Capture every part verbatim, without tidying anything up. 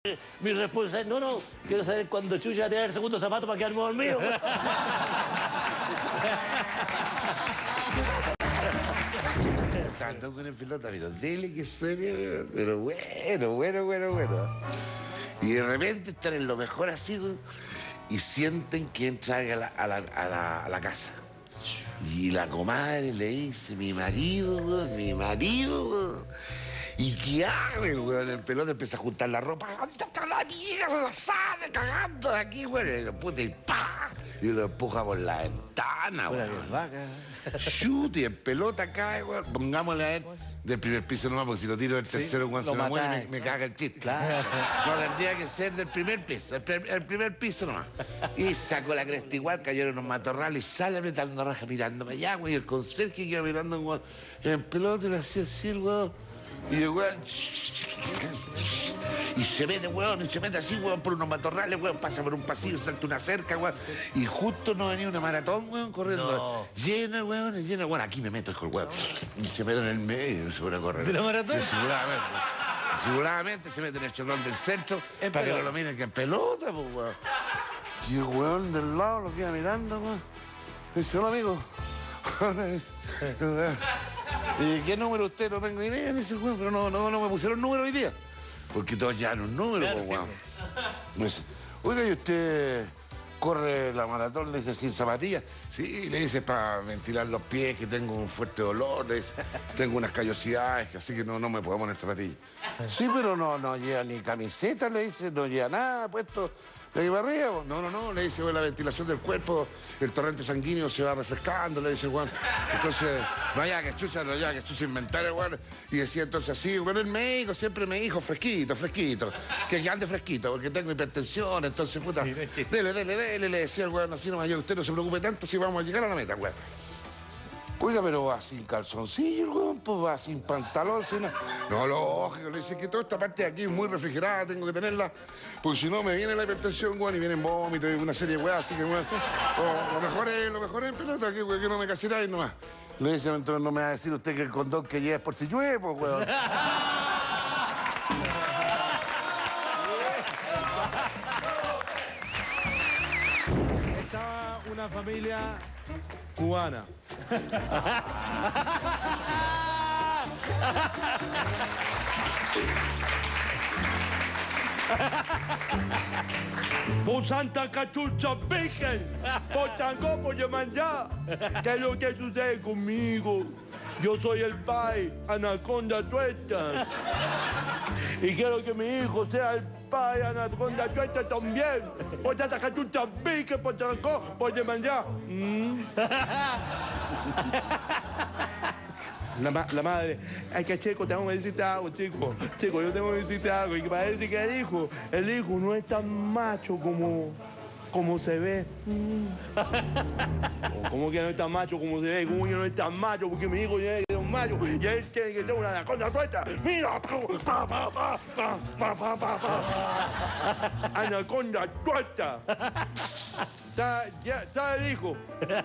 Mi respuesta es, no, no, quiero saber cuándo Chucha va a tirar el segundo zapato para quedarme dormido. Ando con el pelota, pero dele que suene, pero bueno, bueno, bueno, bueno. Y de repente están en lo mejor así, güey, y sienten que entra a la, a la, a la, a la casa. Y la comadre le dice, mi marido, güey, mi marido, güey. ¿Y qué hago, güey? El pelota empieza a juntar la ropa. ¡Ándate a la mierda! ¡Sale cagando de aquí, güey! Y lo puta y ¡pah! Y lo empuja por la ventana, güey. Chut, y en pelota cae, güey. Pongámosle a él del primer piso nomás, porque si lo tiro del tercero, sí, cuando se me muere, me, me caga el chiste. Claro. No, tendría que ser del primer piso, el, pre, el primer piso nomás. Y sacó la cresta igual, cayeron unos matorrales, y sale apretando raja mirándome allá, güey. Y el conserje queda mirando, güey, en pelota y le hacía así, güey. Y el weón... Y se mete, weón, y se mete así, weón, por unos matorrales, weón, pasa por un pasillo, salta una cerca, weón. Y justo nos venía una maratón, weón, corriendo. No. Llena, weón, llena, weón, aquí me meto, hijo, weón. Y se mete en el medio y se pone a correr. ¿De la maratón? Y seguramente. Seguramente se mete en el choclón del centro en para pelota. Que no lo miren que en pelota, pues, weón. Y el weón del lado lo queda mirando, weón. Dice, hola, amigo. ¿Y qué número usted? No tengo idea, dice el weón, pero no, no, no me pusieron número hoy día. Porque todos llevan un número, claro, weón. Sí, dice, oiga, ¿y usted corre la maratón, le dice, sin zapatillas? Sí, le dice, para ventilar los pies, que tengo un fuerte dolor, le dice, tengo unas callosidades, así que no, no me puedo poner zapatillas. Sí, pero no, no lleva ni camiseta, le dice, no lleva nada puesto. ¿De aquí para arriba? No, no, no, le dice, bueno, la ventilación del cuerpo, el torrente sanguíneo se va refrescando, le dice, Juan. Entonces, no haya que chucha, no haya que chucha inventar, Juan. Y decía entonces así, bueno, el médico siempre me dijo, fresquito, fresquito, que ande fresquito, porque tengo hipertensión, entonces, puta, dele, dele, dele, le decía el weón, así nomás, ya usted no se preocupe tanto si vamos a llegar a la meta, weón. Oiga, pero va sin calzoncillo, el weón, pues va sin pantalón, sin nada. No, lógico, le dice que toda esta parte de aquí es muy refrigerada, tengo que tenerla, porque si no me viene la hipertensión, weón, y vienen vómitos y una serie de weas, así que, weón, lo, lo mejor es, lo mejor es en pelota, que, weón, que no me cachetáis nomás. Le dice, entonces no me va a decir usted que el condón que lleva es por si llueve, pues, weón. Estaba una familia cubana. Por Santa Cachucha Virgen, por Changó, por Yemanjá, ¿qué es lo que sucede conmigo? Yo soy el pai, Anaconda Tuesta. Y quiero que mi hijo sea el pai, Anaconda Tuesta también. Por Santa Cachucha Virgen, por Changó, por Yemanjá. ¿Mm? La, ma la madre, ay, que chico, tengo que decirte algo, chico. Chico, yo tengo que decirte algo. Y parece que el hijo, el hijo no es tan macho como, como se ve. Mm. ¿Cómo que no es tan macho como se ve? ¿Cómo que no es tan macho? Porque mi hijo tiene que ser un macho y él tiene que ser una anaconda suelta. ¡Mira! Pa, pa, pa, pa, pa, pa, pa, pa. ¡Anaconda suelta! ¿Sabe el hijo?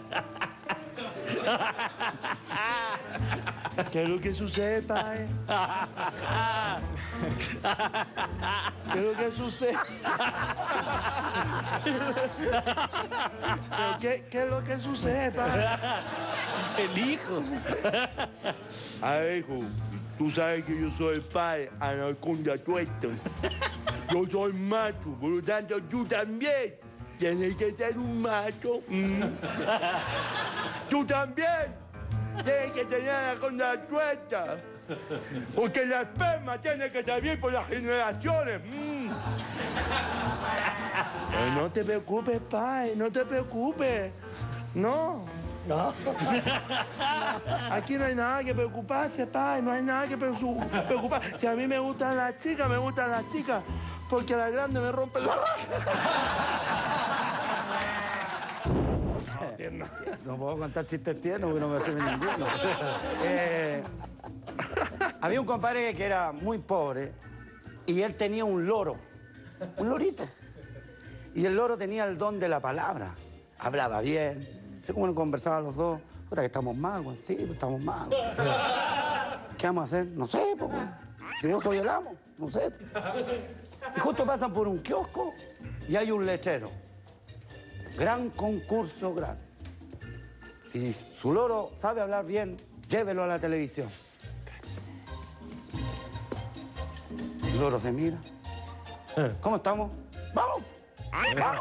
¿Qué es lo que sucede, padre? ¿Qué es lo que sucede? ¿Pero qué, qué es lo que sucede, padre? El hijo. A ver, hijo, tú sabes que yo soy el padre, Anaconda Tuesta. Yo soy macho, por lo tanto tú también tienes que ser un macho. Mm. Tú también tienes que tener Anaconda Tuesta. Porque la esperma tiene que salir por las generaciones. Mm. Pero no te preocupes, pai, no te preocupes. No. No. Aquí no hay nada que preocuparse, pai, no hay nada que preocupar. Si a mí me gustan las chicas, me gustan las chicas, porque la grande me rompe la No, no puedo contar chistes tiernos porque no me sirve ninguno. Eh, había un compadre que era muy pobre y él tenía un loro, un lorito. Y el loro tenía el don de la palabra. Hablaba bien, sé cómo conversaban los dos. Puta, que estamos mal, güey. Sí, pues estamos mal. Güey. ¿Qué vamos a hacer? No sé, pues, güey. Si yo soy el amo, no sé. Y justo pasan por un kiosco y hay un letrero. Gran concurso gran. Si su loro sabe hablar bien, llévelo a la televisión. El loro se mira. ¿Cómo estamos? ¡Vamos! ¡Vamos!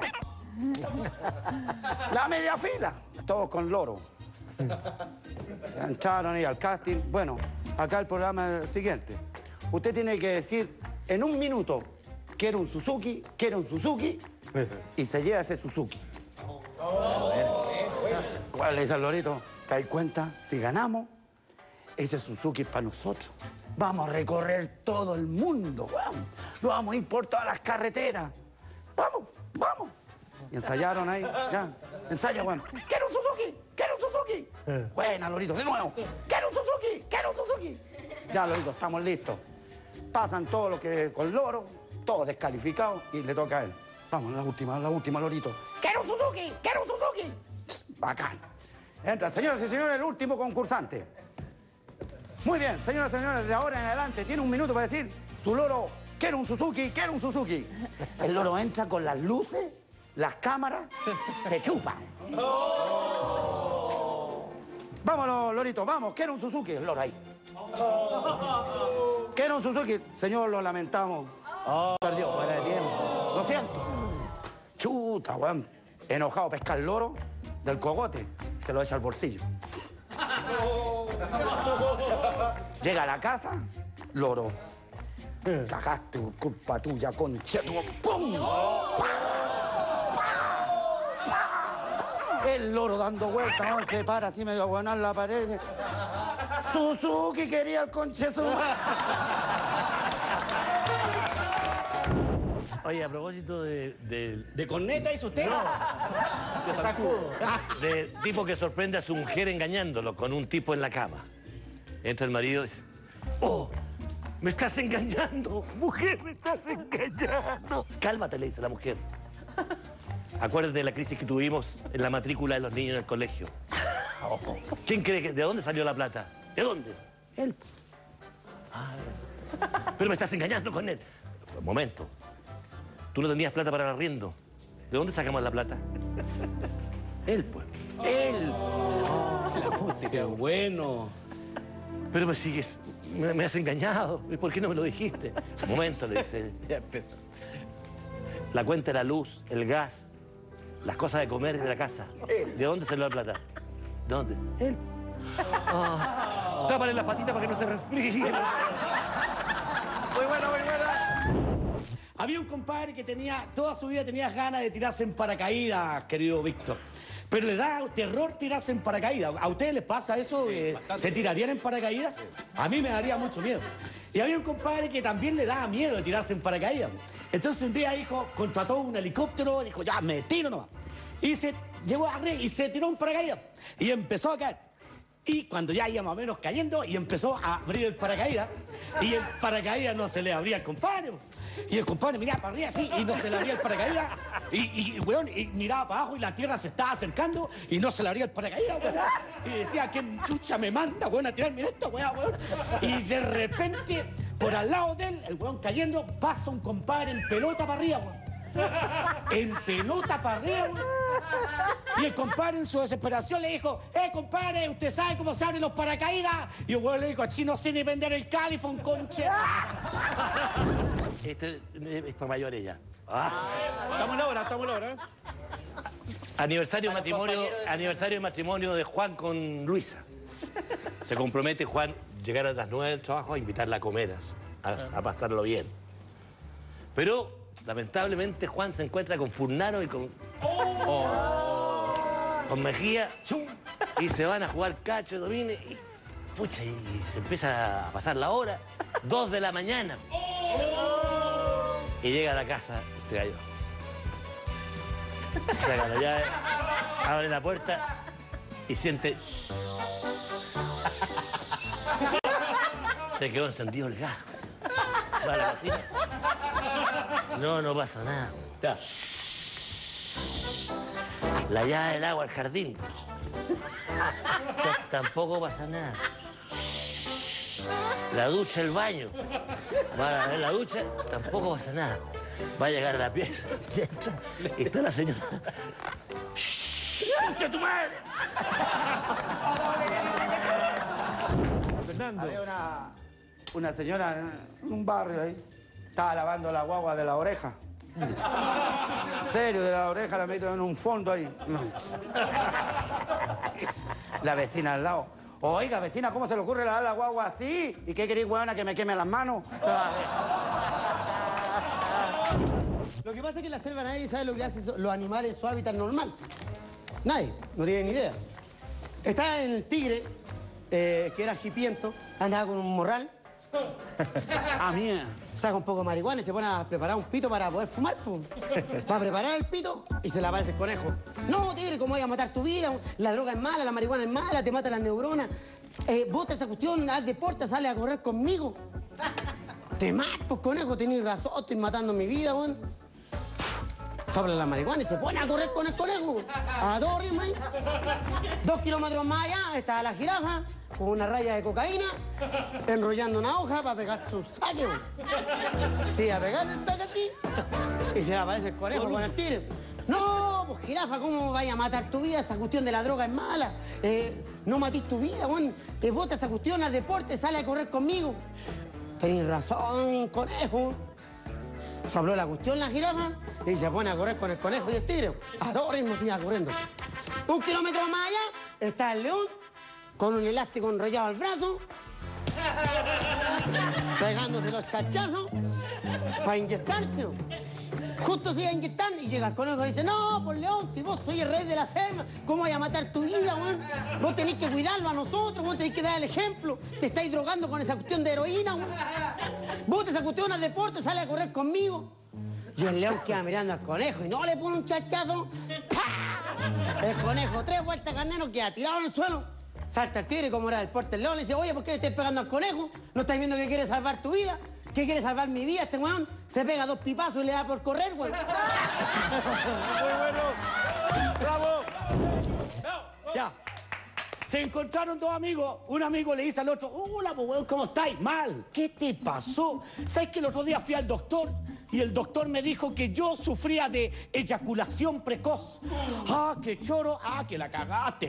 La media fila. Todos con loro. Entraron ahí al casting. Bueno, acá el programa es el siguiente. Usted tiene que decir en un minuto, quiero un Suzuki, quiero un Suzuki, y se lleva ese Suzuki. ¿Cuál le dice al lorito? ¿Te das cuenta? Si ganamos, ese Suzuki es para nosotros. Vamos a recorrer todo el mundo, vamos. Lo vamos a ir por todas las carreteras. Vamos, vamos. Y ensayaron ahí, ya. Ensaya, bueno. ¡Quiero un Suzuki! ¡Quiero un Suzuki! Buena, lorito, de nuevo. ¡Quiero un Suzuki! ¡Quiero un Suzuki! Ya, lorito, estamos listos. Pasan todos los que con loro, todos descalificados, y le toca a él. Vamos, la última, la última, lorito. ¡Quiero un Suzuki! ¡Quiero un Suzuki! Bacán. Entra, señoras y señores, el último concursante. Muy bien, señoras y señores, de ahora en adelante tiene un minuto para decir su loro, quiero un Suzuki, quiero un Suzuki. El loro entra con las luces, las cámaras, se chupa. Vámonos, lorito, vamos, quiero un Suzuki. El loro ahí. Quiero un Suzuki. Señor, lo lamentamos. Perdió. Fuera de tiempo. Lo siento. Chuta, weón. Enojado, pesca el loro del cogote. Se lo echa al bolsillo. Llega a la casa, loro. Cagaste por culpa tuya, concheto. ¡Pum! ¡Pa! ¡Pa! ¡Pa! El loro dando vueltas, ¿no? Se para así medio a guanar la pared. Suzuki quería el conchezo. Oye, a propósito de... De, ¿De corneta hizo usted? No. De sacudo. de tipo que sorprende a su mujer engañándolo con un tipo en la cama. Entra el marido y dice, ¡oh! ¡Me estás engañando! ¡Mujer, me estás engañando! Cálmate, le dice la mujer. Acuérdate de la crisis que tuvimos en la matrícula de los niños en el colegio. ¿Quién cree que... ¿De dónde salió la plata? ¿De dónde? Él. Ah, pero me estás engañando con él. Un momento. Tú no tenías plata para el arriendo. ¿De dónde sacamos la plata? Él, pues. Él. La música, bueno. Pero me sigues... Me, me has engañado. ¿Y por qué no me lo dijiste? Un momento, le dice él. Ya empezó. La cuenta de la luz, el gas, las cosas de comer de la casa. ¿De dónde salió la plata? ¿De dónde? Él. Oh. Tápale las patitas para que no se resfríe. Muy bueno, muy bueno. Había un compadre que tenía, toda su vida tenía ganas de tirarse en paracaídas, querido Víctor. Pero le da terror tirarse en paracaídas. ¿A ustedes les pasa eso? Sí, eh, bastante. ¿Se tirarían en paracaídas? A mí me daría mucho miedo. Y había un compadre que también le daba miedo de tirarse en paracaídas. Entonces un día dijo, contrató un helicóptero, dijo, ya, me tiro nomás. Y se llevó a y se tiró en paracaídas. Y empezó a caer. Y cuando ya iba más o menos cayendo, y empezó a abrir el paracaídas, y el paracaídas no se le abría al compadre. Y el compadre miraba para arriba así, y no se le abría el paracaídas. Y, y, weón, y miraba para abajo, y la tierra se estaba acercando, y no se le abría el paracaídas, weón. Y decía, ¿quién chucha me manda, weón, a tirarme esto, weón, weón? Y de repente, por al lado de él, el weón cayendo, pasa un compadre en pelota para arriba, weón. En pelota para arriba, weón. Y el compadre en su desesperación le dijo, eh, compadre, ¿usted sabe cómo se abren los paracaídas? Y el weón le dijo, así no sé ni vender el califón, conche. Este es para mayores ya. Ah. Estamos en la hora, estamos en la hora. ¿eh? Aniversario de Para los matrimonio, compañeros de- aniversario de matrimonio de Juan con Luisa. Se compromete Juan llegar a las nueve del trabajo a invitarla a comer, a, a pasarlo bien. Pero, lamentablemente, Juan se encuentra con Furnaro y con... Oh. Con Mejía. Y se van a jugar cacho, domine. Y, pucha, y se empieza a pasar la hora. Dos de la mañana. Y llega a la casa este gallo. Saca la llave, abre la puerta y siente... Se quedó encendido el gas. Va a la cocina. No, no pasa nada. La llave del agua al jardín. T- Tampoco pasa nada. La ducha, el baño. Va a ver la ducha, tampoco pasa nada. Va a llegar a la pieza y entra, y está la señora. ¡Shh! tu madre! Fernando. Había una, una señora en un barrio ahí. Estaba lavando la guagua de la oreja. En serio, de la oreja la meto en un fondo ahí. La vecina al lado. Oiga, vecina, ¿cómo se le ocurre lavar la guagua así? ¿Y qué queréis, huevona, que me queme las manos? Lo que pasa es que en la selva nadie sabe lo que hacen los animales en su hábitat normal. Nadie, no tiene ni idea. Estaba en el tigre, eh, que era jipiento, andaba con un morral. Ah, mía. Saca un poco de marihuana y se pone a preparar un pito para poder fumar. Pues. Va a preparar el pito y se le aparece el conejo. No, tigre, ¿cómo voy a matar tu vida? La droga es mala, la marihuana es mala, te mata las neuronas. Eh, bota esa cuestión, haz deporte, sale a correr conmigo. Te mato, conejo, tenés razón, estoy matando mi vida, weón. Sopla la marihuana y se pone a correr con el conejo. A todo ritmo ahí. Dos kilómetros más allá está la jirafa con una raya de cocaína enrollando una hoja para pegar su saque. Sí, a pegar el saque así y se le aparece el conejo con el tigre. No, pues jirafa, ¿cómo vaya a matar tu vida? Esa cuestión de la droga es mala. Eh, no matís tu vida, weón. Te bota esa cuestión al deporte, sale a correr conmigo. Tenés razón, conejo. Se habló la cuestión la jirafa y se pone a correr con el conejo y el tigre. A todo ritmo sigue corriendo. Un kilómetro más allá está el león con un elástico enrollado al brazo, pegándose los chachazos para inyectarse. Justo se iba a inyectar y llega el conejo y dice, no, pues León, si vos sois el rey de la selva, ¿cómo vais a matar tu vida, weón? Vos tenés que cuidarlo a nosotros, vos tenés que dar el ejemplo. Te estáis drogando con esa cuestión de heroína, weón. Vos esa cuestión al deporte, sale a correr conmigo. Y el león queda mirando al conejo y no le pone un chachazo. ¡Pah! El conejo, tres vueltas carnero, queda tirado en el suelo. Salta el tigre, como era el porte del león, le dice, oye, ¿por qué le estás pegando al conejo? ¿No estás viendo que quiere salvar tu vida? ¿Qué quiere salvar mi vida este weón? Se pega dos pipazos y le da por correr, weón. Muy bueno. ¡Bravo! Ya. Se encontraron dos amigos. Un amigo le dice al otro, hola, pues, weón, ¿cómo estáis? Mal. ¿Qué te pasó? ¿Sabes que el otro día fui al doctor? Y el doctor me dijo que yo sufría de eyaculación precoz. Ah, qué choro. Ah, que la cagaste,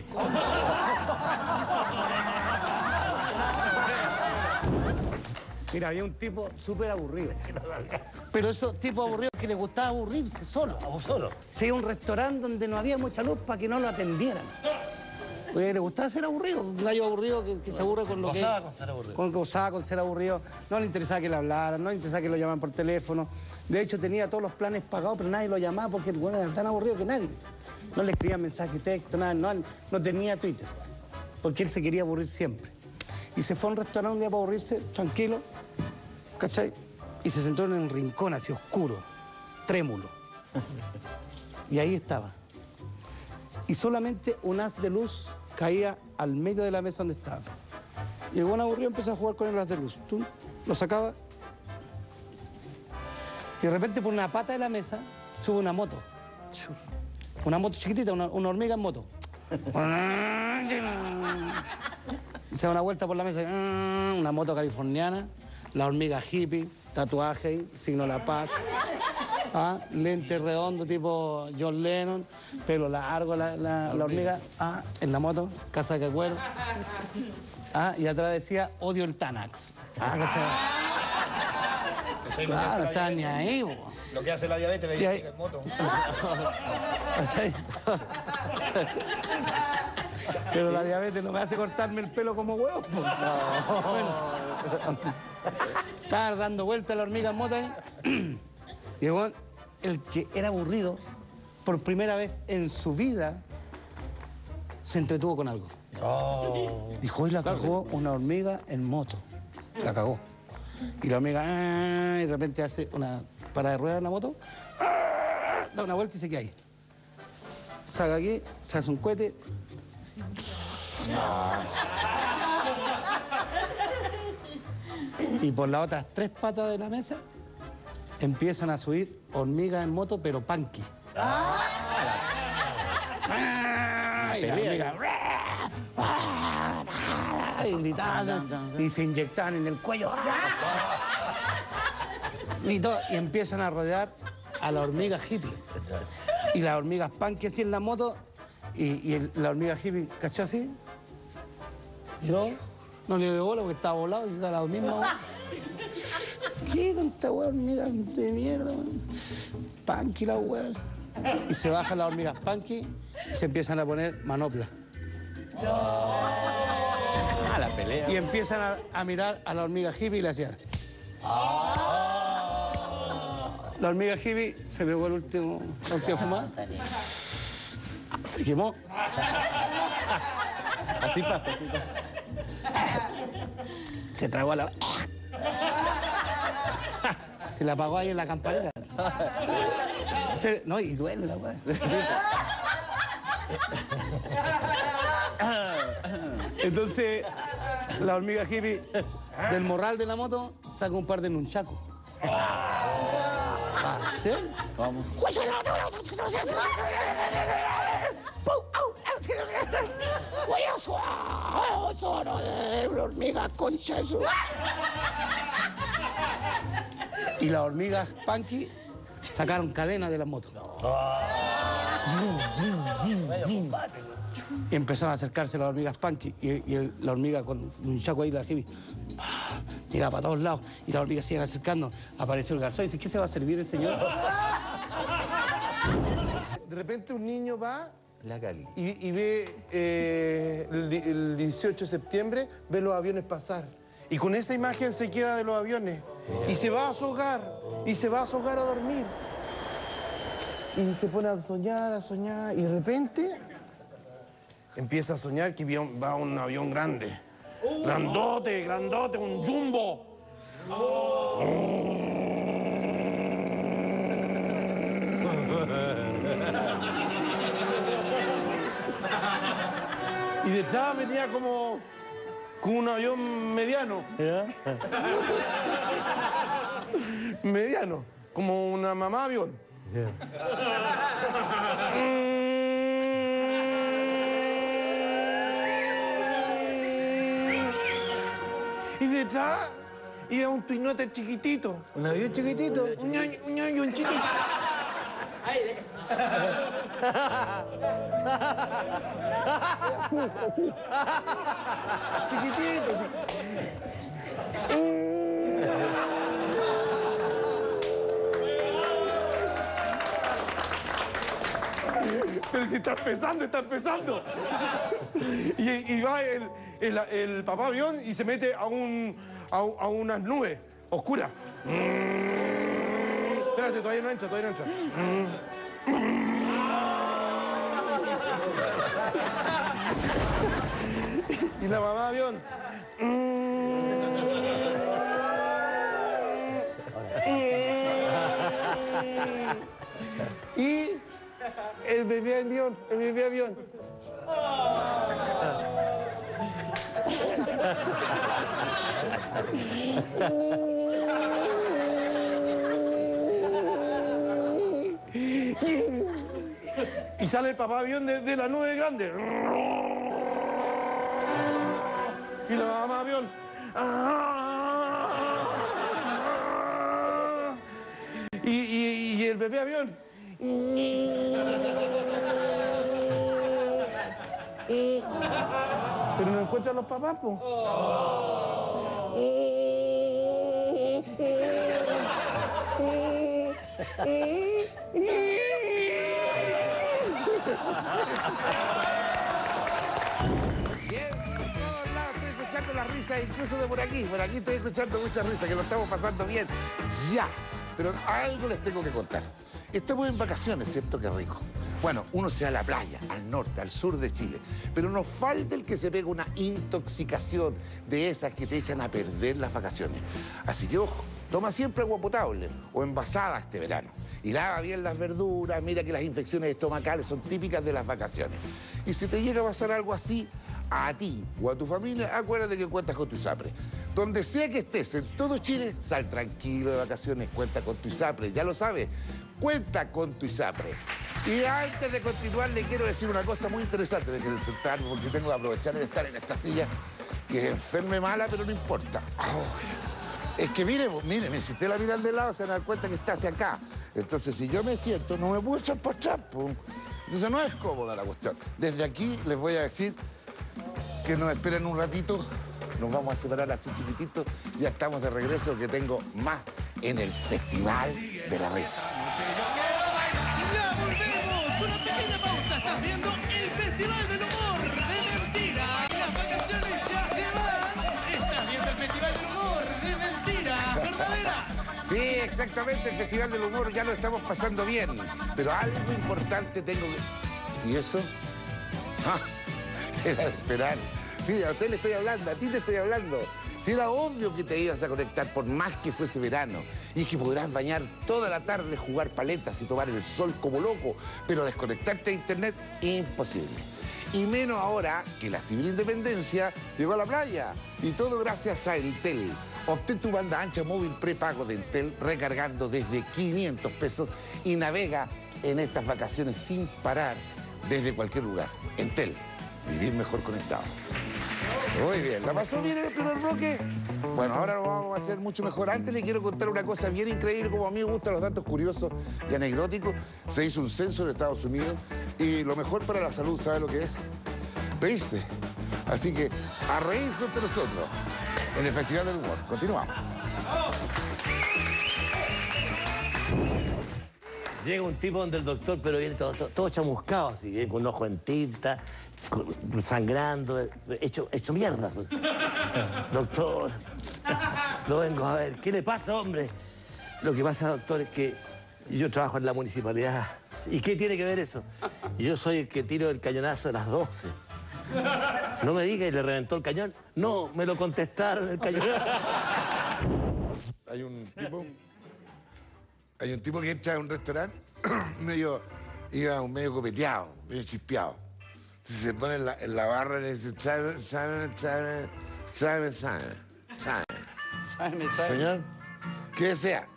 Mira, había un tipo súper aburrido. Pero esos tipos aburridos que les gustaba aburrirse solo. ¿O solo? Sí, un restaurante donde no había mucha luz para que no lo atendieran. Porque le gustaba ser aburrido. Un gallo aburrido que, que se aburre con lo que... Gozaba con ser aburrido. Con, gozaba con ser aburrido. No le interesaba que le hablaran, no le interesaba que lo llamaran por teléfono. De hecho, tenía todos los planes pagados, pero nadie lo llamaba porque el bueno era tan aburrido que nadie. No le escribían mensajes, texto, nada. No, no tenía Twitter. Porque él se quería aburrir siempre. Y se fue a un restaurante un día para aburrirse, tranquilo, ¿cachai? Y se sentó en un rincón así oscuro, trémulo. Y ahí estaba. Y solamente un haz de luz caía al medio de la mesa donde estaba. Y el buen aburrido empezó a jugar con el haz de luz. Tú lo sacaba. Y de repente por una pata de la mesa sube una moto. Una moto chiquitita, una, una hormiga en moto. Y se da una vuelta por la mesa, una moto californiana, la hormiga hippie, tatuaje, signo de la paz, ¿ah? Lente redondo tipo John Lennon, pelo largo, la, la, la hormiga, ¿ah? En la moto, casaca de cuero, ¿ah? Y atrás decía, odio el Tanax. ¿Ah? ¿Cachai? Claro, no está ni ahí, bo. Lo que hace la diabetes, me dice en moto. ¿Cachai? Pero la diabetes no me hace cortarme el pelo como huevo. No. Bueno. Estaba dando vueltas la hormiga en moto ahí. Y el, el que era aburrido, por primera vez en su vida, se entretuvo con algo. Oh. Dijo, hoy la cagó una hormiga en moto. La cagó. Y la hormiga, ¡ah! Y de repente hace una parada de ruedas en la moto, ¡ah! Da una vuelta y se queda ahí. Saca aquí, se hace un cohete. Y por las otras tres patas de la mesa empiezan a subir hormigas en moto, pero punky. Ah. Ah, y la hormiga, y gritaban y se inyectaban en el cuello. Y, todo, y empiezan a rodear a la hormiga hippie. Y las hormigas Punky así en la moto, y, y el- la hormiga hippie, ¿cachó así? Miró, no le dio bola porque estaba volado y está la misma. weón. ¿Qué tanta weá hormiga de mierda, weón? Punky la weá. Y se bajan las hormigas Punky y se empiezan a poner manoplas. Ah, la pelea. Y empiezan a, a mirar a la hormiga hippie y le hacían. La hormiga hippie se pegó el último, la última fumada. Se quemó. Así pasa, así pasa. Se tragó a la. Se la apagó ahí en la campanita. Se- No, y duele la weá. Entonces, la hormiga hippie del morral de la moto saca un par de nunchacos. Ah, ¿sí? ¿Cómo? hormiga concha eso. Y las hormigas Punky sacaron cadenas de las motos. Y empezaron a acercarse las hormigas Punky y, y el- la hormiga con un chaco ahí, la hippie. Llegaba para todos lados y las hormigas siguen acercando. Apareció el garzón y dice, ¿qué se va a servir el señor? De repente un niño va La Cali. y, y ve eh, el, di- el dieciocho de septiembre, ve los aviones pasar. Y con esa imagen se queda de los aviones. Y se va a su hogar. Y se va a su hogar a dormir. Y se pone a soñar, a soñar. Y de repente empieza a soñar que vi- va un avión grande. Grandote, grandote, un jumbo. Y detrás venía como, como un avión mediano. Mediano, como una mamá avión. Y detrás iba un tuinote chiquitito. ¿Un avión chiquitito? Un ñaño, un ñaño, un chiquitito. Chiquitito. Pero si está empezando, está empezando. Y, y va el, el, el papá avión y se mete a, un, a, a unas nubes oscuras. Espérate, todavía no entra, todavía no entra. Y la mamá avión. Y el bebé avión, el bebé avión. Y sale el papá avión de, de la nube grande. Y la mamá avión. Y, y- y el bebé avión. Pero no encuentran los papás, po. Bien, por todos lados estoy escuchando la risa, incluso de por aquí. Por aquí estoy escuchando mucha risa, que lo estamos pasando bien. Ya. Pero algo les tengo que contar. Estamos en vacaciones, ¿cierto? Qué rico. Bueno, uno se va a la playa, al norte, al sur de Chile. Pero nos falta el que se pega una intoxicación de esas que te echan a perder las vacaciones. Así que, ojo, toma siempre agua potable o envasada este verano. Y lava bien las verduras, mira que las infecciones estomacales son típicas de las vacaciones. Y si te llega a pasar algo así, a ti o a tu familia, acuérdate que cuentas con tu ISAPRE. Donde sea que estés, en todo Chile, sal tranquilo de vacaciones, cuenta con tu ISAPRE, ya lo sabes, cuenta con tu ISAPRE. Y antes de continuar, le quiero decir una cosa muy interesante de que sentarme, porque tengo que aprovechar de estar en esta silla, que es enferme mala, pero no importa. Ay, Es que mire, mire, mire, si usted la mira al de lado se van a dar cuenta que está hacia acá. Entonces, si yo me siento, no me puedo echar para atrás, po. Entonces no es cómoda la cuestión. Desde aquí les voy a decir que nos esperen un ratito. Nos vamos a separar así chiquititos. Ya estamos de regreso, que tengo más en el Festival de la Risa. ¡Ya volvemos! Una pequeña pausa. Estás viendo el Festival del Humor de Mentira. Las vacaciones ya se van. Estás viendo el Festival del Humor de Mentira verdadera. Sí, exactamente, el Festival del Humor ya lo estamos pasando bien. Pero algo importante tengo que... ¿Y eso? Ah, era de esperar. Sí, a usted le estoy hablando, a ti te estoy hablando. Si era obvio que te ibas a conectar por más que fuese verano. Y es que podrás bañar toda la tarde, jugar paletas y tomar el sol como loco. Pero desconectarte a internet, imposible. Y menos ahora que la civil independencia llegó a la playa. Y todo gracias a Entel. Obtén tu banda ancha móvil prepago de Entel recargando desde quinientos pesos y navega en estas vacaciones sin parar desde cualquier lugar. Entel, vivir mejor conectado. Muy bien, ¿la pasó bien en el primer bloque? Bueno, ahora lo vamos a hacer mucho mejor. Antes le quiero contar una cosa bien increíble, como a mí me gustan los datos curiosos y anecdóticos. Se hizo un censo en Estados Unidos y lo mejor para la salud, ¿sabe lo que es? Reírse. Así que a reír junto a nosotros en el Festival del Humor. Continuamos. Llega un tipo donde el doctor, pero viene todo, todo, todo chamuscado, así, viene con un ojo en tinta, con- sangrando, hecho, hecho mierda. Doctor, lo vengo a ver. ¿Qué le pasa, hombre? Lo que pasa, doctor, es que yo trabajo en la municipalidad. ¿Y qué tiene que ver eso? Yo soy el que tiro el cañonazo de las doce. No me diga, ¿y le reventó el cañón? No, me lo contestaron el cañonazo. Hay un tipo... Hay un tipo que entra a un restaurante medio... Iba un medio copeteado, medio chispeado. Entonces se pone en la, en la barra y le dice... Sabe, sabe, sabe, sabe, sabe, sabe. Sábeme, sábeme. Señor, ¿qué desea?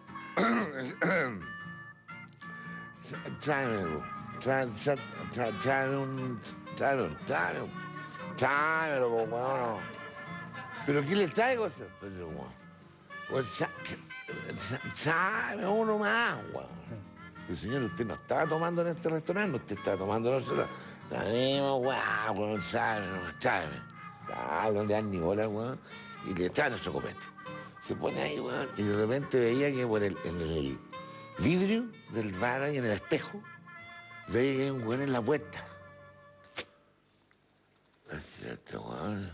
Tráemelo. Trá- trá- trá- Tráeme un... Tráemelo, tráemelo. Tráemelo, po, weón. ¿Pero qué le traigo? Pero, weón. Pues, trá- trá- tráeme uno más, weón. Pero, señor, usted no estaba tomando en este restaurante, usted estaba tomando en otro lado. Tráeme, weón, weón, tráeme, no, tráeme. Ah, no le dan ni bola, weón. Y le trae nuestro copete. Se pone ahí, weón, y de repente veía que por el, en el vidrio del bar ahí en el espejo, veía que hay un weón en la puerta. Así, este weón.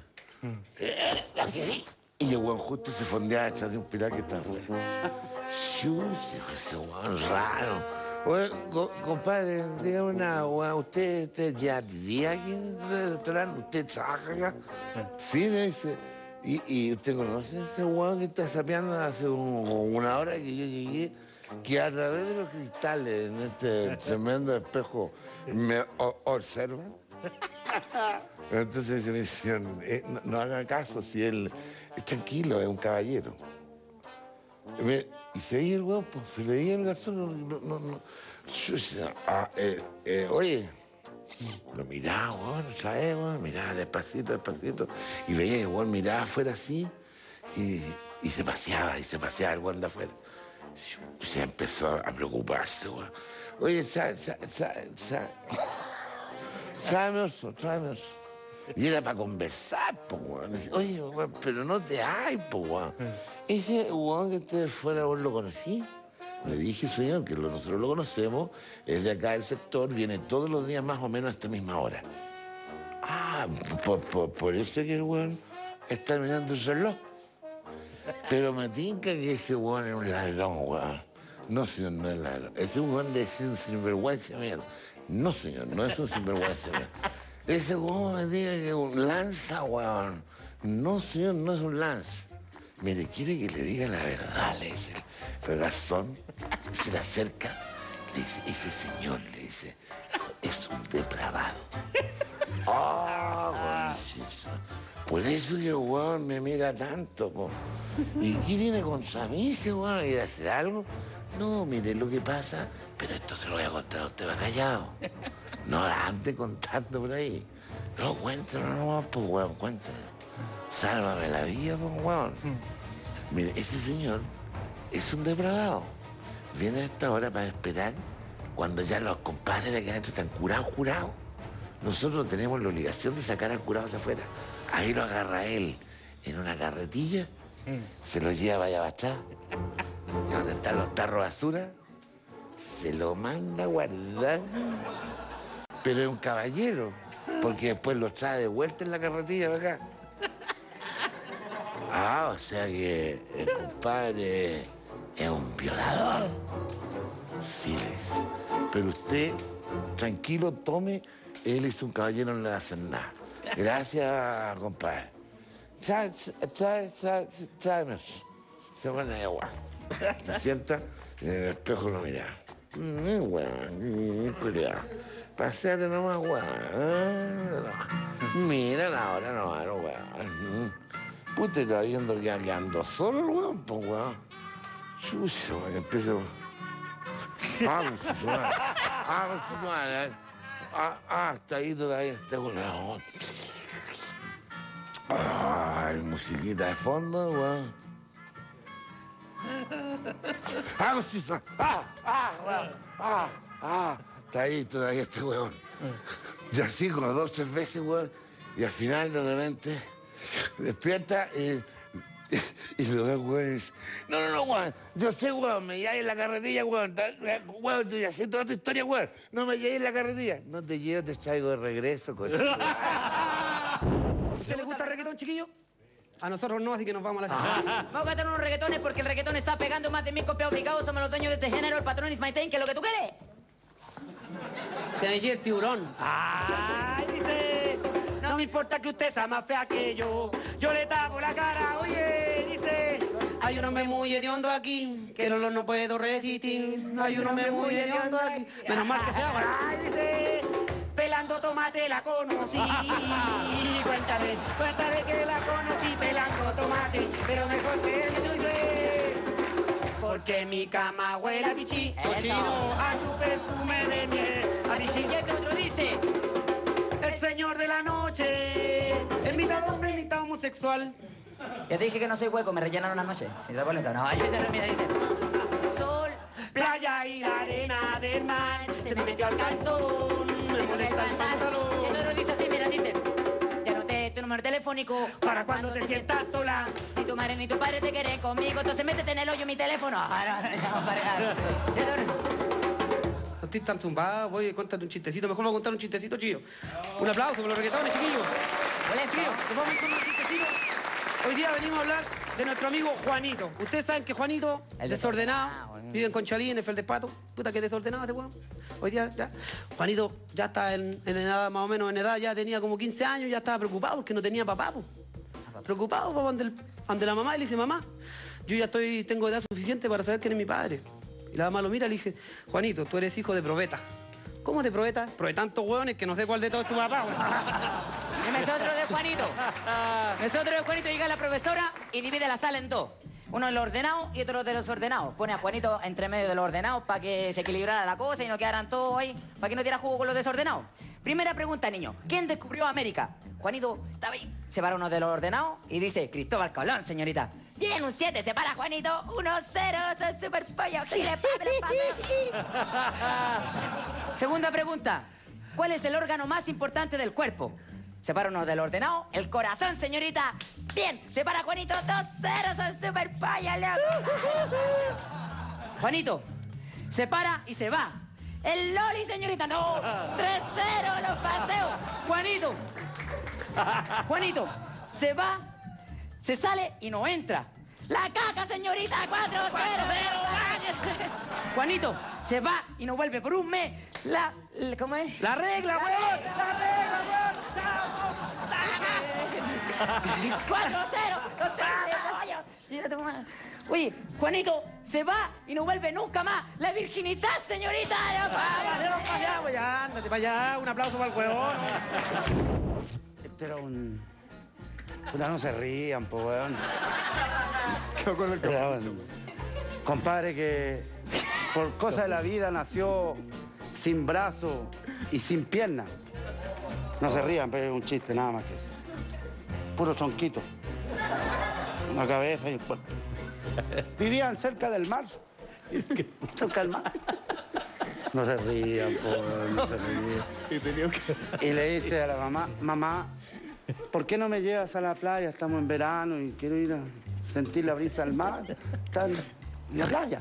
Y el weón justo se fondeaba detrás de un pilar que estaba afuera. Chus, hijo, ese weón raro. Oye, co- compadre, dígame una, weón, ¿usted, usted ya vivía aquí en el restaurante? ¿Usted trabaja acá? Sí, me dice. ¿Y, y usted conoce a ese weón que está sapeando hace un- como una hora que yo llegué? Que a través de los cristales en este tremendo espejo me o- observa. Entonces me decían, eh, no, no haga caso si él es tranquilo, es un caballero. Y me- Y se veía el weón, pues, se le veía el garzón, no, no, no, no. Yo decía, ah, eh, eh, oye, lo miraba, weón, ¿sabes, weón? Miraba despacito, despacito. Y veía que el weón miraba afuera así y, y se paseaba, y se paseaba el weón de afuera. Se empezó a preocuparse, weón. Oye, sa, sa, sa, sa. Tráeme oso, tráeme oso. Y era para conversar, po, weón. Decía, oye, weón, pero no te hay, po, weón. Ese weón que esté fuera, ¿vos lo conocí? Le dije, señor, que lo- nosotros lo conocemos, es de acá del sector, viene todos los días más o menos a esta misma hora. Ah, por, por, por eso es que el weón está mirando el reloj. Pero me tinca que ese weón es un ladrón, weón. No, señor, no es ladrón. Ese weón de ser un sinvergüenza, mierda. No, señor, no es un sinvergüenza, mierda. Ese weón me diga que es un lanza, weón. No, señor, no es un lanza. Mire, quiere que le diga la verdad, le dice el garzón. Se le acerca, le dice, ese señor, le dice, es un depravado. Ah, oh, por eso que el weón me mira tanto, po. ¿Y qué tiene contra mí ese weón? ¿Quiere hacer algo? No, mire, lo que pasa, pero esto se lo voy a contar a usted, va callado. No ande contando por ahí. No, cuéntalo nomás, pues, weón, cuéntalo. Sálvame la vida, pues, weón. Mire, ese señor es un depravado. Viene a esta hora para esperar cuando ya los compadres de acá adentro están curados, curados. Nosotros tenemos la obligación de sacar al curado hacia afuera. Ahí lo agarra él en una carretilla, se lo lleva allá atrás. Y donde están los tarros de basura, se lo manda a guardar. Pero es un caballero, porque después lo trae de vuelta en la carretilla para acá. Ah, o sea que el compadre es un violador. Sí, les. Pero usted, tranquilo, tome. Él es un caballero, no le va a hacer nada. Gracias, compadre. Trae, trae, trae, tráeme. Se pone agua. Se sienta y en el espejo lo mira. Mm, weón, cuidado. Paseate nomás, weón. Mira ahora, no, no, weón. Puta, te está viendo que ando solo el weón, pues, weón. Chucha, weón, empiezo. Ah, con su madre. Ah, con su madre. Ah, ah, está ahí todavía, está con la... Ah, musiquita de fondo, weón. Ah, con su madre. Ah, ah, weón. Ah, ah, está ahí todavía este weón. Y así como dos, tres veces, weón. Y al final, de repente, despierta y... Y lo ve, weón, y dice, no, no, no, weón, yo sé, weón, me lleváis en la carretilla, weón, weón, tú ya sé toda tu historia, weón, no me llevéis en la carretilla. No te llevo, te traigo de regreso, coche. ¿A usted le gusta el reggaetón, chiquillo? A nosotros no, así que nos vamos a la casa. Vamos a cantar unos reggaetones porque el reggaetón está pegando más de mil copias obligados. Somos los dueños de este género, el patrón is my thing, que es lo que tú quieres. Que me lleve el tiburón. Ay, dice, no me importa que usted sea más fea que yo, yo le tapo la cara, oye, dice. Hay un hombre muy hediondo aquí, que el olor no puedo resistir. Hay un hombre muy hediondo aquí. Menos mal que se llama. Ay, dice, pelando tomate la conocí. Cuéntale, cuéntale que la conocí pelando tomate, pero mejor que el que tú dices. Porque mi cama huele a pichí, cochino, a tu perfume de miel, a pichí. Y este otro dice, el señor de la noche, el mitad hombre, el mitad homosexual. ya te dije que no soy hueco, me rellenan una noche. Si te boleta, no, ahí te mira, dice, sol, Playa y la arena del mar, se me metió al calzón, me molesta el pantalón. Y el otro dice así, mira, dice, ya anoté tu número telefónico Para cuando te sientas sola. Ni tu madre ni tu padre te quieren conmigo, entonces métete en el hoyo mi teléfono. Ah, no, no, ya no, para. Ustedes están zumbados, voy, cuéntate un chistecito. Mejor me voy a contar un chistecito, chillo. Un aplauso por los reggaetones, chiquillos. Hola, Chiquillos, ¿te podemos contar un chistecito? Hoy día venimos a hablar de nuestro amigo Juanito. Ustedes saben que Juanito, El desordenado, desordenado, vive en Conchalí, en el Feldespato. Puta, que desordenado ese weón. Hoy día, ya. Juanito ya está en, en edad, más o menos en edad, ya tenía como quince años, ya estaba preocupado porque no tenía papá, po. Preocupado, papá, ante, el- ante la mamá, y le dice, mamá, yo ya estoy, tengo edad suficiente para saber quién es mi padre. Y la mamá lo mira y le dice, Juanito, tú eres hijo de probeta. ¿Cómo de probeta? Probé tantos hueones que no sé cuál de todos es tu papá, weón. Dime, es otro de Juanito. Es otro de Juanito, llega la profesora y divide la sala en dos. Uno de los ordenados y otro de los ordenados. Pone a Juanito entre medio de los ordenados para que se equilibrara la cosa y no quedaran todos ahí, para que no diera jugo con los desordenados. Primera pregunta, niño. ¿Quién descubrió América? Juanito estaba ahí. Se para uno de los ordenados y dice, Cristóbal Colón, señorita. Bien, un siete, se para Juanito. uno cero, soy super pollo. Tire, pape, pase. Segunda pregunta. ¿Cuál es el órgano más importante del cuerpo? Se para uno del ordenado, el corazón, señorita. Bien, se para Juanito, dos cero, son super pollo, loco. Juanito, se para y se va. El Loli, señorita, no. tres cero, los paseos. Juanito. Juanito, se va, se sale y no entra. La caca, señorita, cuatro cero. Juanito, se va y no vuelve por un mes. La, la- ¿cómo es? La regla, weón. La regla, weón. cuatro cero, los tres cebollos. Mira tu mamá. Oye, Juanito, se va y no vuelve nunca más. La virginidad, señorita. No, Vámonos para allá, weón. Ya, ándate para allá. Un aplauso para el huevón. Este era un... Puta, no se rían, po, weón. Era un compadre que por cosa de la vida nació sin brazo y sin pierna. No se rían, pero es un chiste, nada más que eso. Puro tronquito. Una cabeza y un cuerpo. Vivían cerca del mar. Cerca del mar. No se rían, pobre, no se rían. Y, tenía que... y le dice a la mamá, mamá, ¿por qué no me llevas a la playa? Estamos en verano y quiero ir a sentir la brisa del mar. Está en la playa.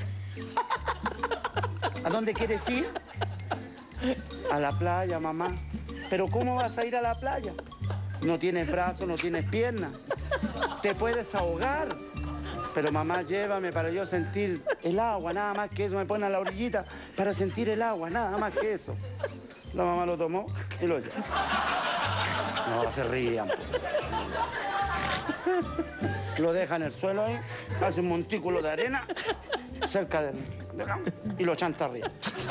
¿A dónde quieres ir? A la playa, mamá. ¿Pero cómo vas a ir a la playa? No tienes brazos, no tienes piernas. Te puedes ahogar. Pero mamá, llévame para yo sentir el agua, nada más que eso. Me pone a la orillita para sentir el agua, nada más que eso. La mamá lo tomó y lo llevó. No, se rían. Lo deja en el suelo ahí, hace un montículo de arena cerca del... y lo chanta arriba.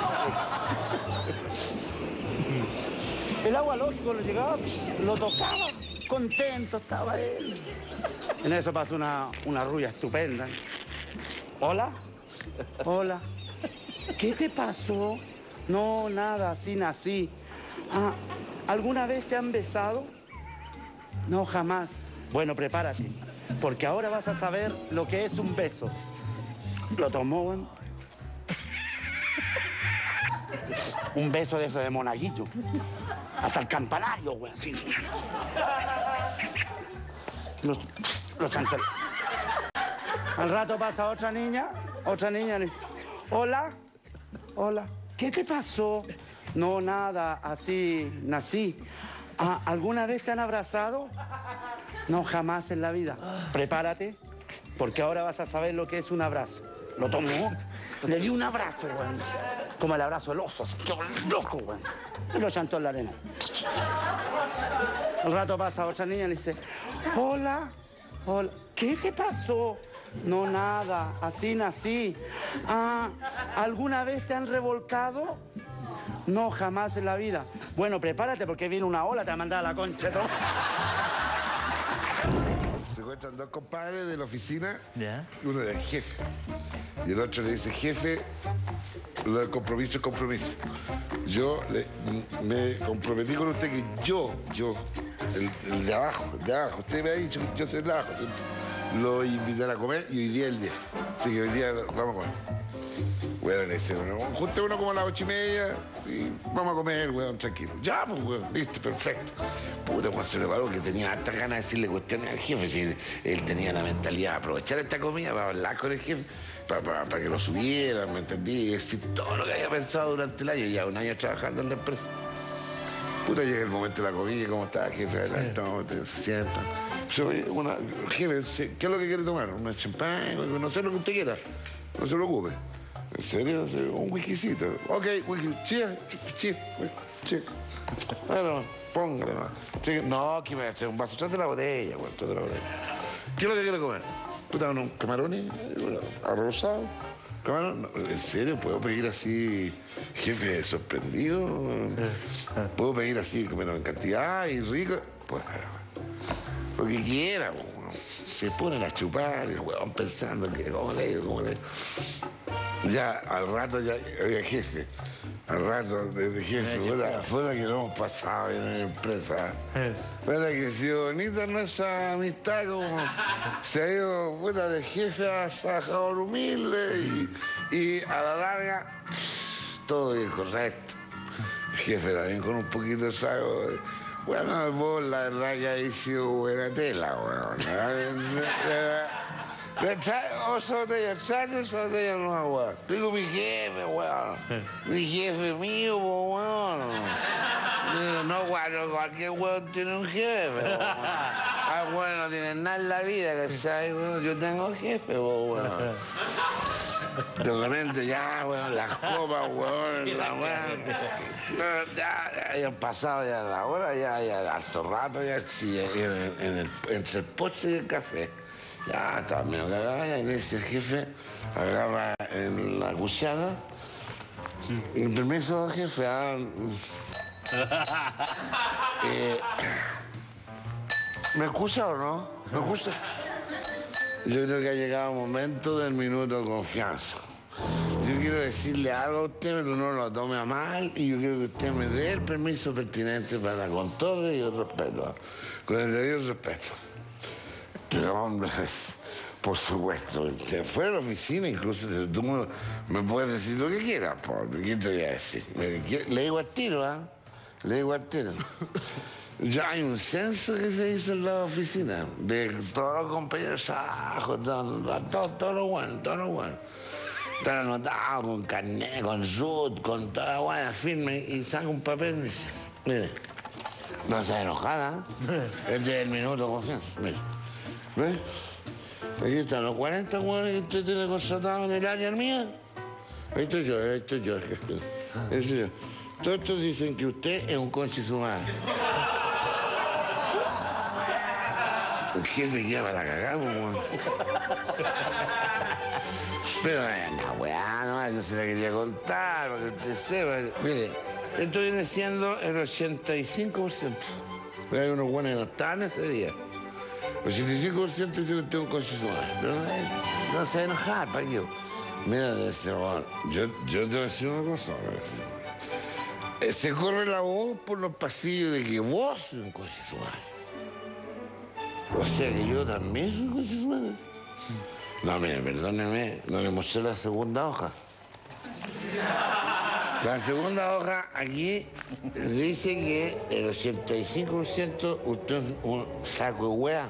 El agua, lógico, le llegaba, lo tocaba, contento estaba él. En eso pasó una, una rubia estupenda. ¿Hola? Hola. ¿Qué te pasó? No, nada, así nací. Ah, ¿alguna vez te han besado? No, jamás. Bueno, prepárate, porque ahora vas a saber lo que es un beso. Lo tomó, güey. Un beso de eso de monaguillo. Hasta el campanario, güey, así. Los, los chanteles. Al rato pasa otra niña, otra niña le dice, hola, hola, ¿qué te pasó? No, nada, así nací. Ah, ¿alguna vez te han abrazado? No, jamás en la vida. Prepárate, porque ahora vas a saber lo que es un abrazo. Lo tomó, le dio un abrazo, güey. Como el abrazo del oso, así, loco, güey. Y lo chantó en la arena. Al rato pasa otra niña y le dice, hola, hola, ¿qué te pasó? No, nada, así nací. Ah, ¿alguna vez te han revolcado? No, jamás en la vida. Bueno, prepárate porque viene una ola, te va a mandar a la concha. ¿No? Se encuentran dos compadres de la oficina. ¿Ya? Uno era el jefe. Y el otro le dice, jefe, lo del compromiso es compromiso. Yo le, me comprometí con usted que yo, yo, el, el de abajo, el de abajo, usted me ha dicho que yo soy el de abajo, lo voy a invitar a comer y hoy día es el día. Así que hoy día vamos a comer. Bueno, le dice, bueno, juntémonos como a las ocho y media y vamos a comer, weón, tranquilo. Ya, pues, weón, viste, perfecto. Puta, Juan se le paró que tenía hartas ganas de decirle cuestiones al jefe. Si él, él tenía la mentalidad de aprovechar esta comida para hablar con el jefe, para, para, para que lo subieran, ¿me entendí? Y decir todo lo que había pensado durante el año, ya un año trabajando en la empresa. Puta, llega el momento de la comida, ¿cómo está, jefe? Adelante, se sientan. Yo, una, jefe, ¿qué es lo que quiere tomar? ¿Una champán? No sé lo que usted quiera. No se preocupe. ¿En serio? Un whiskycito. Ok, whisky. Cheers, cheers, cheers. Bueno, póngale. No, aquí me hace un vaso. Trate la botella, güey, trate la botella. ¿Qué es lo que quiere comer? Puta, unos camarones, arrozado. Camarón, ¿en serio? ¿Puedo pedir así, jefe, sorprendido? ¿Puedo pedir así, comer en cantidad y rico? Pues, lo que quiera, güey. Se ponen a chupar, el huevón pensando que, ¿cómo le digo? ¿Cómo le digo? Ya, al rato, ya, oiga, jefe, al rato, desde jefe, fuera que lo hemos pasado en la empresa. Fuera que ha sido bonita nuestra amistad, como se ha ido, fuera de jefe a trabajador humilde y, y a la larga, pff, todo bien correcto. El jefe también con un poquito de saco. Bueno, vos la verdad que has sido buena tela, weón. Oso botella, trae esa botella no, weón. Digo mi jefe, weón. Mi jefe mío, weón. No, weón, cualquier weón tiene un jefe, weón. Ah, weón, no tiene nada en la vida, ¿cachai, weón? Yo tengo jefe, weón. De repente ya, weón, las copas, weón, la weón. Ya, ya, ya han pasado ya la hora, ya, ya, harto rato, ya, sí, en el, en el, entre el poche y el café. Ya estaba medio cagada, y le dice el jefe, agarra en la cuchara. Y permiso, jefe, ah, eh, ¿me escucha o no? ¿Me escucha? Yo creo que ha llegado el momento del minuto de confianza. Yo quiero decirle algo a usted, pero no lo tome a mal, y yo quiero que usted me dé el permiso pertinente para, con todo el respeto, con el debido respeto. Pero, hombre, Por supuesto, se fue a la oficina, incluso tú me, me puedes decir lo que quieras, por ¿qué te voy a decir? Le digo al tiro, ¿ah? ¿eh? Le digo al tiro. Ya hay un censo que se hizo en la oficina, de todos los compañeros de trabajo, todo, todo, todo lo bueno, todo lo bueno. Están anotados con carnet, con root, con toda la buena firme, y saca un papel y me dice, mire, no se enojada, ¿eh? Este es el minuto de confianza, mire. ¿Ves? Aquí están los cuarenta hueones que usted tiene contratados en el área mía. Ahí estoy yo, ahí estoy yo. Ahí estoy yo. Todos estos dicen que usted es un conche su madre. El jefe queda para cagar, weón. Pero la weá, no, yo se la quería contar, para que usted sepa. Mire, esto viene siendo el ochenta y cinco por ciento. Pero hay unos buenos que no estaban ese día. El ochenta y cinco por ciento dice que usted es un conche su madre. Pero no, no se va a enojar, ¿para qué? Mira, ese, bueno, yo, yo te voy a decir una cosa. Eh, se corre la voz por los pasillos de que vos sos un conche su madre. O sea que yo también soy un conche su madre. No, mire, perdóneme, no le mostré la segunda hoja. La segunda hoja aquí dice que el ochenta y cinco por ciento usted es un saco de hueá.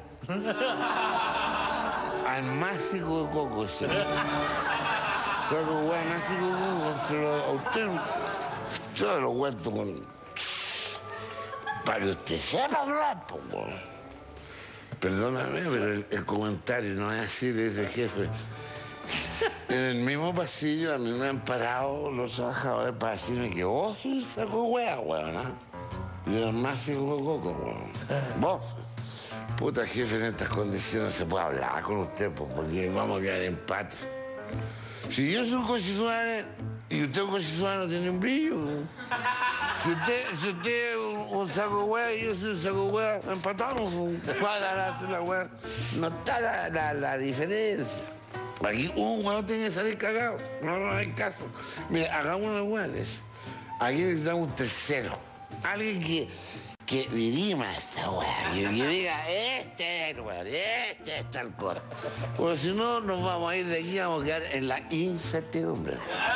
Al másico de coco, ese. Saco de hueá, másico de coco. Pero a usted, yo lo cuento con... para que usted sepa hablar, po. Perdóname, pero el, el comentario no es así, le dice el jefe. En el mismo pasillo a mí me han parado los trabajadores para decirme que vos sos un saco de hueá, weón, ¿ah? Y el máximo coco, weón. Vos. Puta jefe, en estas condiciones se puede hablar con usted, pues, porque vamos a quedar en empate. Si yo soy un constitucional y usted es un constitucional, no tiene un brillo. Si usted, si usted es un, un saco de hueá y yo soy un saco de hueá, empatamos. ¿Cuál hará la hueá? No está la, la, la diferencia. Aquí un hueón tiene que salir cagado. No, no hay caso. Mira, hagamos una hueá de eso. Aquí necesitamos un tercero. Alguien que, que dirima esta hueá. Que, que diga, este es el hueón, este es tal cosa. Porque si no, nos vamos a ir de aquí, vamos a quedar en la incertidumbre.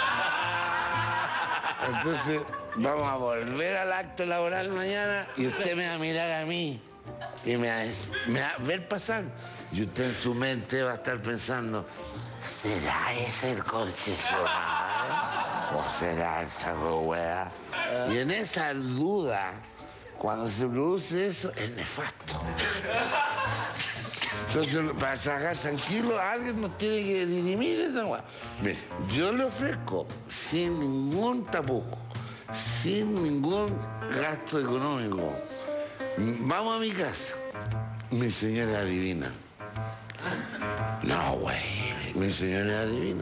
Entonces, vamos a volver al acto laboral mañana y usted me va a mirar a mí y me va, me va a ver pasar. Y usted en su mente va a estar pensando, ¿será ese el concesionario? ¿O será el saco de hueá? Y en esa duda, cuando se produce eso, es nefasto. Entonces, para trabajar tranquilo, alguien nos tiene que dirimir esa hueá. Mire, yo le ofrezco, sin ningún tapujo, sin ningún gasto económico, vamos a mi casa. Mi señora adivina. No, güey, mi señora adivina.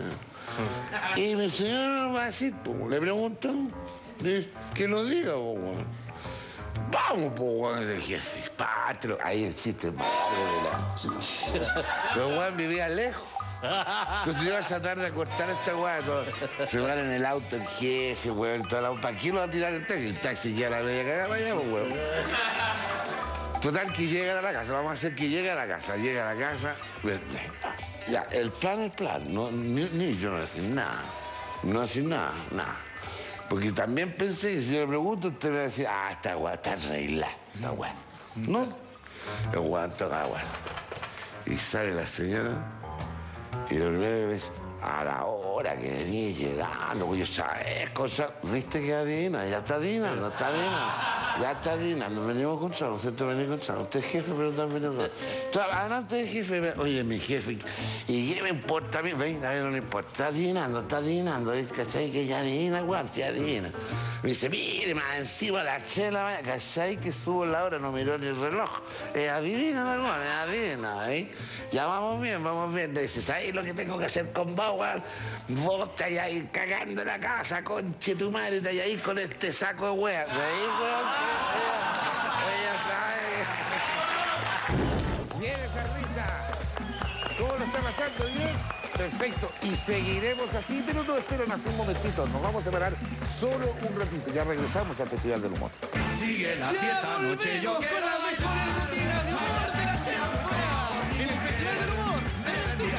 Y mi señora va a decir, pues, le preguntan, que lo diga, pues, vamos, pues, el jefe, patro. Ahí existe el patro de la... Los güeyes vivían lejos. Entonces yo esa tarde a cortar esta weá, se van en el auto el jefe, weón, toda la... ¿Para quién lo va a tirar el taxi? El taxi ya la media cagada para allá, pues, weón. Total, que llegan a la casa, vamos a hacer que llegue a la casa, llega a la casa, ya, el plan es plan, no, ni, ni yo no decir nada, no decir nada, nada. Porque también pensé que si yo le pregunto, usted me va a decir, ah, esta weá está arreglada, esta weá. No, el weá toca weá. Y sale la señora y lo primero que le dice, a la hora que venía llegando, pues yo sabes, cosa, viste que adivina, ya está adivinando, está adivinando, ya está adivinando, venimos con Chavo, ¿cierto? Venimos con Chavo, usted es jefe, pero también venimos con Chavo. Adelante del jefe, oye, mi jefe, ¿y qué me importa a mí? Ven, a mí no le importa, está adivinando, está adivinando, ¿cachai? Que ya adivina, weón, se adivina. Me dice, mire, más encima a las tres de la mañana, ¿cachai? Que subo la hora, no miró ni el reloj. Eh, adivina, weón, adivina, ¿eh? Ya vamos bien, vamos bien. Le dice, ¿sabes lo que tengo que hacer con vos, weón? Vos estás ahí cagando la casa, conche tu madre, estás ahí con este saco de weas. ¿Veis, weón? Ella sabe. Bien esa risa. ¿Cómo lo está pasando? ¿Bien? Perfecto. Y seguiremos así, pero no esperen así un momentito. Nos vamos a separar solo un ratito. Ya regresamos al Festival del Humor. Sigue la fiesta, noche yo con las mejores rutinas de humor de la temporada. En el Festival del Humor de Mentira.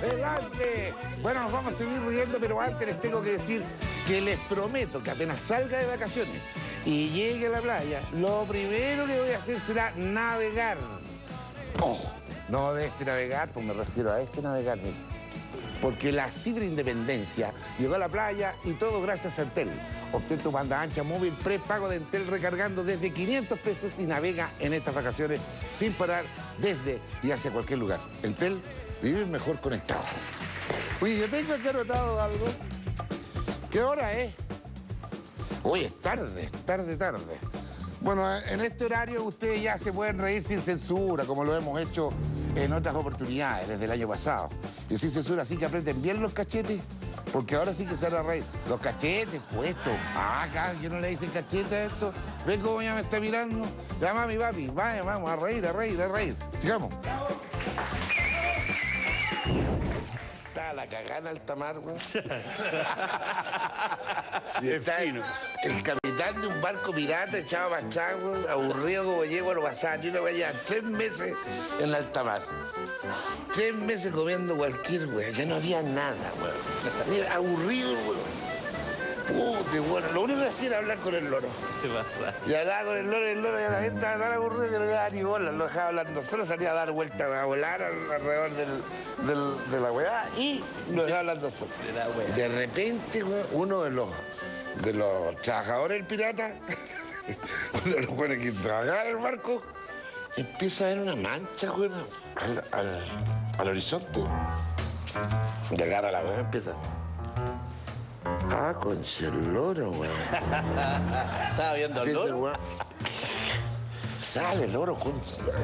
adelante. Bueno, nos vamos a seguir riendo, pero antes les tengo que decir que les prometo que apenas salga de vacaciones y llegue a la playa, lo primero que voy a hacer será navegar. Oh, no de este navegar, pues me refiero a este navegar, mira. Porque la Sidra Independencia llegó a la playa y todo gracias a Entel. Obtén tu banda ancha móvil prepago de Entel recargando desde quinientos pesos y navega en estas vacaciones sin parar desde y hacia cualquier lugar. Entel, vivir mejor conectado. Oye, yo tengo aquí anotado algo. ¿Qué hora es? Hoy es tarde, tarde, tarde. Bueno, en este horario ustedes ya se pueden reír sin censura, como lo hemos hecho en otras oportunidades desde el año pasado. Y sin censura, así que aprieten bien los cachetes, porque ahora sí que se van a reír. Los cachetes puestos. Ah, acá, ¿qué no le dicen cachete a esto? ¿Ven cómo ya me está mirando? Ya, mami, papi, vaya, vamos, a reír, a reír, a reír. Sigamos. Está la cagana Altamar, güey. Y está el, el capitán de un barco pirata echado para atrás, güey, aburrido como llego a lo pasado. Yo lo voy a llevar tres meses en Altamar. Tres meses comiendo cualquier, güey. Ya no había nada, güey. Era aburrido, güey. Puta, bueno. Lo único que hacía era hablar con el loro. ¿Qué pasa? Y hablaba con el loro y el loro ya también estaba tan aburrido que no le daba ni bola. Lo dejaba hablando solo, salía a dar vueltas, a volar alrededor del, del, de la weá y lo dejaba hablando solo. De la weá. De repente, güey, uno de los, de los trabajadores del pirata, uno de los buenos que trabajaba en el barco, empieza a ver una mancha, güey, al, al, al horizonte. De cara a la weá empieza. Ah, con el loro, güey. ¿Estaba viendo el Empieza, loro? güey. Sale el loro con...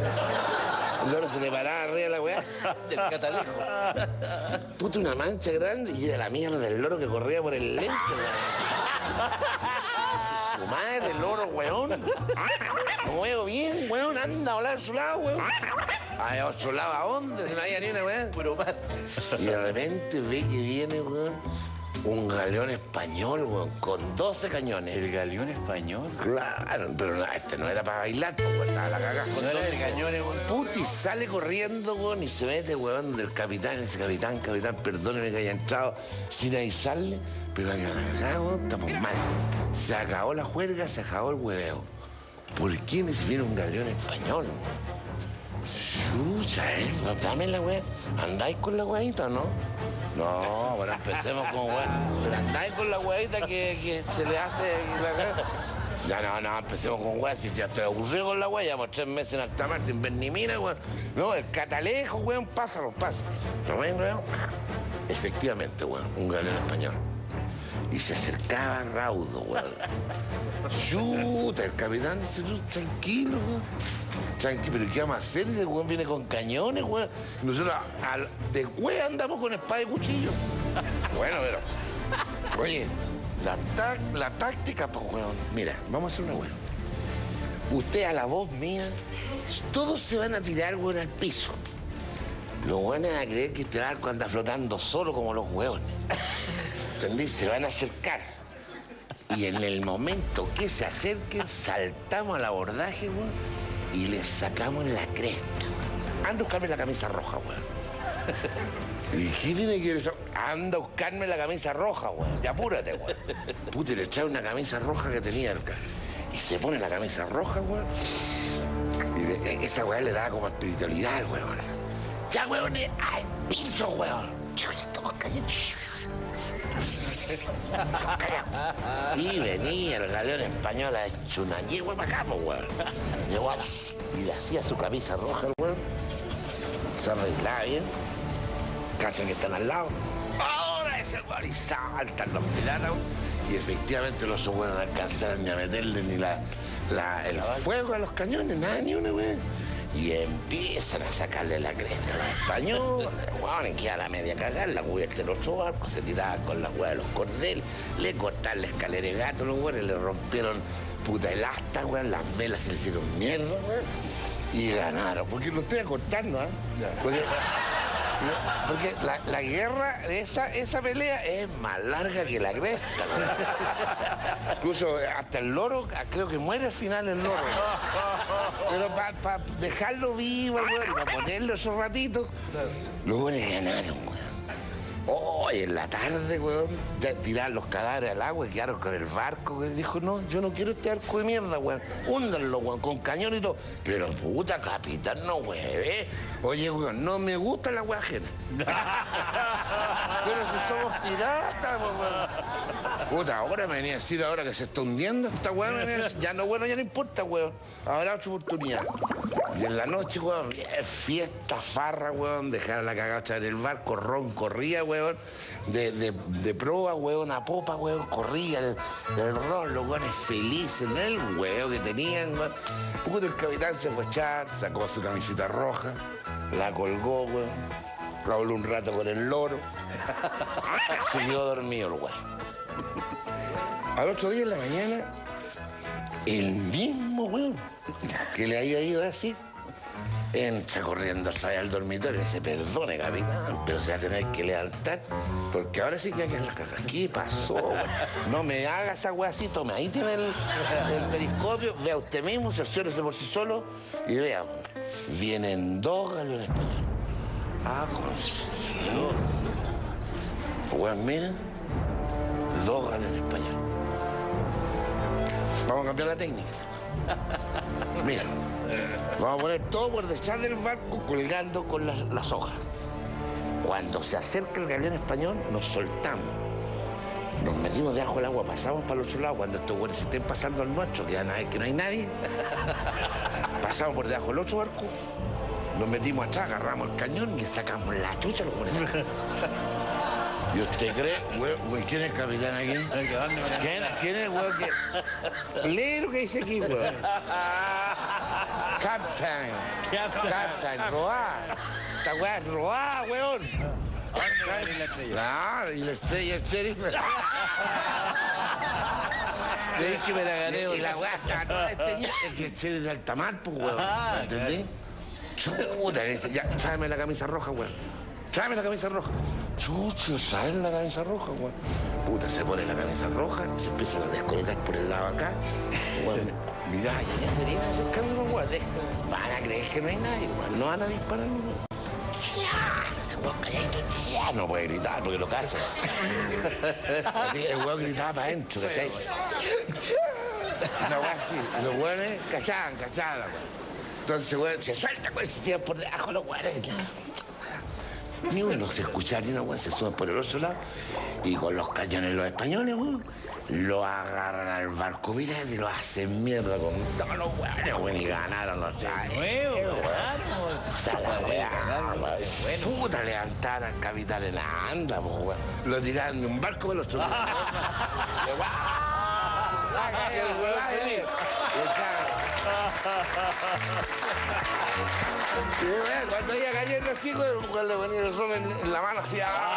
El loro se le paraba arriba de la weá. Del catalejo. Puta, una mancha grande y era la mierda del loro que corría por el lente, weón. Su madre, el loro, weón. No veo bien, weón. Anda a volar a su lado, weón. ¿A otro lado a dónde? Si no había ni una weá. Pero más. Y de repente ve que viene, weón, un galeón español, weón, con doce cañones. ¿El galeón español? Claro, pero no, este no era para bailar, pues estaba la cagada. Con doce cañones, weón. Puti sale corriendo, weón, y se mete, weón, del capitán. Ese capitán, capitán, perdóneme que haya entrado sin avisarle, pero acá, weón, estamos mal. Se acabó la juerga, se acabó el hueveo. ¿Por qué necesita un galeón español, weón? Chucha, eh, dame la weá. ¿Andáis con la weadita o no? No, bueno, empecemos con weá. Pero andáis con la weadita que, que se le hace la cara. Ya no, no, empecemos con weá. Si ya estoy aburrido con la weá, ya por tres meses en Altamar sin ver ni mira, weón. No, el catalejo, weón, pásalo, pasa. ¿Lo ven, weón? Efectivamente, weón, un galeón español. Y se acercaba raudo, weón. Chuta, el capitán dice, tú, tranquilo, weón. Tranquilo, pero ¿qué vamos a hacer? Ese weón viene con cañones, weón. Nosotros al, de weón andamos con espada y cuchillo. Bueno, pero... Oye, la, ta la táctica, pues, weón. Mira, vamos a hacer una weón. Usted a la voz mía, todos se van a tirar, weón, al piso. Los weones van a creer que este barco anda flotando solo como los weones. ¿Entendí? Se van a acercar. Y en el momento que se acerquen, saltamos al abordaje, weón, y les sacamos la cresta, weón. Anda a buscarme la camisa roja, weón. ¿Y qué tiene que ver eso? Anda a buscarme la camisa roja, weón. Ya apúrate, weón. Puta, y le trae una camisa roja que tenía el ca- y se pone la camisa roja, weón. Y le- esa weón le da como espiritualidad, weón. Ya, weón, al piso, weón. Y venía el galeón español a hecho una yegua para acá, pues, weón. Llegó a... y le hacía su camisa roja al weón. Se arreglaba bien. Cachan que están al lado. Ahora es el weón y saltan los piratas. Y efectivamente los weones no alcanzaron ni a meterle ni la, la, el fuego a los cañones, nada, ni una, weón. Y empiezan a sacarle la cresta a los españoles, weón, que a la media cagar, la cubierta del otro barco, se tiraban con la weá de los cordeles, le cortaron la escalera de gato, los weones, le rompieron puta el asta, weón, las velas se le hicieron mierda, weón, y ganaron, porque lo estoy acortando, ¿ah? ¿eh? Porque, porque la, la guerra, esa, esa pelea es más larga que la cresta, weón. Incluso hasta el loro, creo que muere al final el loro. Pero para pa dejarlo vivo, weón, y para ponerlo esos ratitos, los buenos ganaron, weón. Oh, y en la tarde, weón, ya tiraron los cadáveres al agua y quedaron con el barco, weón. Dijo, no, yo no quiero este barco de mierda, weón. Húndanlo, weón, con cañón y todo. Pero puta, capitán, no, weón. Oye, weón, no me gusta la weá ajena. Pero si somos piratas, weón. Puta, ahora me venía a decir ahora que se está hundiendo esta weá, me venía a decir, ya no, bueno, ya no importa, weón. Habrá otra oportunidad. Y en la noche, weón, fiesta, farra, weón, dejar la cagacha en el barco, ron, corría, weón, de, de, de proa, weón, a popa, weón, corría el, el ron, los weones felices, ¿no? El weón que tenían, weón. Puto, el capitán se fue a echar, sacó su camiseta roja, la colgó, weón, habló un rato con el loro, siguió dormido el weón. Al otro día en la mañana, el mismo weón que le había ido así, entra corriendo al dormitorio y dice, perdone, capitán, pero se va a tener que levantar, porque ahora sí que hay que la caga. ¿Qué pasó? No me haga esa weá así, tome, ahí tiene el, el periscopio, vea usted mismo, cerciórese por sí solo y vea, vienen dos galeones españoles. Ah, con... Weón, miren, dos galeones españoles. Vamos a cambiar la técnica. Mira, vamos a poner todo por detrás del barco colgando con las, las hojas. Cuando se acerca el galeón español, nos soltamos. Nos metimos debajo del agua, pasamos para el otro lado. Cuando estos güeyes se estén pasando al nuestro, que van a ver que no hay nadie, pasamos por debajo del otro barco, nos metimos atrás, agarramos el cañón y le sacamos la chucha a los güeyes. ¿Y usted cree, güey, quién es el capitán aquí? ¿Quién, quién es el güey que...? Lee lo que dice aquí, güey. Captain. Captain, roá. Esta güey es roá, weón. Claro, y la estrella, el sheriff. Creí que me la gané. Y la weá está toda esteñida. Es que el sheriff de alta mar, pues, weón. ¿Entendí? Chuta, dice, ya, tráeme la camisa roja, weón. Tráeme la camisa roja. Chucho, ¿sabes la camisa roja, weón? Puta, se pone la camisa roja, se empieza a descolgar por el lado acá. Weón, mirá, ya se viene acercando los weón. Van a creer que no hay nadie, weón. No van a disparar, weón. Ese weón calladito, ya no puede gritar porque lo cacha. Así, el weón gritaba para adentro, ¿cachai? Una weón así, los weones cachaban, cachaban, weón. Entonces, weón, se suelta, weón, se tiran por debajo los weones. Ni uno se escucha ni una weón, se suben por el otro lado y con los cañones los españoles, weón, lo agarran al barco pirata y lo hacen mierda con todos los weones, weón, y ganaron los chavos. Nuevo, weón. Puta la weá, weón. Puta, levantar al capitán en la anda, weón. Lo tiraron de un barco por el otro lado. Y bueno, cuando ella cayendo así, cuando venía el sol en, en la mano, así.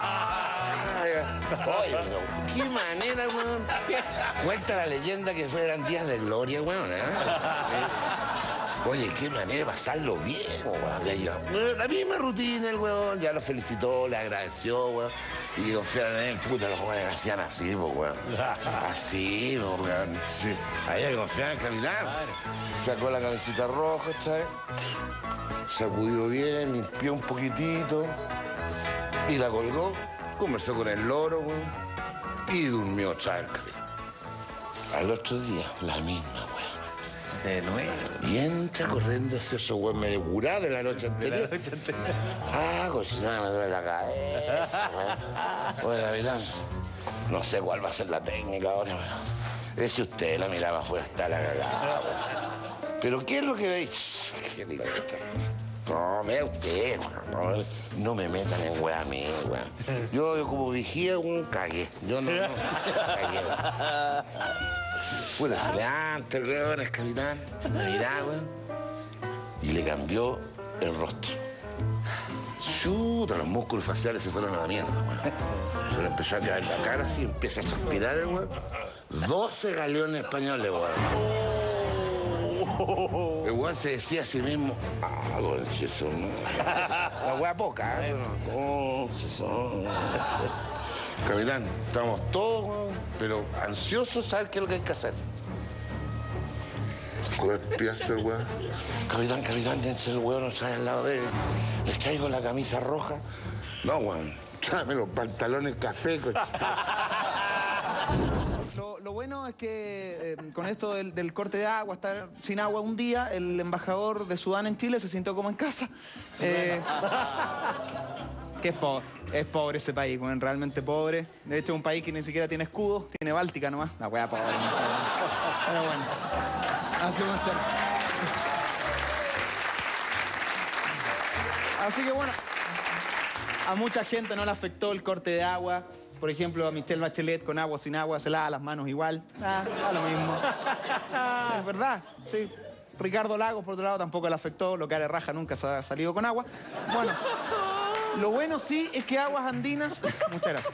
Oye, pero qué manera, weón. Cuenta la leyenda que fueran días de gloria, weón. ¿eh? Oye, qué manera de pasarlo bien, weón. La misma rutina, el weón. Ya lo felicitó, le agradeció, weón. Y confiaron en él, puta, los jóvenes hacían así, pues, weón. Así, pues, weón. Sí. Ahí hay que confiar en el capitán. Sacó la camiseta roja, ¿sabes? Sacudió bien, limpió un poquitito y la colgó, conversó con el loro, weón, y durmió otra vez el capitán. Al otro día, la misma, weón. De nuevo. Y entra corriendo ese oso, weón, medio curado de la noche anterior. De la noche anterior. Ah, cochina, me duele la cabeza, weón. Oye, capitán, no sé cuál va a ser la técnica ahora, weón. Ese usted la miraba afuera hasta la cagada, weón. Pero ¿qué es lo que veis? ¿Qué es lo que está? No, vea usted, no, no me metan en weá a mí, weón. Yo, yo como vigía, un cagué. Yo no, no, cagué, weón. Puta, se levanta el weón, el capitán, se me mira, weón. Y le cambió el rostro. Chuta, los músculos faciales se fueron a la mierda, weón. Se le empezó a caer la cara así, empieza a transpirar el weón. doce galeones españoles, weón. El weón se decía a sí mismo, ah, concheso, no. La weá poca, ¿eh? Concheso. Capitán, estamos todos, weón, pero ansiosos de saber qué es lo que hay que hacer. Empieza el weón. Capitán, capitán, el weón no sale al lado de él. Le traigo la camisa roja. No, weón, Tráeme los pantalones café, cochita. Lo, lo bueno es que eh, con esto del, del corte de agua, estar sin agua un día, el embajador de Sudán en Chile se sintió como en casa. Eh, que es pobre, es pobre ese país, bueno, realmente pobre. De hecho es un país que ni siquiera tiene escudo, tiene Báltica nomás. La wea pobre. Pero bueno, así funciona. Así que bueno, a mucha gente no le afectó el corte de agua. Por ejemplo, a Michelle Bachelet con agua o sin agua se lava las manos igual. Ah, da lo mismo. Es verdad, sí. Ricardo Lagos, por otro lado, tampoco le afectó. Lo que hará raja nunca se ha salido con agua. Bueno, lo bueno sí es que Aguas Andinas... Muchas gracias.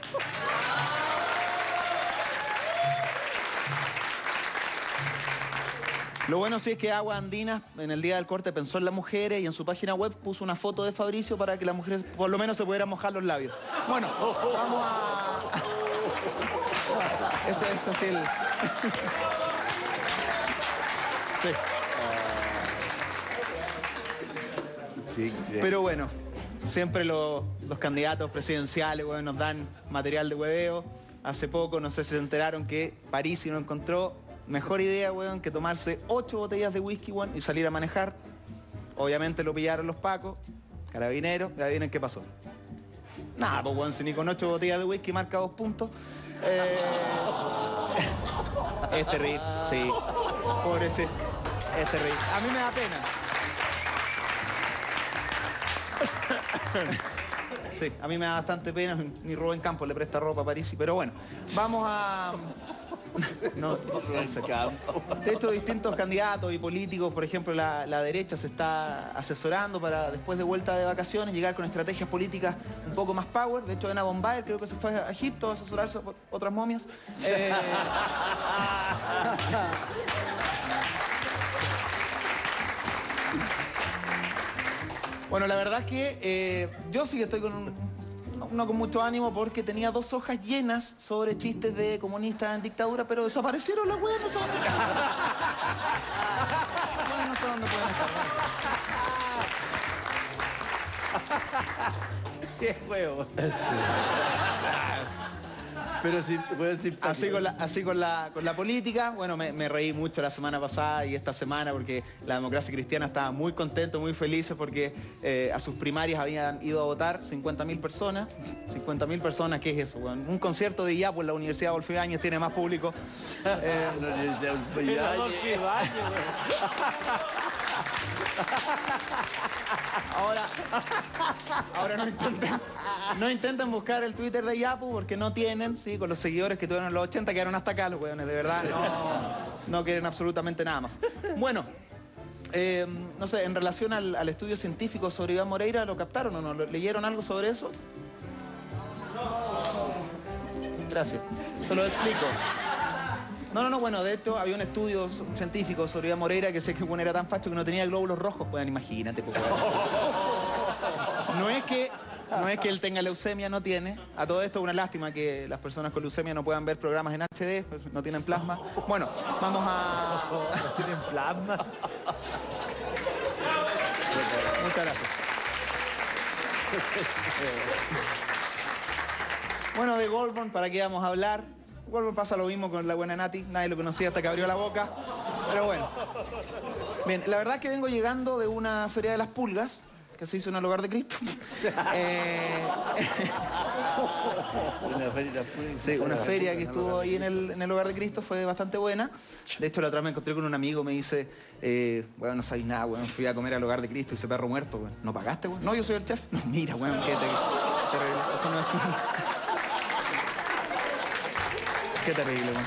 Lo bueno sí es que Aguas Andinas en el día del corte pensó en las mujeres y en su página web puso una foto de Fabricio para que las mujeres por lo menos se pudieran mojar los labios. Bueno, vamos a... Ese es así el... Sí. Pero bueno, siempre lo, los candidatos presidenciales, bueno, nos dan material de hueveo. Hace poco, no sé si se enteraron que Parisi no encontró mejor idea, weón, que tomarse ocho botellas de whisky, weón, y salir a manejar. Obviamente lo pillaron los pacos, carabineros, y adivinen qué pasó. Nada, pues, weón, si ni con ocho botellas de whisky marca dos puntos. Eh... es terrible, sí. Pobrecito, es terrible. A mí me da pena. Sí, a mí me da bastante pena. Ni Rubén Campos le presta ropa a Parisi, pero bueno, vamos a... No, de estos distintos candidatos y políticos, por ejemplo, la, la derecha se está asesorando para, después de vuelta de vacaciones, llegar con estrategias políticas un poco más power. De hecho, Ana Bombayer creo que se fue a Egipto a asesorarse por otras momias. Eh... Bueno, la verdad es que eh, yo sí que estoy con un... No con mucho ánimo porque tenía dos hojas llenas sobre chistes de comunistas en dictadura, pero desaparecieron las weas, no sé dónde están. Bueno, no sé dónde pueden estar. Qué huevo. Pero sí, bueno, sí, así con la, así con la, con la política, bueno, me, me reí mucho la semana pasada y esta semana porque la Democracia Cristiana estaba muy contento, muy feliz porque eh, a sus primarias habían ido a votar cincuenta mil personas. cincuenta mil personas, ¿qué es eso? Bueno, un concierto de Iyapu en la Universidad Adolfo Ibáñez tiene más público. Eh, la Universidad Adolfo Ibáñez. Ahora, ahora no intenten, no intenten buscar el Twitter de Yapu porque no tienen, sí, con los seguidores que tuvieron en los ochenta quedaron hasta acá los weones, de verdad, no, no quieren absolutamente nada más. Bueno, eh, no sé, en relación al, al estudio científico sobre Iván Moreira, ¿lo captaron o no? ¿Leyeron algo sobre eso? Gracias, se lo explico. No, no, no, bueno, de hecho había un estudio científico sobre Iván Moreira que sé que bueno, era tan facho que no tenía glóbulos rojos. Pues imagínate, pues, bueno. No es que, no es que él tenga leucemia, no tiene. A todo esto es una lástima que las personas con leucemia no puedan ver programas en H D, pues, no tienen plasma. Bueno, vamos a... ¿No tienen plasma? Muchas gracias. Bueno, de Goldborn, ¿para qué vamos a hablar? Goldborn pasa lo mismo con la buena Nati, nadie lo conocía hasta que abrió la boca, pero bueno. Bien, la verdad es que vengo llegando de una feria de las pulgas, que se hizo en el Hogar de Cristo. eh... Una feria, fue, sí, una feria que estuvo ahí en el, en el Hogar de Cristo, fue bastante buena. De hecho, la otra vez me encontré con un amigo, me dice, eh, bueno, no sabéis nada, weón, fui a comer al Hogar de Cristo y ese perro muerto, weón. ¿No pagaste, weón? No, yo soy el chef. No, mira, weón, qué te... terrible. Eso no es un... Qué terrible, weón.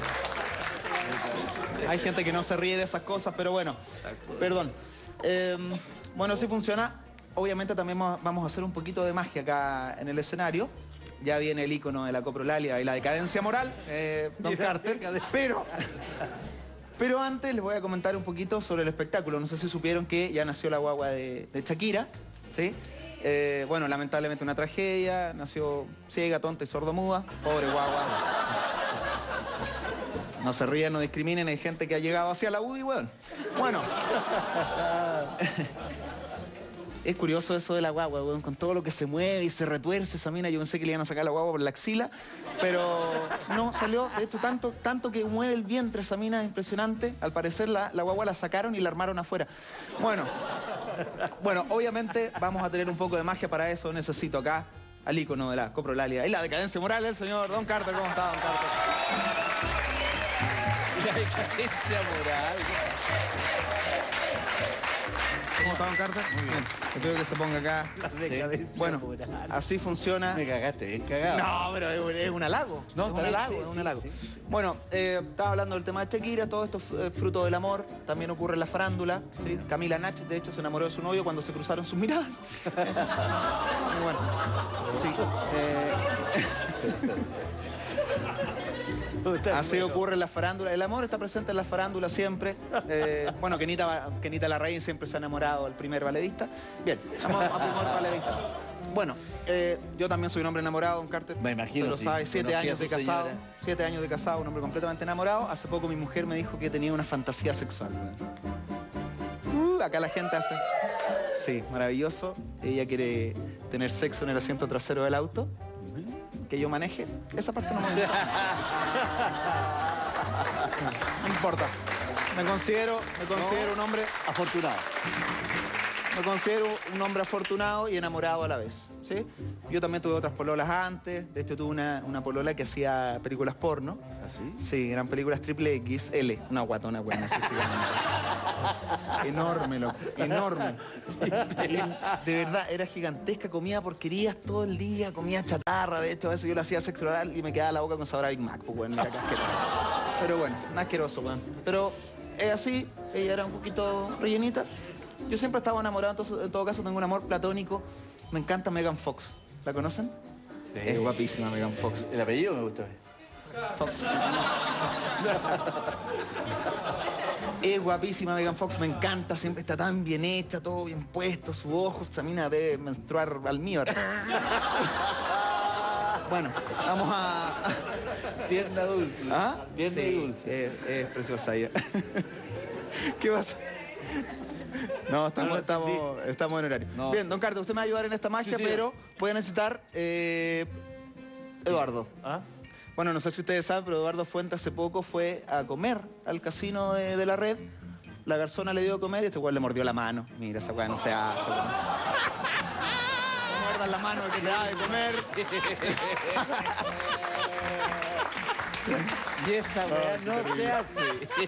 Hay gente que no se ríe de esas cosas, pero bueno, perdón. Eh, bueno, sí funciona. Obviamente también vamos a hacer un poquito de magia acá en el escenario. Ya viene el ícono de la coprolalia y la decadencia moral, eh, Don Carter. Pero, pero antes les voy a comentar un poquito sobre el espectáculo. No sé si supieron que ya nació la guagua de, de Shakira, ¿sí? Eh, bueno, lamentablemente una tragedia. Nació ciega, tonta y sordomuda. Pobre guagua. No se ríen, no discriminen, hay gente que ha llegado hacia la U D I, weón. Bueno. Es curioso eso de la guagua, weón, con todo lo que se mueve y se retuerce esa mina. Yo pensé que le iban a sacar la guagua por la axila, pero no, salió, de hecho, tanto, tanto que mueve el vientre esa mina, es impresionante. Al parecer la, la guagua la sacaron y la armaron afuera. Bueno, bueno, obviamente vamos a tener un poco de magia para eso. Necesito acá al ícono de la coprolalia y la decadencia moral, el señor Don Carter. ¿Cómo está, Don Carter? La decadencia moral. ¿Cómo está, Don Carter? Muy bien. Espero que se ponga acá. Sí. Bueno, así funciona. Me cagaste, bien cagado. No, pero es, es un halago. No, es un está bien, halago, sí, es un sí, halago. sí. Bueno, eh, estaba hablando del tema de Shakira, todo esto es fruto del amor, también ocurre en la farándula. ¿Sí? Camila Nach, de hecho, se enamoró de su novio cuando se cruzaron sus miradas. Muy bueno. Sí. Eh... Así ocurre en la farándula. El amor está presente en la farándula siempre. Eh, bueno, Kenita, Kenita Larraín siempre se ha enamorado del primer baledista. Bien, vamos a primer baledista. Bueno, eh, yo también soy un hombre enamorado, Don Carter. Me imagino, Usted lo sí. sabe, siete Conocí a años su de casado. señora. Siete años de casado, un hombre completamente enamorado. Hace poco mi mujer me dijo que tenía una fantasía sexual. Uh, acá la gente hace... Sí, maravilloso. Ella quiere tener sexo en el asiento trasero del auto. Que yo maneje, esa parte no me gusta. No importa. Me considero, me considero No. un hombre Afortunado. me considero un hombre afortunado y enamorado a la vez, ¿sí? Yo también tuve otras pololas antes. De hecho, tuve una, una polola que hacía películas porno. ¿Así? Sí, eran películas triple X, L. Una guatona buena, así gigante. Enorme, loco, enorme. De verdad, era gigantesca, comía porquerías todo el día, comía chatarra. De hecho, a veces yo le hacía sexo oral y me quedaba la boca con sabor a Big Mac, pues, bueno, mira qué asqueroso. Pero bueno, nada asqueroso, weón. Pero es así, ella era un poquito rellenita. Yo siempre estaba enamorado, entonces en todo caso tengo un amor platónico. Me encanta Megan Fox. ¿La conocen? Sí. Es guapísima Megan Fox. El apellido me gusta. Fox. Es guapísima Megan Fox, me encanta, siempre está tan bien hecha, todo bien puesto, su ojo, esa mina debe menstruar almíbar. Bueno, vamos a... Tierna dulce. ¿Ah? Tierna y Sí, dulce. Es, es preciosa ella. ¿Qué pasa? No, estamos, No, no estamos, estamos en horario. No, Bien, sí. don Carter, usted me va a ayudar en esta magia, Sí, sí. pero voy a necesitar... eh, Eduardo. ¿Ah? Bueno, no sé si ustedes saben, pero Eduardo Fuente hace poco fue a comer al casino de, de la red. La garzona le dio a comer y este güey le mordió la mano. Mira, esa weá no se hace. No muerdas la mano el que te da de comer. Y esa weá no se hace.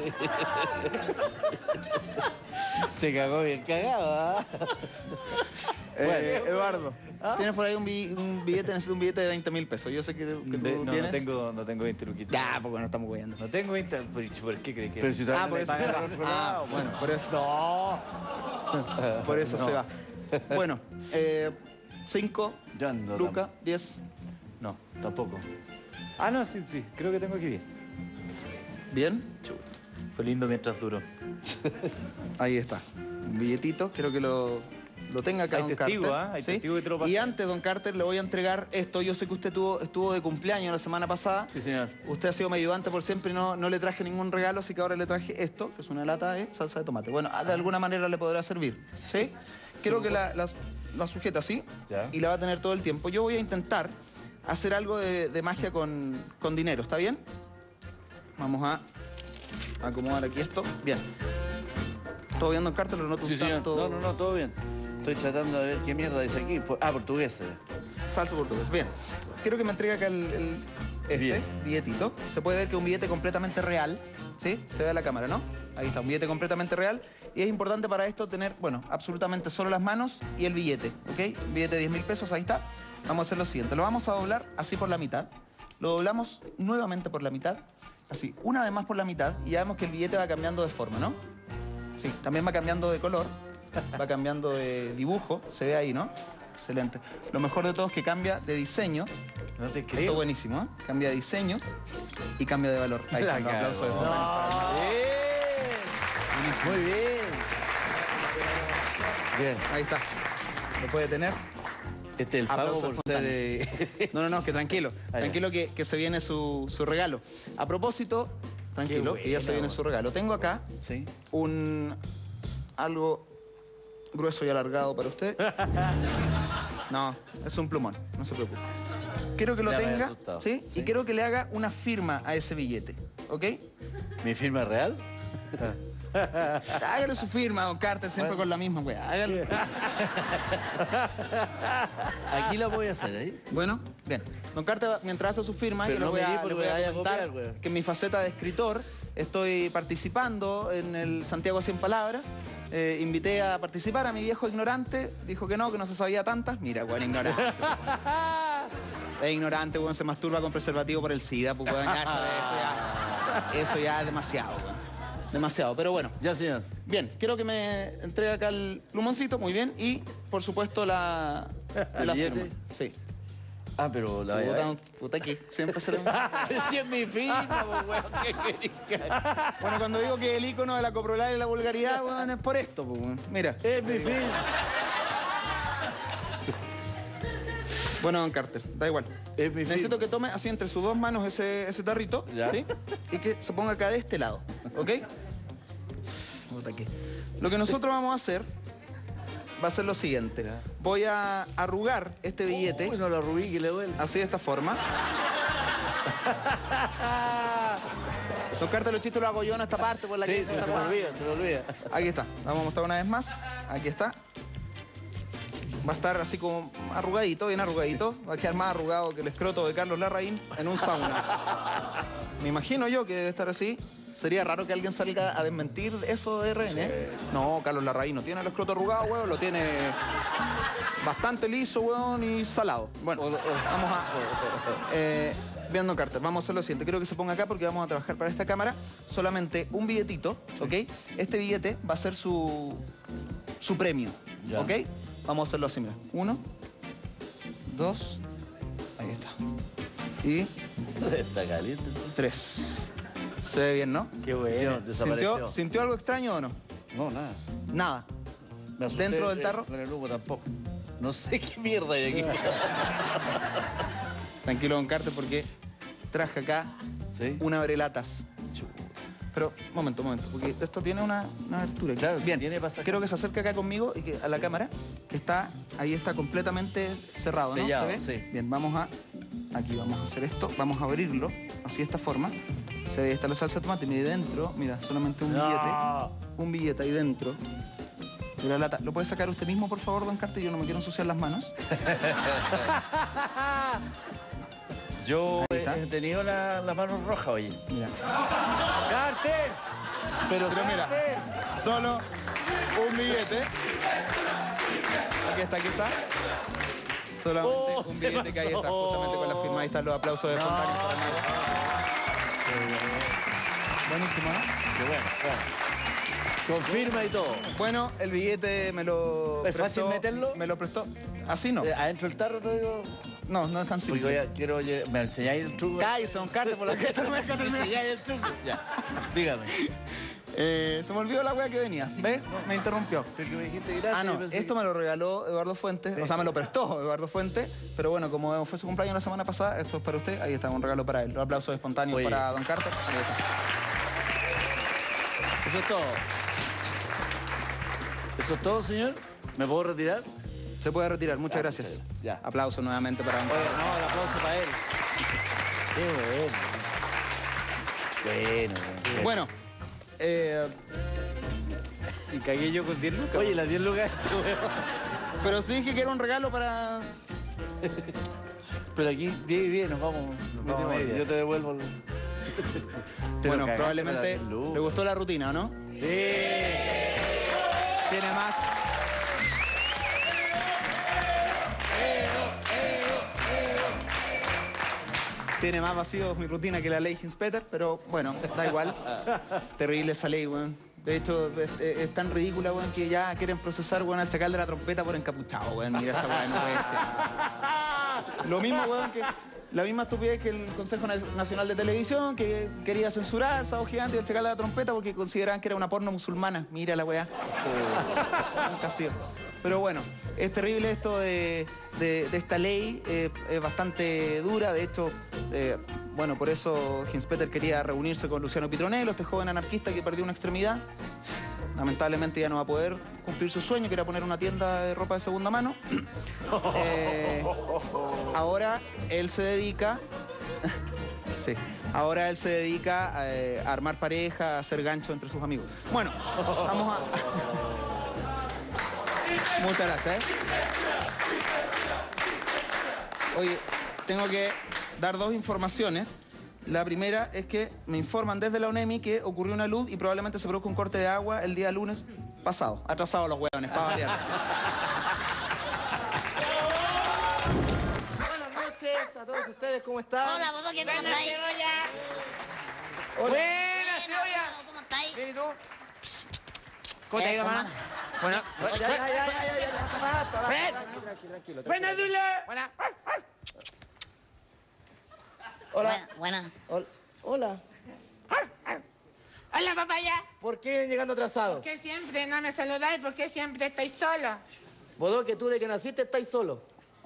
Se cagó bien cagado, ¿ah? Eh, Eduardo, tienes por ahí un, bi- un billete, necesito un billete de veinte mil pesos. Yo sé que, que tú De- no, tienes. no tengo, no tengo veinte luquitos. Ya, porque no estamos güeyando. No tengo veinte. ¿Por por qué crees que? Pero si Ah, todavía por le eso se pagan va. al otro Ah, lado. bueno, por eso, No. por eso No. se va. Bueno, eh, cinco, Yo ando Luca, diez. No, tampoco. Ah, no, sí, sí. Creo que tengo aquí bien. Bien, Chuta. Fue lindo mientras duró. ahí está. Un billetito, quiero que lo, lo tenga acá, Hay don testigo, Carter. ¿ah? Hay ¿sí? testigo que te lo Y pasé. antes, don Carter, le voy a entregar esto. Yo sé que usted tuvo, estuvo de cumpleaños la semana pasada. Sí, señor. Usted ha sido mi ayudante por siempre y no, no le traje ningún regalo, así que ahora le traje esto, que es una lata de salsa de tomate. Bueno, de alguna manera le podrá servir. ¿Sí? Quiero que la, la- la sujeta así Ya. y la va a tener todo el tiempo. Yo voy a intentar hacer algo de, de magia con, con dinero, ¿está bien? Vamos a acomodar aquí esto. Bien. ¿Todo bien, don Carter? Lo noto Sí, un señor. tanto... No, no, no, todo bien. Estoy tratando de ver qué mierda dice aquí. Por- Ah, portuguesa. Salsa portuguesa. Bien. Quiero que me entregue acá el, el- este Bien. billetito. Se puede ver que es un billete completamente real. ¿Sí? Se ve a la cámara, ¿no? Ahí está, un billete completamente real. Y es importante para esto tener, bueno, absolutamente solo las manos y el billete, ¿ok? Billete de diez mil pesos, ahí está. Vamos a hacer lo siguiente. Lo vamos a doblar así por la mitad. Lo doblamos nuevamente por la mitad. Así, una vez más por la mitad. Y ya vemos que el billete va cambiando de forma, ¿no? Sí, también va cambiando de color. Va cambiando de dibujo. Se ve ahí, ¿no? Excelente. Lo mejor de todo es que cambia de diseño. No te Esto creo. es buenísimo, ¿eh? Cambia de diseño y cambia de valor. Ahí está, La los aplausos de cagó. Juan Dani. Bien. Muy bien. Bien. Ahí está. Lo puede tener. Este es el Aplauso pago por ser... espontáneo. eh, No, no, no, que tranquilo. Ah, ya. Tranquilo que, que se viene su, su regalo. A propósito, tranquilo, Qué que ya se buena, viene su regalo. Tengo acá Sí. un... algo grueso y alargado para usted. No, es un plumón, no se preocupe. Quiero que lo Ya me había tenga, asustado. ¿sí? Sí. Y quiero que le haga una firma a ese billete, ¿ok? ¿Mi firma es real? Hágale su firma, don Carter, siempre con la misma, güey. Hágale. Aquí lo voy a hacer, ¿eh? Bueno, bien. Don Carter, mientras hace su firma, Pero yo le no voy me di a, porque le voy a vaya a comentar copiar, güey. que en mi faceta de escritor estoy participando en el Santiago a cien palabras. Eh, invité a participar a mi viejo ignorante. Dijo que no, que no se sabía tantas. Mira, güey, ignorante. Es ignorante, weón, se masturba con preservativo por el SIDA, pues, weón, ya sabes, eso ya, eso ya es demasiado, weón. Demasiado, pero bueno. Ya, señor. Bien, quiero que me entregue acá el plumoncito, muy bien, y, por supuesto, la, ¿El la billete? firma. Sí. Ah, pero la Puta, voy puta que siempre se le... Si es mi firma, pues, weón, ¿qué querés que- Bueno, cuando digo que el icono de la coprolar y la vulgaridad, weón, es por esto, pues, weón. Mira. Es mi firma. Bueno, don Carter, da igual. Es mi Necesito firma. que tome así entre sus dos manos ese, ese tarrito, Ya. ¿sí? Y que se ponga acá de este lado, ¿ok? Puta que- Lo que nosotros vamos a hacer va a ser lo siguiente. Voy a arrugar este billete. Uy, no lo arrugué, que le duele. Así de esta forma. Don Carter, los chistes los hago yo en esta parte por la Sí, que... sí, se me olvida, se me olvida. Aquí está. Vamos a mostrar una vez más. Aquí está. Va a estar así como arrugadito, bien arrugadito. Va a quedar más arrugado que el escroto de Carlos Larraín en un sauna. Me imagino yo que debe estar así. Sería raro que alguien salga a desmentir eso de R N. ¿eh? No, Carlos Larraín no tiene el escroto arrugado, weón. Lo tiene bastante liso, weón, y salado. Bueno, vamos a... Eh, bien, don Carter, vamos a hacer lo siguiente. Quiero que se ponga acá porque vamos a trabajar para esta cámara. Solamente un billetito, ¿ok? Este billete va a ser su, su premio, Ya. ¿ok? Vamos a hacerlo así, mira. Uno, dos, ahí está. Y Está caliente. tres. Se ve bien, ¿no? Qué bueno. Desapareció. ¿Sintió, ¿Sintió algo extraño o no? No, nada. Nada. Me asusté, ¿Dentro del eh, tarro? Con el humo tampoco. No sé qué mierda hay aquí. Tranquilo, don Carter, porque traje acá ¿Sí? una brelatas. Pero, momento, momento, porque esto tiene una, una abertura. aquí. Claro, sí, bien, tiene para sacar. quiero que se acerque acá conmigo y que a la cámara, que está, ahí está completamente cerrado, ¿no? Sellado, ¿Se ve? sí. Bien, vamos a, aquí vamos a hacer esto, vamos a abrirlo, así de esta forma. Se ve, ahí está la salsa de tomate, mire, dentro, mira, solamente un No. billete, un billete ahí dentro de la lata. ¿Lo puede sacar usted mismo, por favor, don Carter? Yo no me quiero ensuciar las manos. Yo Ahí he, está. he tenido la, la mano roja, oye. Mira. ¡Carter! Pero, Pero mira, solo un billete. Aquí está, aquí está. Solamente Oh, un se billete que ahí está, pasó. justamente con la firma. Ahí están los aplausos de espontáneos para mí. Buenísimo, ¿no? Qué bueno, bueno. Con firma y todo. Bueno, el billete me lo ¿Es prestó. fácil meterlo? Me lo prestó. Así no. Eh, ¿Adentro del tarro te digo? No, no es tan Porque simple. voy a- quiero... oye, ¿me enseñáis el truco? Cállese, don Carter, por la que no me deja ¿Me terminar. enseñáis el truco? Ya, dígame. Eh, se me olvidó la wea que venía. ¿Ves? Me interrumpió. Porque me dijiste gracias. Ah, yo no, pensé esto me lo regaló Eduardo Fuentes, o sea, me lo prestó Eduardo Fuentes, pero bueno, como fue su cumpleaños la semana pasada, esto es para usted, ahí está, un regalo para él. Los aplausos espontáneos Oye. para don Carter. Ahí está. Eso es todo. ¿Eso es todo, señor? ¿Me puedo retirar? Se puede retirar, muchas Ah, gracias. muchas gracias. Ya. Aplauso nuevamente para don Oye, Carter. no, el aplauso para él. Qué bueno. Bueno, bueno. Bueno, eh, Y cagué yo con diez lucas. Oye, las diez lucas, este weón. pero sí dije que era un regalo para... Pero aquí, diez y diez, nos vamos. Nos vamos a media. Yo te devuelvo. el- Te lo Bueno, cagaste, probablemente las diez lucas. le gustó la rutina, ¿no? Sí. Tiene más... Tiene más vacíos mi rutina que la ley Hinspeter, pero bueno, da igual. Terrible esa ley, weón. De hecho, es, es tan ridícula, weón, que ya quieren procesar, weón, al chacal de la trompeta por encapuchado, weón. Mira esa weón, no puede ser. Lo mismo, weón, que... La misma estupidez que el Consejo Nacional de Televisión, que quería censurar Sábado Gigante y el chacal de la trompeta porque consideraban que era una porno musulmana. Mira la weá. Nunca ha sido. Pero bueno, es terrible esto de, de- de esta ley, eh, es bastante dura. De hecho, eh, bueno, por eso Hinspeter quería reunirse con Luciano Pitronello, este joven anarquista que perdió una extremidad. lamentablemente ya no va a poder cumplir su sueño, que era poner una tienda de ropa de segunda mano. Eh, ahora él se dedica... sí, ahora él se dedica a, eh, a armar pareja, a hacer gancho entre sus amigos. Bueno, vamos a... Muchas gracias, ¿eh? Oye, tengo que dar dos informaciones. La primera es que me informan desde la ONEMI que ocurrió una luz y probablemente se produjo un corte de agua el día lunes pasado. Atrasado los hueones, para variar. Buenas noches a todos ustedes, ¿cómo están? Hola, Bodoque, ¿cómo estáis? Buenas, cebolla. ¿Cómo estáis? Bien, ¿y tú? ¿Cómo te ha ido, mamá? Bueno, Ya, ya, ya, ya, ya, ya, ya. Fred. Tranquilo, tranquilo. Buenas, Dula. Buenas. Hola. Buena. Hola. Hola. Hola, papaya. ¿Por qué vienen llegando atrasados? ¿Por qué siempre no me saludáis? ¿Por qué siempre estáis solo? Bodoque, tú de que naciste estáis solo.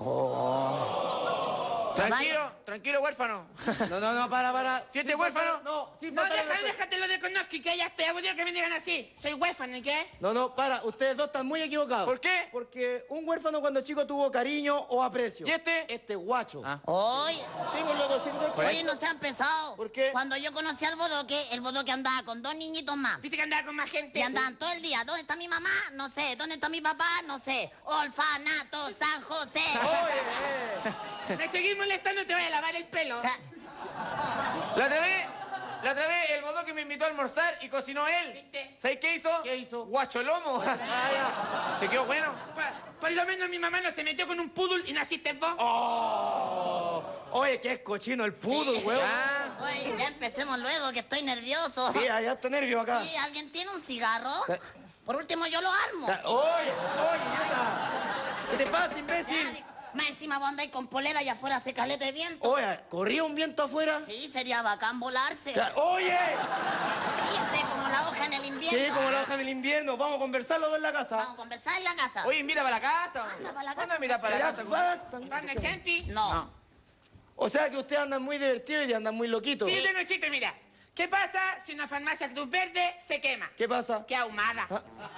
Tranquilo, tranquilo, huérfano. No, no, no, para, para. ¿Si este huérfano? No, sí, No, falta- déjate, déjate lo de conozco y que ya estoy aburrido que me digan así. Soy huérfano, ¿y qué? No, no, para. Ustedes dos están muy equivocados. ¿Por qué? Porque un huérfano cuando chico tuvo cariño o aprecio. ¿Y este? Este guacho. Ah. Oye, Sí, por loco, sí, por- oye, no se han pesado. ¿Por qué? Cuando yo conocí al Bodoque, el Bodoque andaba con dos niñitos más. ¿Viste que andaba con más gente? Y andaban todo el día. ¿Dónde está mi mamá? No sé. ¿Dónde está mi papá? No sé. Orfanato San José. Me seguís molestando, te voy a lavar el pelo. Ja, La otra vez, la otra vez, el bodoque me invitó a almorzar y cocinó él. ¿Viste? ¿Sabes qué hizo? ¿Qué hizo? Guacholomo. ¿Te quedó bueno? Por, por lo menos mi mamá no se metió con un poodle y naciste vos. Oh, oye, qué es cochino el pudo, Sí. huevo. Ah. Oye, ya empecemos luego, que estoy nervioso. Sí, allá estoy nervio acá. Sí, ¿alguien tiene un cigarro? Por último, yo lo armo. Ya, Oye, oye, neta. ¿Qué te pasa, imbécil? Más encima vos andáis con polera y afuera hace caleta de viento. Oye, ¿corría un viento afuera? Sí, sería bacán volarse. Ya, Oye. Irse como la hoja en el invierno. Sí, como la hoja del invierno. Vamos a conversar los dos en la casa. Vamos a conversar en la casa. Oye, mira para la casa. Anda para la casa. ¿Cuándo mira para la Ya, casa? basta. ¿Dónde, Chenti? No. O sea que ustedes andan muy divertidos y andan muy loquitos. Sí, tengo un chiste, mira. ¿Qué pasa si una farmacia Cruz Verde se quema? ¿Qué pasa? ¡Qué ahumada!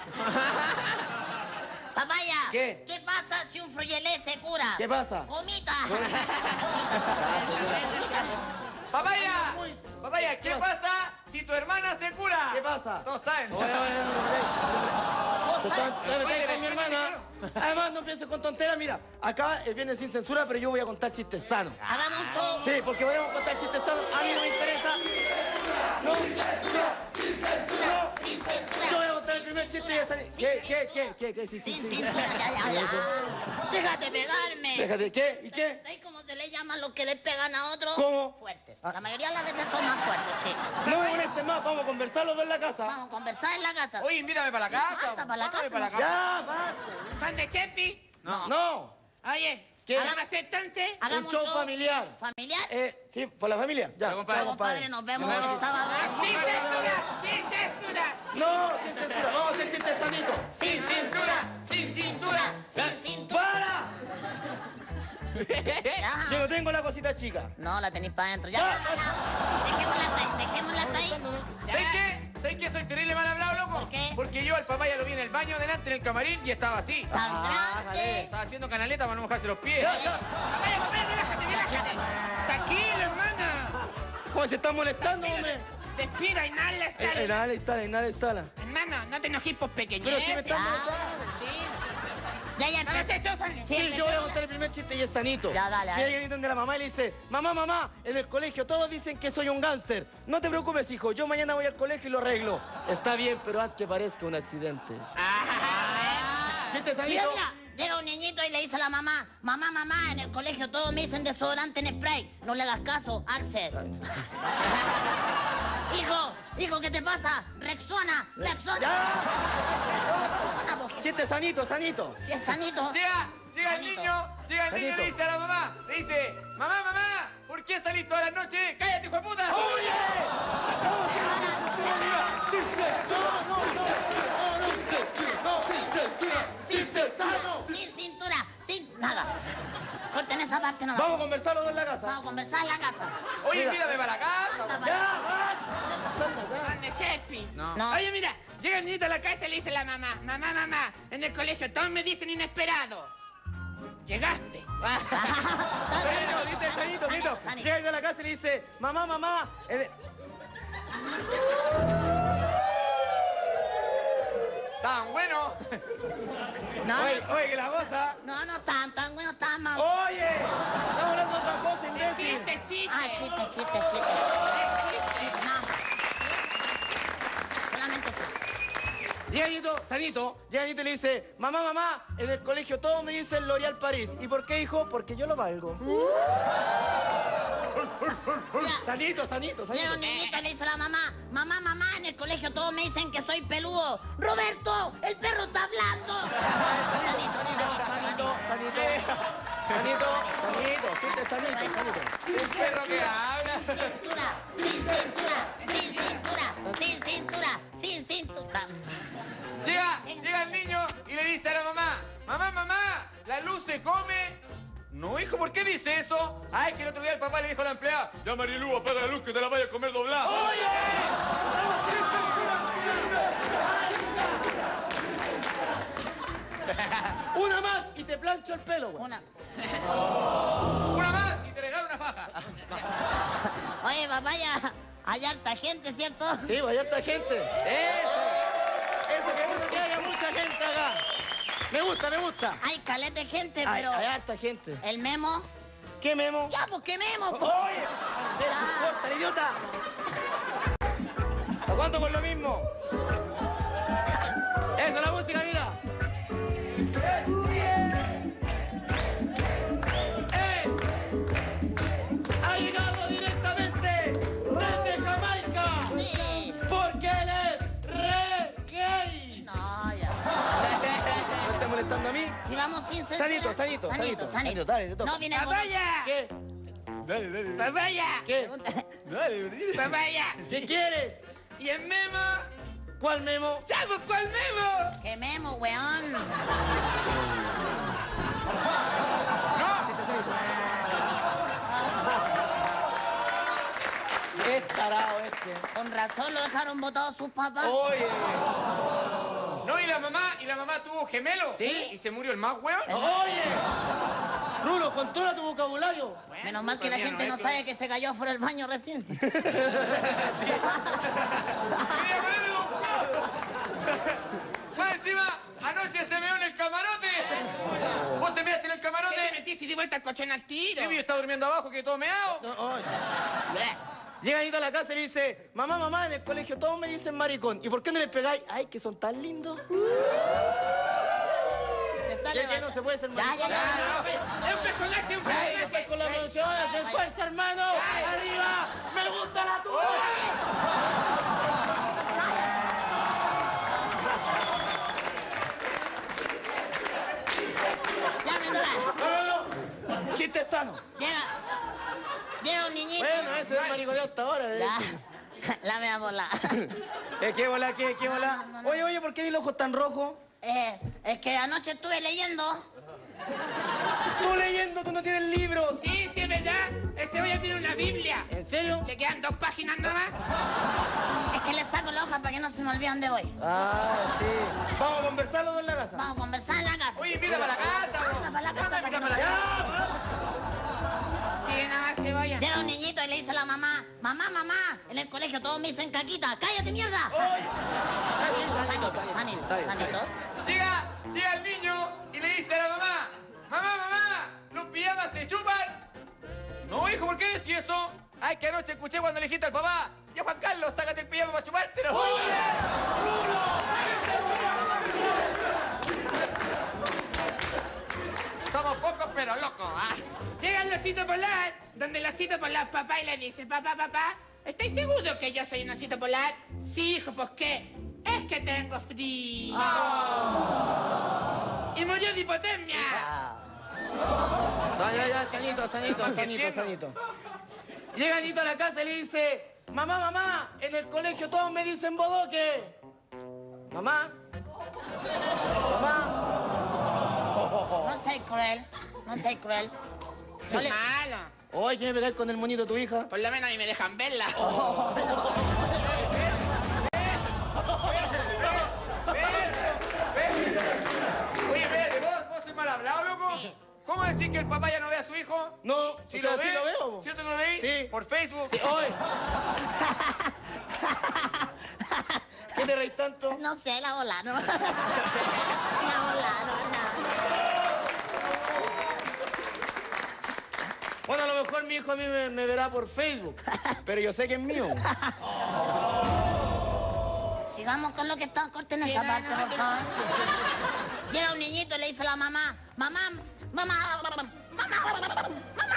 Papaya. ¿Qué? ¿Qué pasa si un fruyelé se cura? ¿Qué pasa? Gomita. ¡Papaya! Papaya, ¿qué pasa si tu hermana se cura? ¿Qué pasa? Todos saben. Oye, oye, oye. Vos sabés- Te metes con mi hermana. Además, no pienses con tonteras. Mira, acá es viernes sin censura, pero yo voy a contar chistes sanos. Hagamos un show. Sí, porque voy a contar chistes sanos. A mí no me interesa. No, no, Sin yo censura. voy a contar el primer chiste y ya salí. ¿Qué, qué, qué, qué, qué? Sí, sí, Sin sí. cintura. Ya, ya, ya. Déjate pegarme. Déjate, ¿qué? ¿Y qué? ¿Sabes cómo se le llama a los que le pegan a otros? ¿Cómo? Fuertes. La mayoría de las veces son más fuertes, sí. No me molestes más, vamos a conversar los dos en la casa. Vamos a conversar en la casa. Oye, invítame para la casa. Basta, para la Vámonos casa, para la no casa. Ya, basta. ¿Pan de Chenti? No. No. Oye, ¿Qué? ¿qué vamos a hacer entonces? Hagamos Un show familiar. ¿Familiar? Eh, sí, por la familia. Ya, Ya, compadre. chao, Compadre, nos vemos Nos vemos. el sábado. ¡Sin censura! ¡Sin censura! No, sin censura. Vamos a hacer chistes sanitos. Sin cintura. Sin cintura. Sin cintura. ¡Para! Ya. Yo no tengo la cosita chica. No, la tenéis para adentro. Ya, ya, ya. Dejémosla hasta ahí. Dejémosla hasta ahí. ¿Sabes qué? ¿Sabes qué? Soy terrible mal hablado, loco. ¿Por qué? Porque yo al papá ya lo vi en el baño adelante en el camarín y estaba así. Tan grande. Estaba haciendo canaleta para no mojarse los pies. Ya, ya. Papaya, papaya, relájate, relájate. Tranquilo, hermana. ¿Cómo se están molestando, hombre? Respira, inhala, Eh, sale. Inhala, instala, inhala, instala. Hermano, no te enojes por pequeñez. Pero si me están Ah. molestando. Ya, ya Vamos a empecé. hacer eso, Sí, Sí, yo voy a empecemos. contar el primer chiste y es sanito. Ya, dale, dale. Viene alguien de la mamá y le dice, mamá, mamá, en el colegio todos dicen que soy un gángster. No te preocupes, hijo, yo mañana voy al colegio y lo arreglo. Está bien, pero haz que parezca un accidente. Chiste Mira, sanito. mira, llega un niñito y le dice a la mamá, mamá, mamá, en el colegio todos me dicen desodorante en spray. No le hagas caso, Axel. Hijo, hijo, ¿qué te pasa? Rexona, Rexona. Ya. Rexona, vos. Chiste sanito, sanito. Si es sanito. Llega, llega el Sanito. niño, llega el niño y Sanito. le dice a la mamá, le dice, mamá, mamá, ¿por qué salís todas las noches? ¡Cállate, hijo de puta! Sin cintura, sin nada. Corten esa parte nomás. Vamos a conversar los dos en la casa. Vamos a conversar en la casa. Oye, Mira. invítame para la casa. Anda, Ya, para- va. ¿Dónde Chepi? No. Oye, mira, Llega el niñito a la casa y le dice a la mamá, mamá, mamá, en el colegio todos me dicen inesperado. Llegaste. Sanito, dice Sanito, Sanito. Llega a la casa y le dice, mamá, mamá. eh, Tan bueno. No, Oye, no, oye, que la cosa. no, no tan, tan bueno, tan mal. Oye, estamos hablando de otra cosa, imbécil. Chiste, chiste. Ah, chiste, chiste, chiste, chiste. Chiste, no. Solamente chiste. Llega Nito, Sanito, llega Nito y le dice, mamá, mamá, en el colegio todos me dicen L'Oréal París. ¿Y por qué, hijo? Porque yo lo valgo. Ya. Sanito, Sanito, Llega Sanito. un niñito y le dice a la mamá, mamá, mamá, en el colegio todos me dicen que soy peludo. ¡Roberto, el perro está hablando! Sanito, Sanito, Sanito, Sanito, Sanito, Sanito, Sanito, Sanito. Un perro que habla. Sin cintura, sin cintura, sin cintura, sin cintura. Llega, llega el niño y le dice a la mamá, mamá, mamá, la luz se come. No, hijo, ¿por qué dice eso? Ay, que el otro día el papá le dijo a la empleada, ya Marilu, apaga la luz que te la vaya a comer doblada. ¡Oye! Una más y te plancho el pelo, güey. Una. Una más y te regalo una faja. Oye, papá, ya hay harta gente, ¿cierto? Sí, vaya harta gente. Eso. Eso que gusta que haya mucha gente acá. Me gusta, me gusta. Hay caleta de gente, Hay, pero... hay harta gente. ¿El memo? ¿Qué memo? Ya, pues, ¿qué memo? po? ¡Oye! ¡Eso importa, idiota! ¿Aguanto con lo mismo? Eso, la música, mira. ¡Eh! Ha llegado directamente desde Jamaica. Sí. Porque él es re gay. No, ya. ¿Me está molestando a mí? Si vamos sin censura. Sanito, Sanito, Sanito. Sanito. Dale, te toca. No viene el ¡Papaya! ¿Qué? ¡Papaya! ¿Qué? Pregunta- ¡Papaya! ¿Qué quieres? ¿Y el memo? ¿Cuál memo? ¿Sabes cuál memo? ¿Qué memo, weón? Es tarado este. Con razón lo dejaron botado sus papás. Oye. No, y la mamá, y la mamá tuvo gemelos. ¿Sí? Y se murió el más weón. Oye. Rulo, controla tu vocabulario. Menos mal que la Todavía gente no no es, sabe que se cayó fuera del baño recién. Más encima, anoche se meó en el camarote. ¿Vos te measte en el camarote? ¿Qué te metís y di vuelta al colchón al tiro? Sí, yo estaba durmiendo abajo, que todo meado. No, oye. Llega Anita a la casa y le dice, mamá, mamá, en el colegio todos me dicen maricón. ¿Y por qué no les pegáis? Ay, que son tan lindos. Te está ¿Qué, qué no levantando. se puede ser Ya, maricón? ya, ya. Es un personaje, un Ay, personaje. después con la producción, hacen fuerza, hermano. Arriba, me gusta la tuya. Ya me toca. No, no, no. Chiste sano. Llega. Llega un niñito. Bueno, ese es el mariconeo hasta ahora. ¿eh? Ya. La me bola. Eh, ¿Qué bola, qué, qué bola? Oye, oye, ¿por qué mi ojo tan rojo? Eh, es que anoche estuve leyendo. Tú leyendo, tú no tienes libros. Sí, sí, es verdad. Ese hoy tiene una Biblia. ¿En serio? Le quedan dos páginas nomás. Es que le saco la hoja para que no se me olvide dónde voy. Ah, sí. Vamos a conversarlo en la casa. Vamos a conversar en la casa. Oye, invita para la casa, vos. Invita para la casa, para que no- para la casa. Sí, nada más cebolla. Llega un niñito y le dice a la mamá, mamá, mamá, en el colegio todos me dicen caquita, cállate mierda. Sanito, sanito, sanito, sanito. Llega, llega el niño y le dice a la mamá, mamá, mamá, ¿los pijamas se chupan? No, hijo, ¿por qué decís eso? Ay, que anoche escuché cuando le dijiste al papá, ya Juan Carlos, sácate el pijama para chupártelo. Somos pocos pero locos, ¿ah? Llega el osito polar, donde el osito polar papá y le dice, papá, papá, ¿estáis seguros que yo soy un osito polar? Sí, hijo, ¿por qué? Es que tengo frío. Y murió de hipotermia. No, ya, ya, sanito, sanito, Qué sanito, tierno. sanito. Llega Anito a la casa y le dice, mamá, mamá, en el colegio todos me dicen bodoque. Mamá. Mamá. No seas cruel, no seas cruel. No le- Malo. Hoy ¿quiere pegar con el monito de tu hija? Por lo menos a mí me dejan verla. decir que el papá ya no ve a su hijo? No, ¿Sí o sea, lo ve? sí lo veo. ¿Cierto que lo veis? Sí. ¿Por Facebook? Sí, oye. ¿Qué te reís tanto? No sé, la bola, ¿no? La bola, no, no. Bueno, a lo mejor mi hijo a mí me, me verá por Facebook, pero yo sé que es mío. Sigamos con lo que está, corten esa parte, por favor. Llega un niñito y le dice a la mamá, mamá, mamá, mamá, mamá,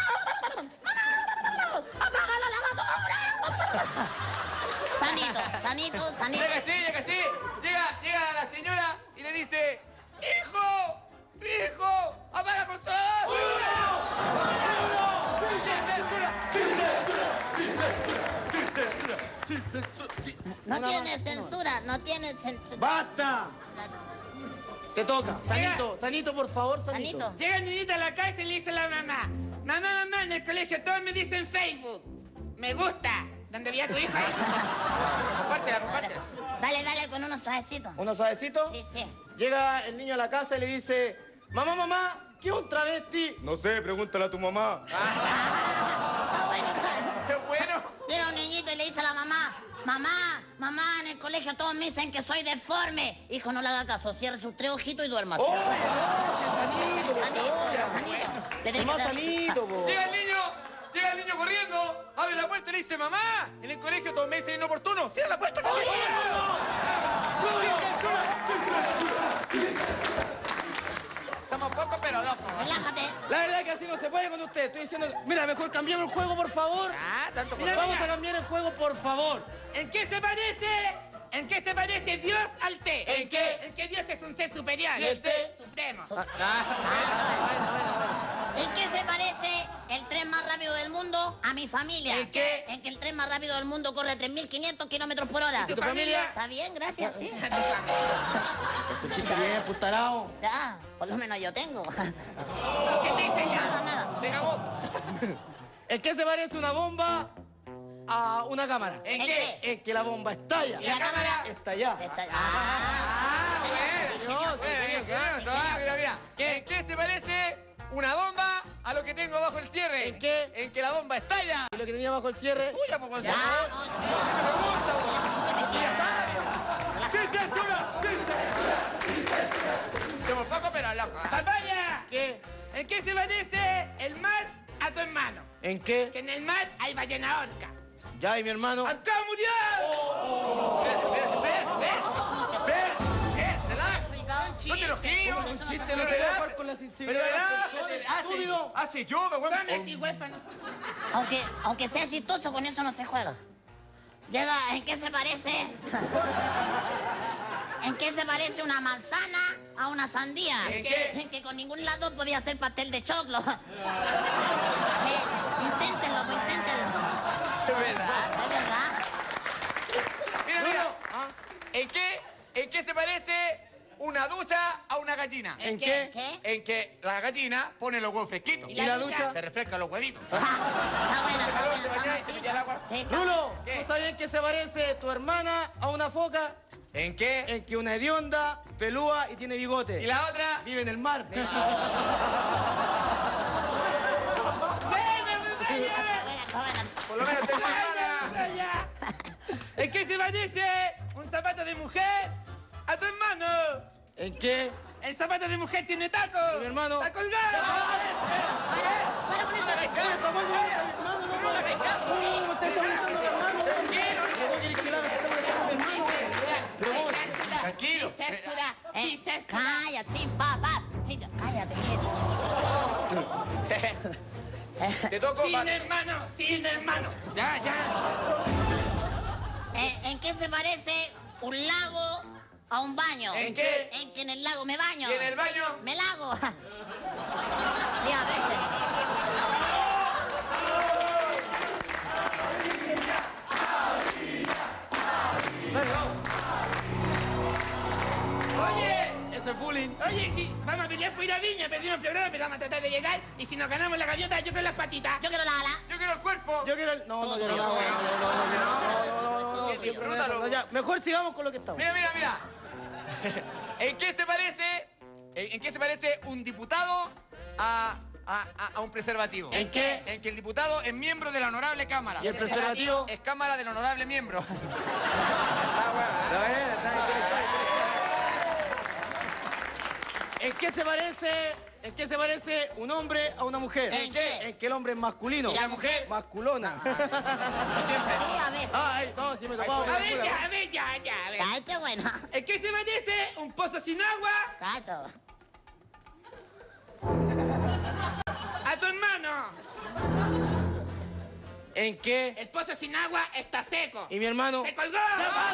apaga la lavadora. Sanito, sanito, sanito. Llega así, llega así. Llega, llega la señora y le dice, ¡hijo! ¡Hijo! ¡Apaga el consolador! No tiene censura, no tiene censura. ¡Basta! Te toca. Sanito, Sanito, por favor, Sanito. Sanito. Llega el niñito a la casa y le dice a la mamá, mamá, mamá, en el colegio todos me dicen Facebook. Me gusta. ¿Dónde vi a tu hijo? Compártela, compártela. Dale, dale, con unos suavecitos. ¿Uno suavecito? Sí, sí. Llega el niño a la casa y le dice, mamá, mamá, ¿qué es un travesti? No sé, pregúntale a tu mamá. Está bueno. ¡Qué bueno! Llega un niñito y le dice a la mamá, mamá, mamá, en el colegio todos me dicen que soy deforme. Hijo, no le haga caso, cierre sus tres ojitos y duerma. ¡Oh, Sanito, por Sanito, favor! Sanito. Te ¡Es tenés más que dar- Sanito, po! Llega el niño, llega el niño corriendo, abre la puerta y le dice, mamá, en el colegio todos me dicen inoportuno. ¡Cierra la puerta! Somos pocos pero locos. Relájate. La verdad es que así no se puede con usted. Estoy diciendo, mira, mejor cambiamos el juego, por favor. Ah, tanto Mira, color. vamos a cambiar el juego, por favor. ¿En qué se parece? ¿En qué se parece Dios al té? ¿En qué? En que Dios es un ser superior. ¿Y el té? Supremo. ¿En qué se parece el tren más rápido del mundo a mi familia? ¿En qué? En que el tren más rápido del mundo corre tres mil quinientos kilómetros por hora. ¿Y tu familia? Está bien, gracias, sí. Escuchita bien, putarao. Ya, por lo menos yo tengo. ¿Qué te dice Nada, ya? nada. Se acabó. ¿En qué se parece una bomba a una cámara? ¿En ¿En qué? En que la bomba estalla. ¿Y la cámara? Estalla. Está- Ah, Bien, genio, bien, bien, bien. Ah, mira, mira. ¿En qué se parece una bomba a lo que tengo bajo el cierre? ¿En qué? En que la bomba estalla. Y lo que tenía bajo el cierre. Tuya, pues, Gonzalo. Ya, no, Somos pocos pero locos. ¡Papaya! ¿Qué? ¿En qué se parece el mar a tu hermano? ¿En qué? Que en el mar hay ballena orca. Ya, y mi hermano. ¡Orca murió! No te enojes. Un chiste, no te voy a jugar con la Pero sensibilidad. de de las nada, personas, hace, estúpido. hace yoga, weón. Come si huérfano. Aunque, aunque sea chistoso, con eso no se juega. Llega, ¿en qué se parece? ¿En qué se parece una manzana a una sandía? ¿En qué? En que con ningún lado podía hacer pastel de choclo. Eh, inténtenlo, pues, inténtenlo. Es verdad. Es verdad. Mira, mira. ¿En qué, ¿En qué se parece una ducha a una gallina? ¿En qué? ¿Qué? En que la gallina pone los huevos fresquitos. ¿Y la ducha? Te refresca los huevitos. Está buena, está calor, buena. te bañás y te estamos metí al agua. así. Sí, está- Rulo, ¿Qué? ¿tú sabes en qué se parece tu hermana a una foca? ¿En qué? En que una hedionda, pelúa y tiene bigote. ¿Y la otra? Vive en el mar. está buena. Por lo menos te hermana. ¿En qué se parece un zapato de mujer a tu hermano? ¿En qué? El zapato de mujer tiene taco. Mi hermano. ¡Está colgado! Para con eso. Uh, usted está molestando a mi hermano. ¿Cómo quiere que le haga? Se está molestando a mi hermano. Tranquilo. Censura, Eh, sí, censura. cállate, sin papas. Sí, cállate, quieto. Te toco. Sin va- hermano, sin hermano. Ya, ya. Eh, ¿En qué se parece un lago a un baño? ¿En qué? En que en el lago me baño. ¿Y en el baño? Me lago. Sí, a veces. Oye, Eso es bullying. oye, si vamos a pelear por ir a Viña, perdimos el programa, pero vamos a tratar de llegar. Y si nos ganamos la gaviota, yo con las patitas. Yo quiero la ala. Yo quiero el cuerpo. Yo quiero el... No, no, no, no, no, no, no, no, no, no, no, no, ya, mejor sigamos con lo que estamos. Mira, mira, mira. ¿En qué se parece? ¿En, en qué se parece un diputado a, a, a- a un preservativo. ¿En qué? En que el diputado es miembro de la honorable Cámara. ¿Y el preservativo? Es Cámara del honorable miembro. ¿En qué se parece, en qué se parece un hombre a una mujer? ¿En qué? En que el hombre es masculino. ¿Y la mujer? Masculona. No siempre. Sí, a veces. Ay, no, si me topaba. A ver, ya, a ver, ya, ya, a ver. Ay, qué bueno. ¿En qué se parece un pozo sin agua Caso. a tu hermano? ¿En qué? El pozo sin agua está seco. ¿Y mi hermano? ¡Se colgó!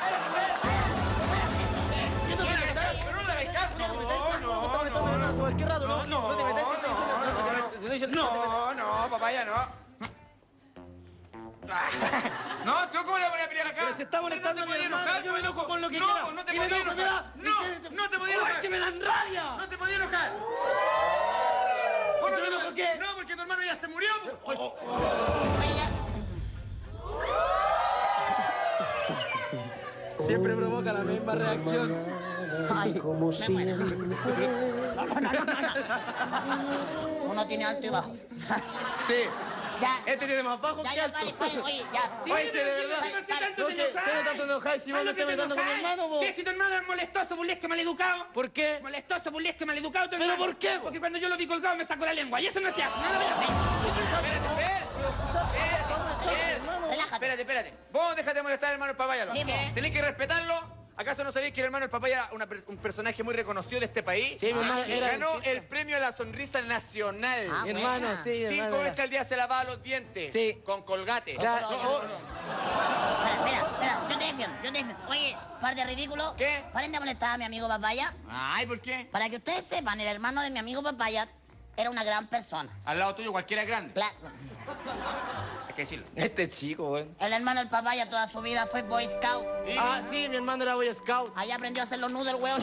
Pero no le hagáis caso. No, no, no. No, no, papaya, no. No, ¿tú cómo le voy a pelear acá? Pero se está molestando no a mi te podías hermano, enojar, yo me enojo con lo que no, quiera. No, te Y me podías enojo, enojar. me da- No, y que- no te podías ¡Oh, enojar. es que me dan rabia! No te podías enojar. ¿Por qué me enojo qué? No, porque tu hermano ya se murió. Siempre provoca la misma reacción. Ay, como siempre. No, no, no, no, no. Uno tiene alto y bajo. Sí. Ya. Este tiene más bajo Ya, que ya, alto. pare, pare, oye, ya. Sí, Oye, sí, de pero verdad. ¿por qué tanto No, te que- enojas? ¿qué tanto te enojas si vos Ah, no ¿no que estás te metando con mi enojas? hermano, vos? ¿Qué si tu hermano es molestoso, burlesco, maleducado? ¿Por qué? Molestoso, burlesco, maleducado tu ¿Pero hermano. por qué, vos? Porque cuando yo lo vi colgado me sacó la lengua y eso no se hace, no lo voy a hacer. Relájate. Espérate, espérate. Vos déjate de molestar al hermano el papaya. Sí, vos. Tenés que respetarlo. ¿Acaso no sabéis que el hermano el papaya es una per- un personaje muy reconocido de este país? Sí, mi hermano sí. era- Ganó el premio a la sonrisa nacional. Ah, Mi buena. hermano, sí, mi Cinco hermano. veces al día se lavaba los dientes. Sí. Con colgate. Claro, Oye, no, oye, Espera, espera, espera, yo te defiendo, yo te defiendo. Oye, par de ridículos. ¿Qué? Paren de molestar a mi amigo Papaya. Ay, ¿por qué? Para que ustedes sepan, el hermano de mi amigo Papaya era una gran persona. Al lado tuyo cualquiera es grande. Claro. Hay que decirlo. Este chico, güey. El hermano del Papaya toda su vida fue Boy Scout. ¿Y? Ah, sí, mi hermano era Boy Scout. Allá aprendió a hacer los nudos el weón.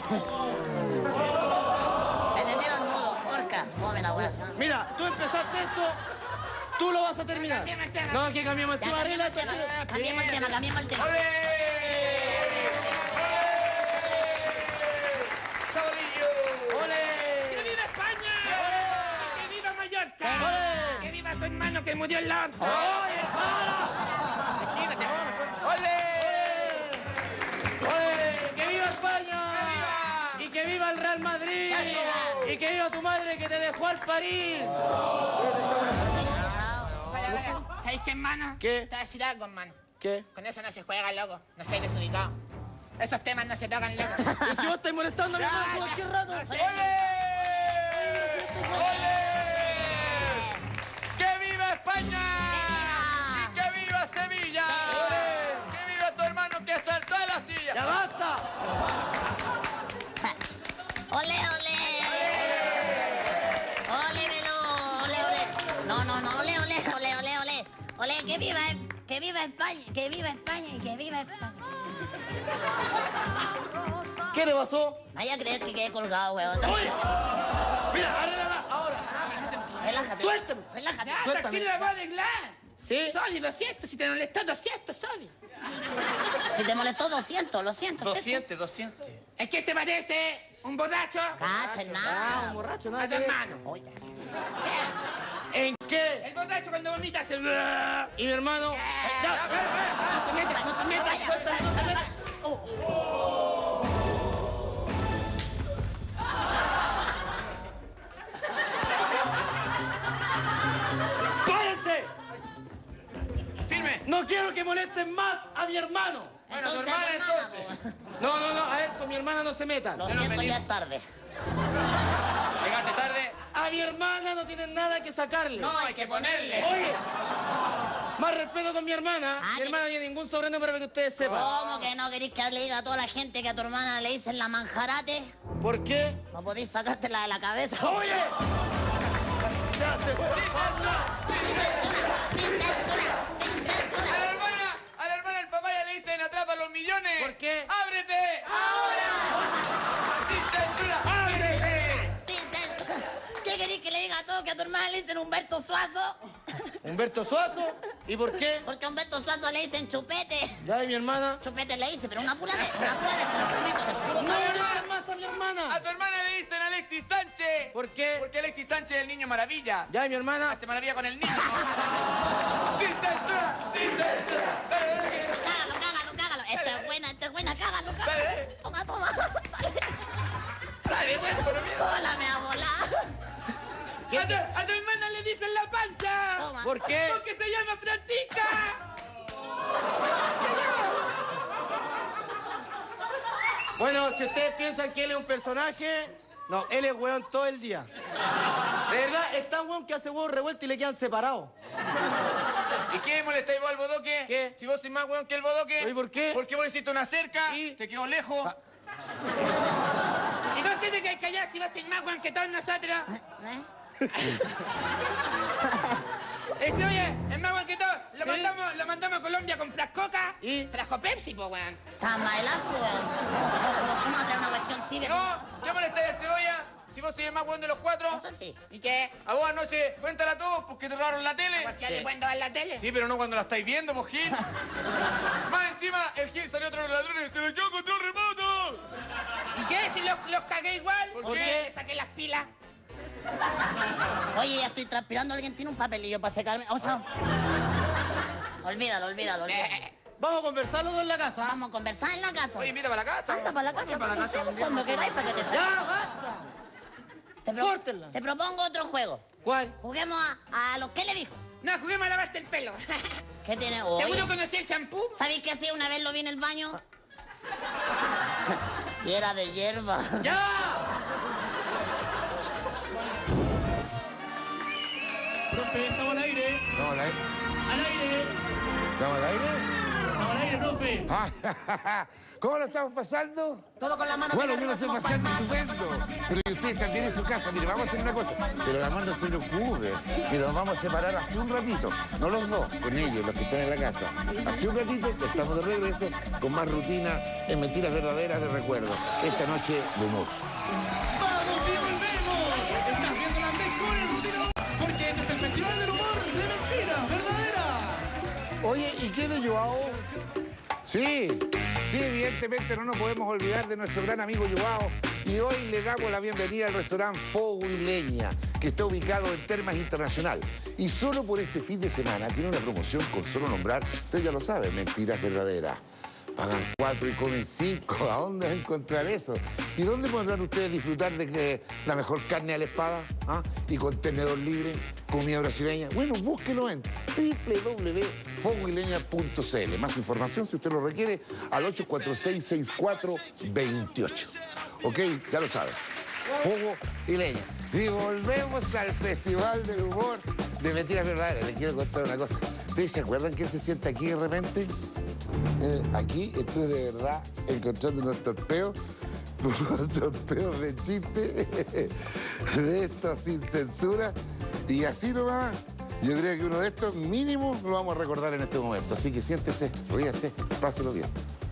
¿Entendieron nudos? Porca. Come la wea. Mira, tú empezaste esto, tú lo vas a terminar. Cambiemos el tema. No, que cambiemos el Ya, tema. cambiemos el Arregla tema, esto. cambiemos el tema, cambiemos el tema. ¡Ole! ¡Chavalillo! ¡Que viva España! ¡Que viva Mallorca! ¡Que viva tu hermano que murió en la horca! Quítate. ¡Ole! ¡Oye! ¡Que viva España! ¡Y que viva el Real Madrid! ¡Que viva! ¡Y que viva tu madre que te dejó al parir! Vaya, vaya. ¿Sabéis qué, hermano? ¿Qué? Te voy a decir algo, hermano. ¿Qué? Con eso no se juega, loco. No seas desubicado. Esos temas no se tocan, loco. ¿Y si vos estás molestando a mi hermano cualquier rato? ¡Ole! ¡Ole! ¡Que viva España! ¡Y que viva Sevilla! ¡Que viva tu hermano que saltó a la silla! ¡Ya basta! ¡Ole, ole! ¡Ole, velo! ¡Ole, ole! No, no, no, ole, ole, ole, ole, ole. Ole, que viva, que viva España, que viva España y que viva España. ¿Qué le pasó? Vaya a creer que quedé colgado, weón. ¡Oye! Mira, arréglala ahora. Relájate. Suéltame. Relájate. Ya, Suéltame. tranquilo, la voy a arreglar. ¿Sí? Sorry, lo siento. Si te molestó, lo siento, sorry. Si te molestó, doscientos, lo siento. doscientos, doscientos. ¿En qué se parece un borracho Cacha, Ah, nada. un borracho, a nada tu que ver. hermano? Oye, ¿En qué? El borracho cuando vomita hace... ¿Y mi hermano? Ya. No te metas, no te metas, suéltame, no te metas. ¡Cállense! ¡Firme! No quiero que molesten más a mi hermano. Bueno, tu entonces, hermana hermana, entonces. po. No, no, no, a ver, con mi hermana no se metan. Lo Ya nos siento, ya venimos. es tarde. Llegaste tarde. A mi hermana no tienen nada que sacarle. No, hay que ponerle. Oye, más respeto con mi hermana. Ah, Mi que- hermana no tiene ningún sobrenombre para que ustedes sepan. ¿Cómo que no queréis que le diga a toda la gente que a tu hermana le dicen la manjarate? ¿Por qué? ¿No podéis sacártela de la cabeza? ¡Oye! Ya se fue. Sin censura, sin A censura. la hermana, a la hermana el papaya le dicen atrapa los millones. ¿Por qué? ¡Ábrete! ¡Ahora! ¡Sin censura! ¡Ábrete! Sin censura. ¿Qué queréis que le diga a todos que a tu hermana le dicen Humberto Suazo? Humberto Suazo. ¿Y por qué? Porque a Humberto Suazo le dicen chupete. Ya, ¿y mi hermana? Chupete le dice, pero una pura vez, una pura vez, te lo prometo, te lo juro. No molesten más a mi hermana. A tu hermana le dicen Alexis Sánchez. qué? ¿Por qué? Porque Alexis Sánchez es el niño maravilla. Ya, mi hermana. Hace maravilla con el niño. ¡Sin censura! ¡Sin censura! Dale, dale. Cágalo, cágalo, cágalo. Esta es buena, esta es buena, cágalo, cágalo. Dale. Toma, toma. Dale. Dale, bueno, pero mira. Hola, me abuela. A tu, a tu hermana le dicen la pancha. Toma. ¿Por qué? Porque se llama Francisca. Bueno, si ustedes piensan que él es un personaje, no, él es weón todo el día. De verdad, es tan weón que hace huevos revueltos y le quedan separados. ¿Y qué molestáis vos al bodoque? ¿Qué? Si vos sois más weón que el bodoque. ¿Y por qué? Porque vos hiciste una cerca, ¿Y? te quedó lejos. Ah. ¿Y no tiene que callar si vas a ser más weón que todos nosotros? ¿Eh? Ese, oye, es más weón que todos. Lo, mandamos, lo mandamos a Colombia con coca ¿Y? trajo Pepsi, po, weón. Está bailando, weón. Vamos a traer una cuestión tibia. No, ¿qué molestáis al cebolla? Si vos sois el más weón de los cuatro. Eso sí. ¿Y qué? A vos anoche, cuéntala a todos porque te robaron la tele. ¿Por qué le cuento en la tele? Sí, pero no cuando la estáis viendo, vos Gil. Más encima, el Gil salió otro de los ladrones y se lo quedó control remoto. ¿Y qué? Si los, los cagué igual. ¿Por ¿Por qué? qué? Le saqué las pilas. Oye, ya estoy transpirando. Alguien tiene un papelillo para secarme. O sea, olvídalo, olvídalo, olvídalo. Vamos a conversar los dos en la casa. Vamos a conversar en la casa. Oye, mira para la casa. Anda para la casa, para la casa, conversemos un día cuando nos queráis para que te Ya, salga. basta. Te, pro- Córtenla. te propongo otro juego. ¿Cuál? Juguemos a, a lo que le dijo. No, juguemos a lavarte el pelo. ¿Qué tiene? Oye, ¿Seguro conocí el champú? ¿sabéis qué hacía? Una vez lo vi en el baño. Y era de hierba. ¡Ya! Profe, estamos al aire. ¿Estamos al aire? Al aire. ¿Estamos al aire? Estamos al aire, profe. Ah, ¿cómo lo estamos pasando? Todo con la mano. Bueno, bien yo lo arriba, estoy hacemos pasando palmas. estupendo. Pero y ustedes también en su casa. Mire, vamos a hacer una cosa. Pero la mano se le ocurre. Que nos vamos a separar hace un ratito. No los dos, con ellos, los que están en la casa. Hace un ratito estamos de regreso con más rutina en Mentiras Verdaderas de Recuerdo. Esta noche de humor. ¡Vamos y volvemos! Estás viendo las mejores rutinas porque este es el Festival del Humor de Mentiras Verdaderas. Oye, ¿y qué de Joao? Sí, sí, evidentemente no nos podemos olvidar de nuestro gran amigo Joao. Y hoy le damos la bienvenida al restaurante Fuego y Leña, que está ubicado en Termas Internacional. Y solo por este fin de semana tiene una promoción con solo nombrar, usted ya lo sabe, Mentiras Verdaderas. Pagan cuatro y comen cinco. ¿A dónde va a encontrar eso? ¿Y dónde podrán ustedes disfrutar de que la mejor carne a la espada? ¿Ah? Y con tenedor libre, comida brasileña. Bueno, búsquelo en doble u doble u doble u punto fuego y leña punto c l. Más información, si usted lo requiere, al ocho cuatro seis, seis cuatro dos ocho. ¿Ok? Ya lo sabe. Fuego y Leña. Y volvemos al Festival del Humor de Mentiras Verdaderas. Les quiero contar una cosa. ¿Ustedes se acuerdan quién se sienta aquí de repente? Eh, aquí estoy de verdad encontrando unos torpeos, unos torpeos de chiste, de estos sin censura. Y así nomás, yo creo que uno de estos mínimos lo vamos a recordar en este momento. Así que siéntese, ríase, páselo bien.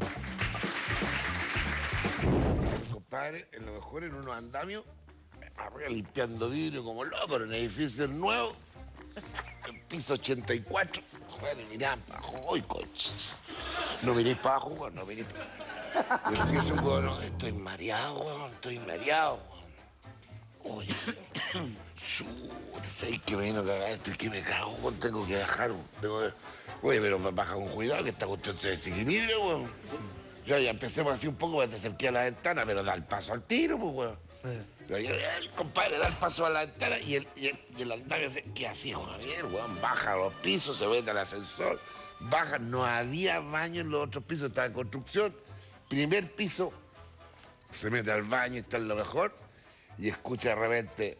Compadre, en lo mejor en unos andamios, arriba limpiando vidrio como loco en un edificio nuevo, en piso ochenta y cuatro. Bueno, y mirá para abajo, ¡ay, coches! No miréis para abajo, weón, no miréis para abajo. Yo empiezo, weón, no, estoy mareado, weón, estoy mareado, weón. Oye, chuta, ¿sabes que me vino a cagar esto y que me cago, weón? Tengo que bajar, weón. Tengo que... Oye, pero baja con cuidado que esta cuestión se desequilibra, weón. Ya, ya empecemos así un poco para te acerqué a la ventana, pero da el paso al tiro, pues, weón. El compadre da el paso a la ventana y el, y el, y el andamio se queda así, weón, bien, weón, baja a los pisos, se mete al ascensor, baja, no había baño en los otros pisos, estaba en construcción, primer piso, se mete al baño, está en lo mejor, y escucha de repente...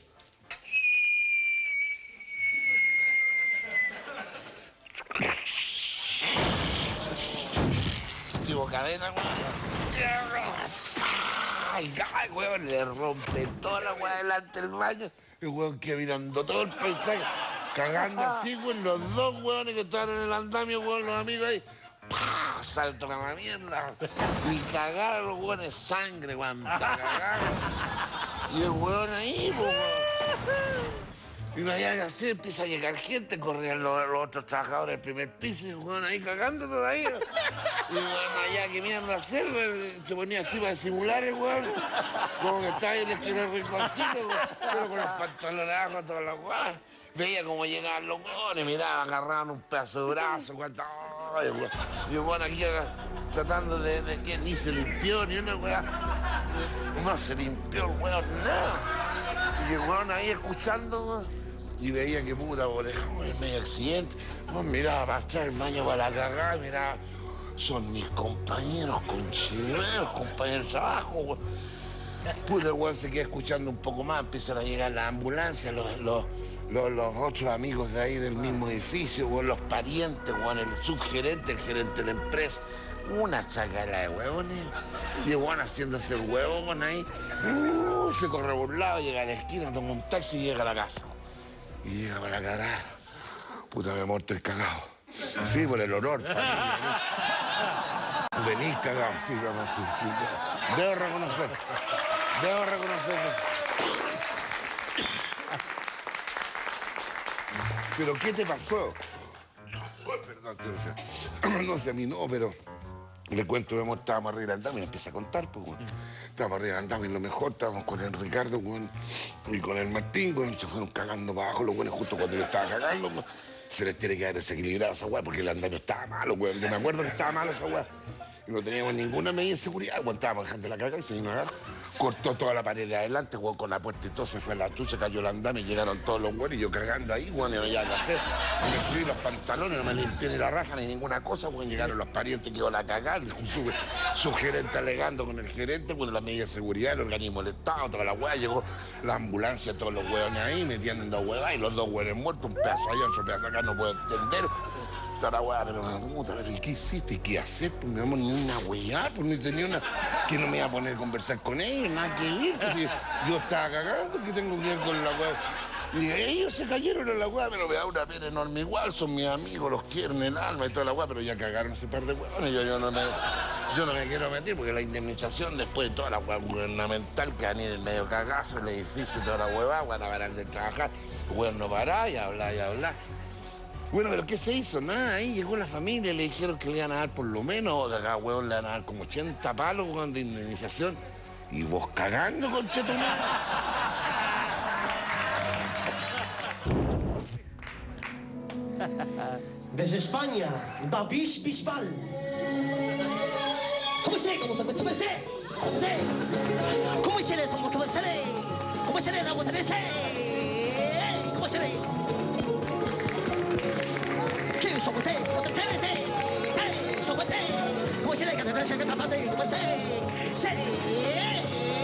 Tipo cadena, weón. Ay, ay, weón, le rompe toda la weá delante del baño. El weón que mirando todo el paisaje, cagando así, weón, los dos weones que estaban en el andamio, weón, los amigos ahí. ¡Pah! Salto a la mierda. Y cagaron los weones sangre, weón. Cagaron. Y el weón ahí, weón. Y no había que hacer, empieza a llegar gente, corrían los, los otros trabajadores del primer piso, y weón, ahí cagando todavía. Y bueno, allá, ¿qué mierda hacer, weón? Se ponía así para disimular el weón. Como que estaba ahí en el primer rinconcito, pero con los pantalones abajo, todas las weas. Veía cómo llegaban los weones, miraba, agarraban un pedazo de brazo, cuánto. Ay, weón. Y bueno, aquí tratando de, de que ni se limpió, ni una weá. No se limpió el weón, nada. Y el weón ahí escuchando, weón. Y veía que puta, por el medio accidente. Pues miraba para atrás el baño para la cagada, miraba, son mis compañeros conchiveros, compañeros de trabajo, weón. Puta, el weón se queda escuchando un poco más, empiezan a llegar las ambulancias, los, los, los, los otros amigos de ahí del mismo edificio, weón, los parientes, weón, el subgerente, el gerente de la empresa. Una chacala de huevones. Y el weón haciéndose el huevón ahí. Uh, se corre por un lado, llega a la esquina, toma un taxi y llega a la casa. Y llega para la cagada. Puta, me muerto el cagado. Sí, por el olor. Venís cagado, sí, vamos. Sí, sí. Debo reconocer. Debo reconocerlo. ¿Pero qué te pasó? Oh, perdón, te lo sé. No sé, a mí no, pero... Le cuento, hemos, estábamos arriba del andamio y me empieza a contar, pues, bueno. Estábamos arriba del andamio y lo mejor, estábamos con el Ricardo, bueno, y con el Martín, bueno, y se fueron cagando para abajo los buenos justo cuando yo estaba cagando, bueno. Se les tiene que haber desequilibrado esa weá porque el andamio estaba malo, weón. Yo me acuerdo que estaba malo esa weá. Y no teníamos ninguna medida de seguridad, weón. Estábamos dejando la cagada y se vino a abajo. Cortó toda la pared de adelante, weón, con la puerta y todo, se fue a la chucha, cayó el andamio y llegaron todos los weones y yo cagando ahí, weón, y no había que hacer. Me subí los pantalones, no me limpié ni la raja ni ninguna cosa, weón. Llegaron los parientes que iban a cagar, su, su gerente alegando con el gerente, con la medida de seguridad, el organismo del Estado, toda la weá, llegó la ambulancia, todos los weones ahí, metiendo en dos huevas y los dos weones muertos, un pedazo allá, otro pedazo acá, no puedo entender. Toda la weá, pero puta, ¿qué hiciste? ¿Qué hacer? Pues mi amor, ni una weá, pues ni tenía una que no me iba a poner a conversar con ellos, nada que ir, pues si yo estaba cagando, que tengo que ir con la weá. Y ellos se cayeron en la weá, pero me da una pena enorme igual, son mis amigos, los quiero en el alma y toda la weá, pero ya cagaron ese par de weones, yo, yo, no me, yo no me quiero meter porque la indemnización después de toda la weá gubernamental que van a ir en medio cagazo, el edificio y toda la weá, van a parar de trabajar, el weón no pará y hablar y hablar. Bueno, pero ¿qué se hizo? Nada, ahí llegó la familia, le dijeron que le iban a dar por lo menos, o que acá, weón, le iban a dar como ochenta palos, weón, de indemnización. Y vos cagando, conchetumare. Desde España, David Bisbal. ¿Cómo se? ¿Cómo se? ¿Cómo se? ¿Cómo se le? ¿Cómo se le? ¿Cómo se le? ¿Cómo se le? ¿Cómo se le? ¿Qué es usted? ¿Cómo se le? ¿Cómo se le? ¿Cómo se le? ¿Cómo se le? ¿Cómo se le?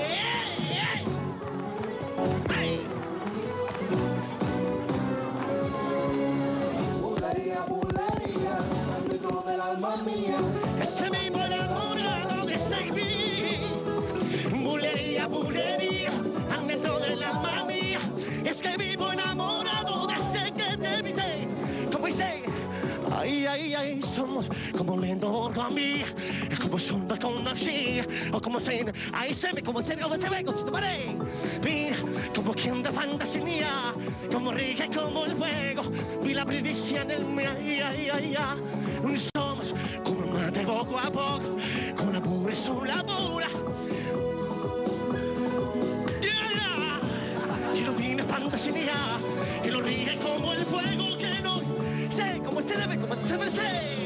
Alma mía, ese mismo enamorado de seguir. Bulería, bulería, dentro del alma mía. Es que vivo enamorado desde que te invité. Como dice, ay, ay, ay, somos como lento orgami, como sombra con energía, o como se, ahí se ve, como se ve, como se ve, como se ve, mira, como quien de fantasía, como rige como el fuego, vi la bridicia del mi, ay, ay, ay, ay, somos como mate poco a poco, con la pura y su labura. Que lo viene fantasía, que lo rige como el fuego, que no sé cómo se debe, cómo se debe ser.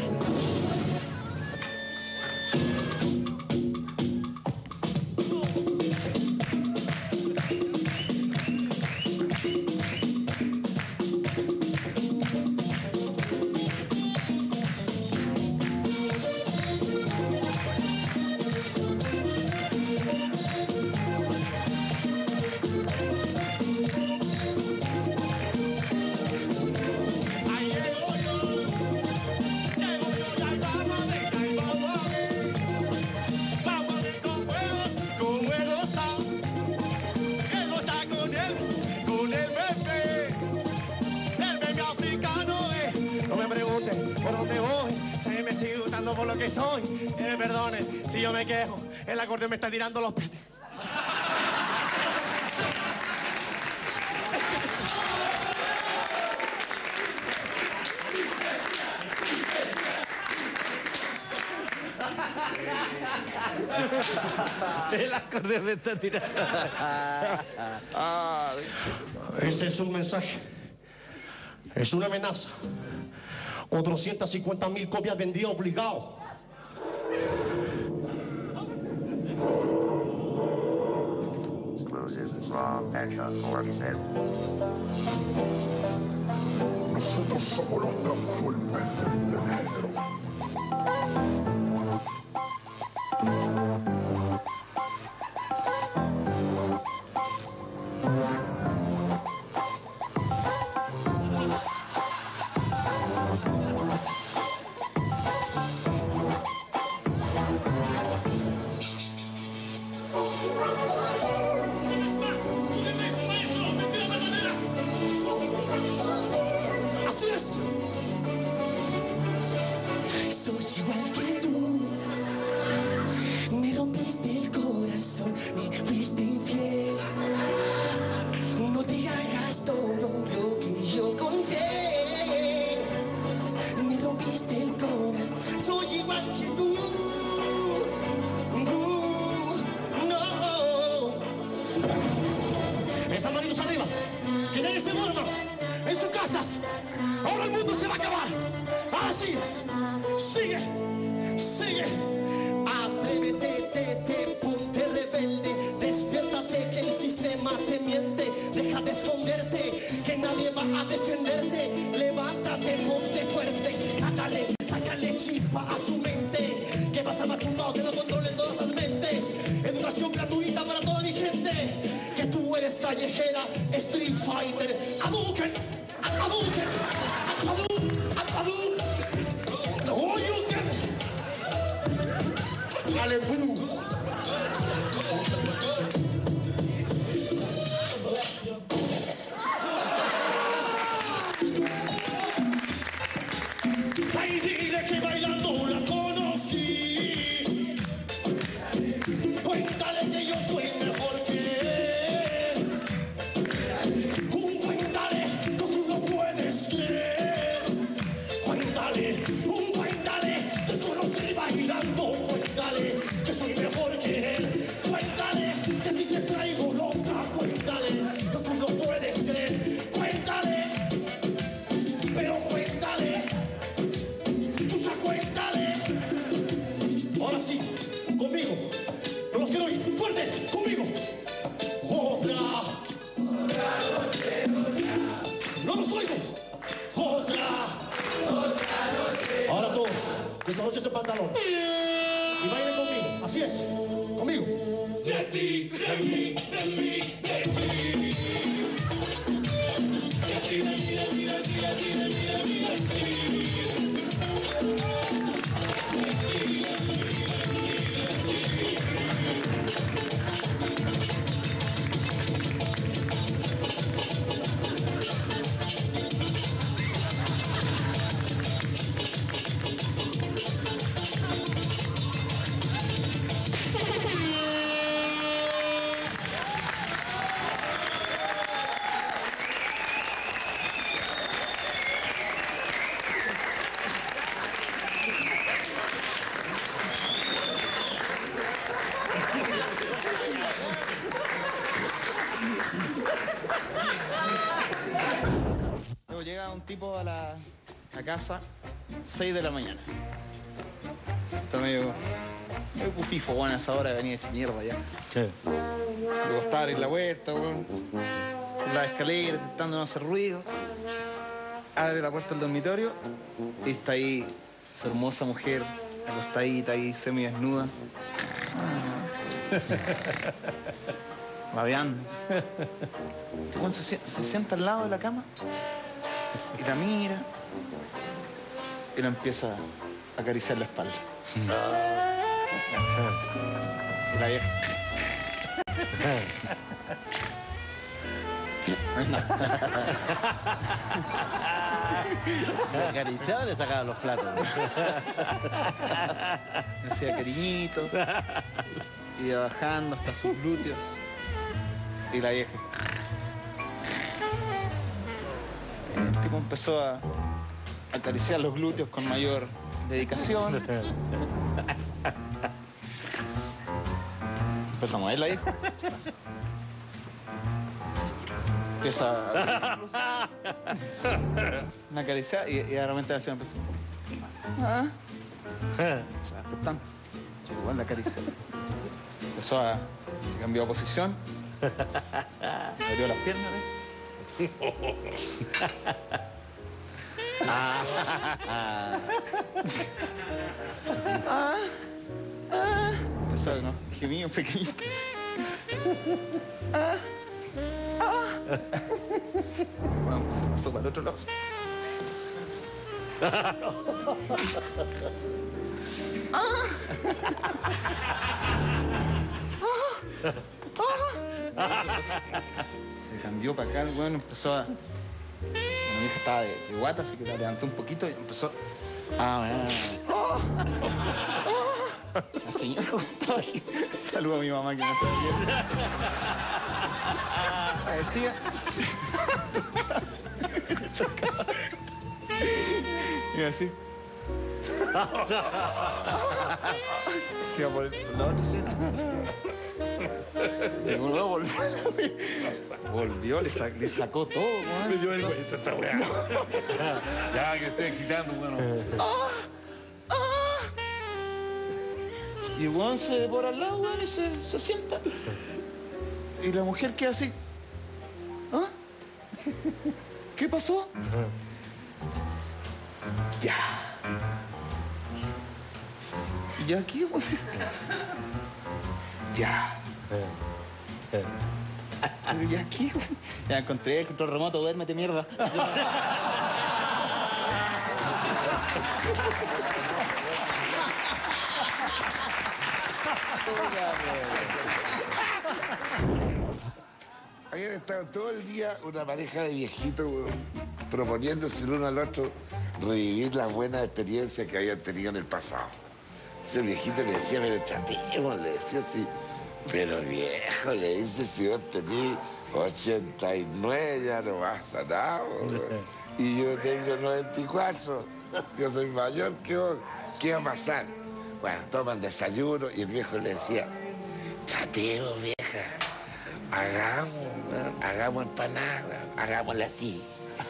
Por lo que soy, eh, perdone, si yo me quejo, el acordeón me está tirando los pelos. El acordeón me está tirando. Ese es un mensaje. Es una amenaza. cuatrocientas cincuenta mil copias vendidas obligado. Nosotros somos los Transformers del género. Así es. Soy igual que tú. Me rompiste el corazón, me fuiste infiel. No te hagas todo lo que yo conté. Me rompiste el corazón, soy igual que tú. No. Esas manitos arriba, que nadie se duerma en sus casas. Ahora el mundo se va a acabar. Ahora sí, sigue, sigue. Atrévete, te, te, ponte rebelde. Despiértate que el sistema te miente. Deja de esconderte, que nadie va a defenderte. Levántate, ponte fuerte. Cántale, sácale chispa a su mente. Que vas a machucar, que no controlen todas las mentes. Educación gratuita para toda mi gente. Que tú eres callejera, Street Fighter. Hadouken, Hadouken, Hadouken, Hadouken. Oh, you can. Ale Blue. Ay, dile que bailando la conocí. Cuéntale que yo soy mejor que él. Un cuéntale que tú no puedes creer. Cuéntale, un cuéntale que tú no soy bailando. Cuéntale que soy mejor que él. Cuéntale que a ti te traigo loca. Cuéntale que tú no puedes creer. Cuéntale, pero cuéntale. Chucha, cuéntale. Ahora sí, conmigo. No los quiero oír. Fuerte, conmigo. Otra. No los oigo. Otra. Ahora todos, desabrochen ese pantalón. Y bailen conmigo. Así es. Conmigo. De ti, de mí, de mí, de ti. De ti, de mí, de mí, de ti, de ti, de mí, de mí, de ti. Luego llega un tipo a la a casa, seis de la mañana. Está medio, medio pufifo, weón, a esa hora venía hecho mierda ya. Sí. Le costaba abrir la puerta, weón. La escalera, intentando no hacer ruido. Abre la puerta del dormitorio y está ahí su hermosa mujer, acostadita ahí, semidesnuda. Babeando. Este weón se, se sienta al lado de la cama y la mira y la empieza a acariciar la espalda. Y la vieja. Le acariciaba y le sacaba los platos. Me hacía cariñitos. Iba bajando hasta sus glúteos. Y la vieja. El tipo empezó a acariciar los glúteos con mayor dedicación. Empezamos a verla, hijo. Empieza a... una caricia y, y de repente la señora empezó. Ah. Están. Llegó en la caricia. Empezó a... Se cambió de posición. Se abrió las piernas, ¿ves? Ah. Ah. Ah. Empezó, ¿no? Gemí un pequeñito. Ah. Ah. Bueno, se pasó para el otro lado. Ah. Se cambió para acá, el weón empezó a... Mi hija estaba de, de guata, así que la levantó un poquito y empezó... Ah, ah, ah. La señora estaba aquí. Saludo a mi mamá que no está viendo. La decía... Y así... Iba por la otra escena. Y luego volvió. Volvió, le, sa le sacó todo, man. Me dio vergüenza esta weá. Ya, que estoy excitando, bueno. Ah, ah. Y el weón se devora al lado, weón, y se, se sienta. Y la mujer queda así. ¿Ah? ¿Qué pasó? Ya. ¿Y ya aquí, weón? Ya. Pero ya aquí, weón. Ya encontré el control remoto, duérmete, mierda. Habían estado todo el día una pareja de viejitos, weón, proponiéndose el uno al otro revivir las buenas experiencias que habían tenido en el pasado. Ese viejito le decía, pero chatemos, le decía así. Pero viejo, le dice, si vos tenés ochenta y nueve ya no pasa nada, weón. Y yo tengo noventa y cuatro, yo soy mayor que vos, ¿qué va a pasar? Bueno, toman desayuno y el viejo le decía, chatemos, vieja, hagamos, weón, hagamos empanadas, weón, hagámosla así.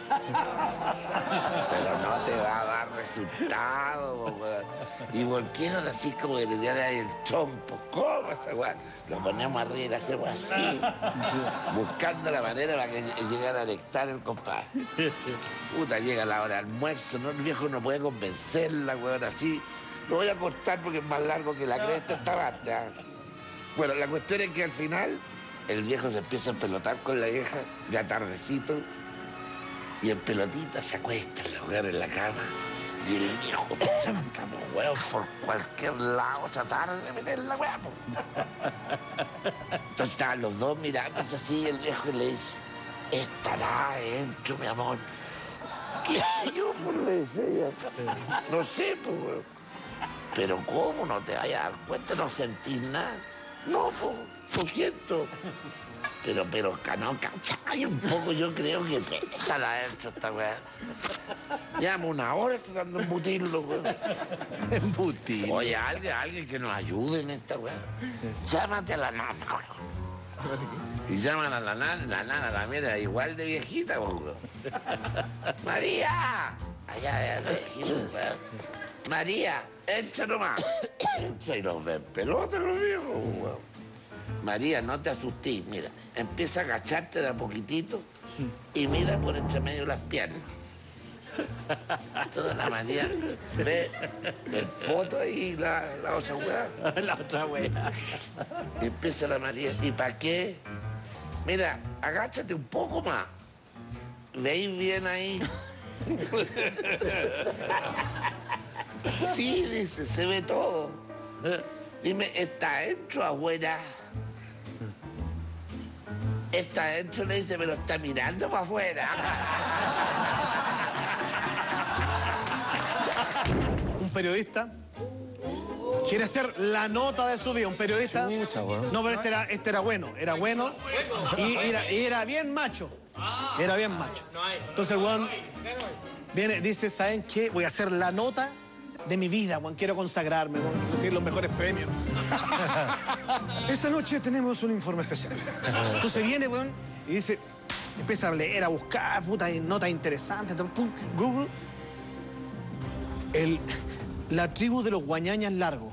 Pero no te va a dar resultado, weón. ¿Y por qué no así como que te diera el trompo? ¿Cómo esa weón? Lo ponemos arriba y lo hacemos así. Buscando la manera para que llegara a electar el compadre. Puta, llega la hora del almuerzo, ¿no? El viejo no puede convencerla, weón, así. Lo voy a cortar porque es más largo que la cresta esta parte. ¿Ah? Bueno, la cuestión es que al final el viejo se empieza a pelotar con la vieja, ya tardecito. Y en pelotita se acuesta en lugar en la cama y el viejo chantamos huevos por cualquier lado tratando de meter la hueá. Entonces estaban los dos mirándose así y el viejo le dice, estará dentro, mi amor. ¿Qué yo por le decía? No sé, pues, weón. Pero ¿cómo no te vayas a dar cuenta? No sentís nada. No, pues, lo siento. Pero, pero, no, cachai, un poco yo creo que pesa la adentro esta weá. Llevamos una hora tratando de embutirlo, weón. Embutirlo. Oye, alguien, alguien que nos ayude en esta weá. Llámate a la nana, weón. Y llaman a la nana, la nana también era igual de viejita, weón. María. Allá, allá, la viejita, weón. María, entra nomás. Entra y nos ven pelotas los viejos, weón. María, no te asustes, mira, empieza a agacharte de a poquitito y mira por entre medio de las piernas. Toda la María ve el poto ahí, la, la otra weá. La otra weá. Y empieza la María, ¿y para qué? Mira, agáchate un poco más. ¿Veis bien ahí? Sí, dice, se ve todo. Dime, ¿está adentro, abuela? Está adentro, le dice, pero está mirando para afuera. Un periodista quiere hacer la nota de su vida. Un periodista... No, pero este era, este era bueno. Era bueno y era, y era bien macho. Era bien macho. Entonces el weón viene, dice, ¿saben qué? Voy a hacer la nota de mi vida, weón. Quiero consagrarme, weón. Quiero recibir los mejores premios. Esta noche tenemos un informe especial. Entonces viene, weón, y dice, empieza a leer, a buscar, puta, notas interesantes, pum, Google. El, la tribu de los guañañas largos.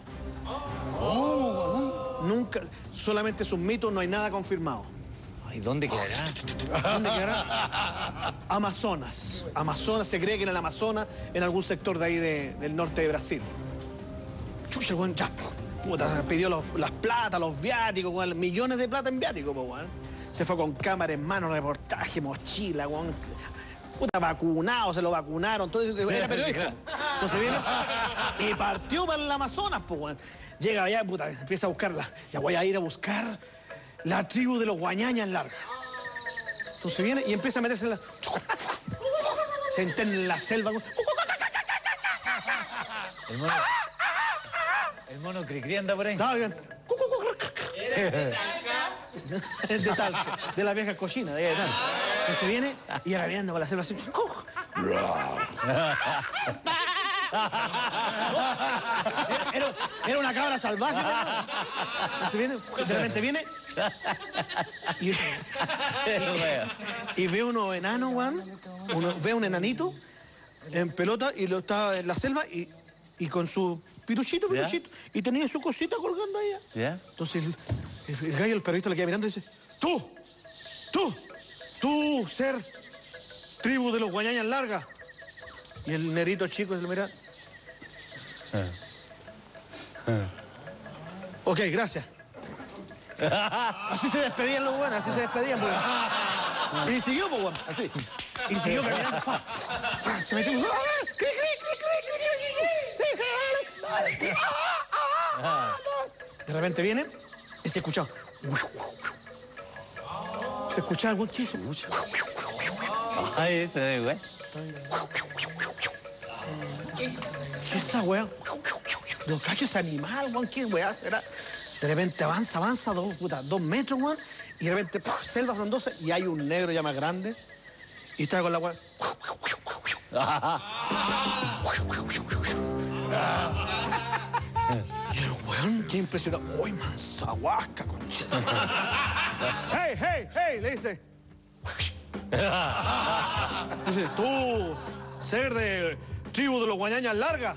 Oh, nunca, solamente es un mito, no hay nada confirmado. ¿Y dónde quedará? ¿Dónde quedará? Amazonas. Amazonas, se cree que en el Amazonas, en algún sector de ahí de, del norte de Brasil. Chucha, weón, ya. Puta, pidió los, las platas, los viáticos, weón, millones de plata en viáticos, weón. Se fue con cámara en mano, reportaje, mochila, weón. Puta, vacunado, se lo vacunaron, todo eso. Era periodista. Entonces viene y partió para el Amazonas, pues, weón. Llega allá, puta, empieza a buscarla. Ya voy a ir a buscar la tribu de los guañañas largas. Entonces viene y empieza a meterse en la... Se interna en la selva. El mono... El mono Cricri anda por ahí. Está bien. Es de Talca, de la vieja cochina, de Talca. Entonces viene y ahora viene con la selva así. Era, era una cabra salvaje, ¿no? Entonces viene, de repente viene y, y ve unos enanos, weón. Uno, ve un enanito en pelota y lo está en la selva y, y con su piruchito, piruchito, ¿ya? Y tenía su cosita colgando ahí. ¿Ya? Entonces el, el, el gallo, el perrito le queda mirando y dice, tú, tú, tú, ser tribu de los guañañas largas. Y el nerito chico se lo mira. Ok, gracias. Así se despedían los buenos, así se despedían. Pues. Y siguió, pues, bueno, así. Y siguió caminando. Fa, fa, se metió. De repente viene y se escuchó. Se escuchaba algún chiste. Ay, eso es, güey. ¿Qué es esa weá? Los cachos animal, weón, ¿qué weá será? De repente avanza, avanza, dos, puta, dos metros, weón, y de repente, ¡puf!, selva frondosa, y hay un negro ya más grande, y está con la weá. Y el weón, qué impresionante. ¡Uy, manzahuasca, concha! ¡Hey, hey, hey! Le dice. Dice, tú, ser de tribu de los guañañas largas.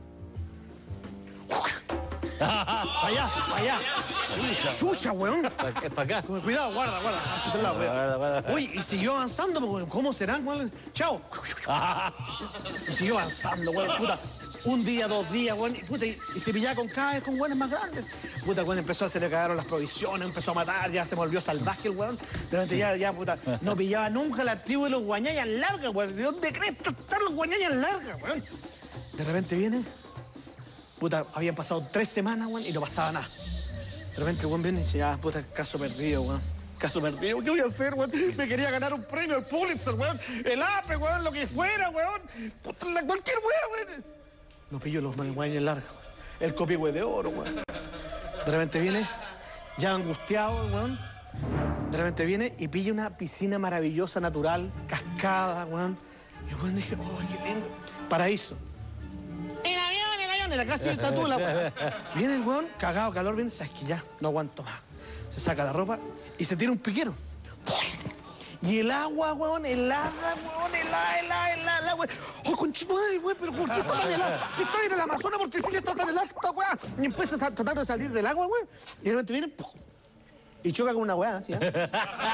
Para allá, para allá. Chucha, weón. Para acá. Cuidado, guarda, guarda. Hacia otro lado, guarda, guarda. Uy, y siguió avanzando, weón. ¿Cómo serán, weón? Chao. Y siguió avanzando, weón. Puta. Un día, dos días, weón. Puta, y, y se pillaba con cada vez con weones más grandes. Puta, weón, empezó a se le cagaron las provisiones, empezó a matar, ya se volvió salvaje el weón. De repente ya, ya, puta, no pillaba nunca la tribu de los guañañas largas, weón. ¿De dónde crees que están los guañañas largas, weón? De repente viene. Puta, habían pasado tres semanas, weón, y no pasaba nada. De repente el weón viene y dice, ya, puta, caso perdido, weón. Caso perdido, ¿qué voy a hacer, weón? Me quería ganar un premio, el Pulitzer, weón. El A P E, weón, lo que fuera, weón. Puta, la, cualquier weón, weón. No pillo los guañañas largos. El copihue de oro, weón. De repente viene, ya angustiado, weón. De repente viene y pilla una piscina maravillosa, natural, cascada, weón. Y el weón dije, oh, qué lindo. Paraíso. El avión, el avión, en la clase del tatú, la weón. Viene el weón, cagado, calor, viene, sabes que ya, no aguanto más. Se saca la ropa y se tira un piquero. Y el agua, weón, helada, weón, helada, helada, helada, weón. Oh, conchito, weón, pero ¿por qué está tan helada? Si estoy en el Amazonas, ¿por qué chucha está tan helada esta weón? Y empieza a tratar de salir del agua, weón. Y de repente viene, ¡pum! Y choca con una weá, ¿sí? ¿eh?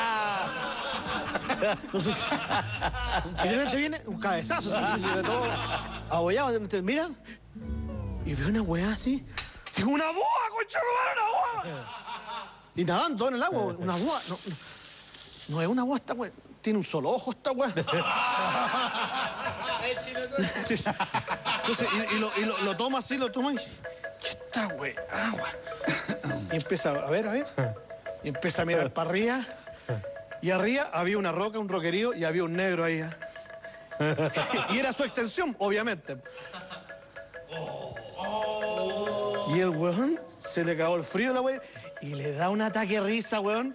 No sé. Y de repente viene un cabezazo, así, de todo abollado. De repente, mira, y ve una weá así. Y una boa, concha, robaron una boa. Y nadando en el agua, una boa. No, no, no es una boa esta weá. Tiene un solo ojo esta weá. Entonces, y, y, lo, y lo, lo toma así, lo toma y... ¿Qué esta weá? Agua. Y empieza a ver, a ver. Y empieza a mirar para arriba. Y arriba había una roca, un roquerío, y había un negro ahí. ¿eh? Y era su extensión, obviamente. Y el weón se le cagó el frío a la weón y le da un ataque de risa, weón.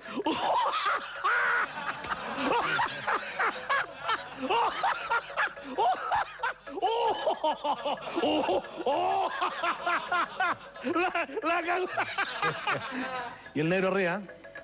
¡Oh! ¡Oh! La, la cagó. Y el negro ría.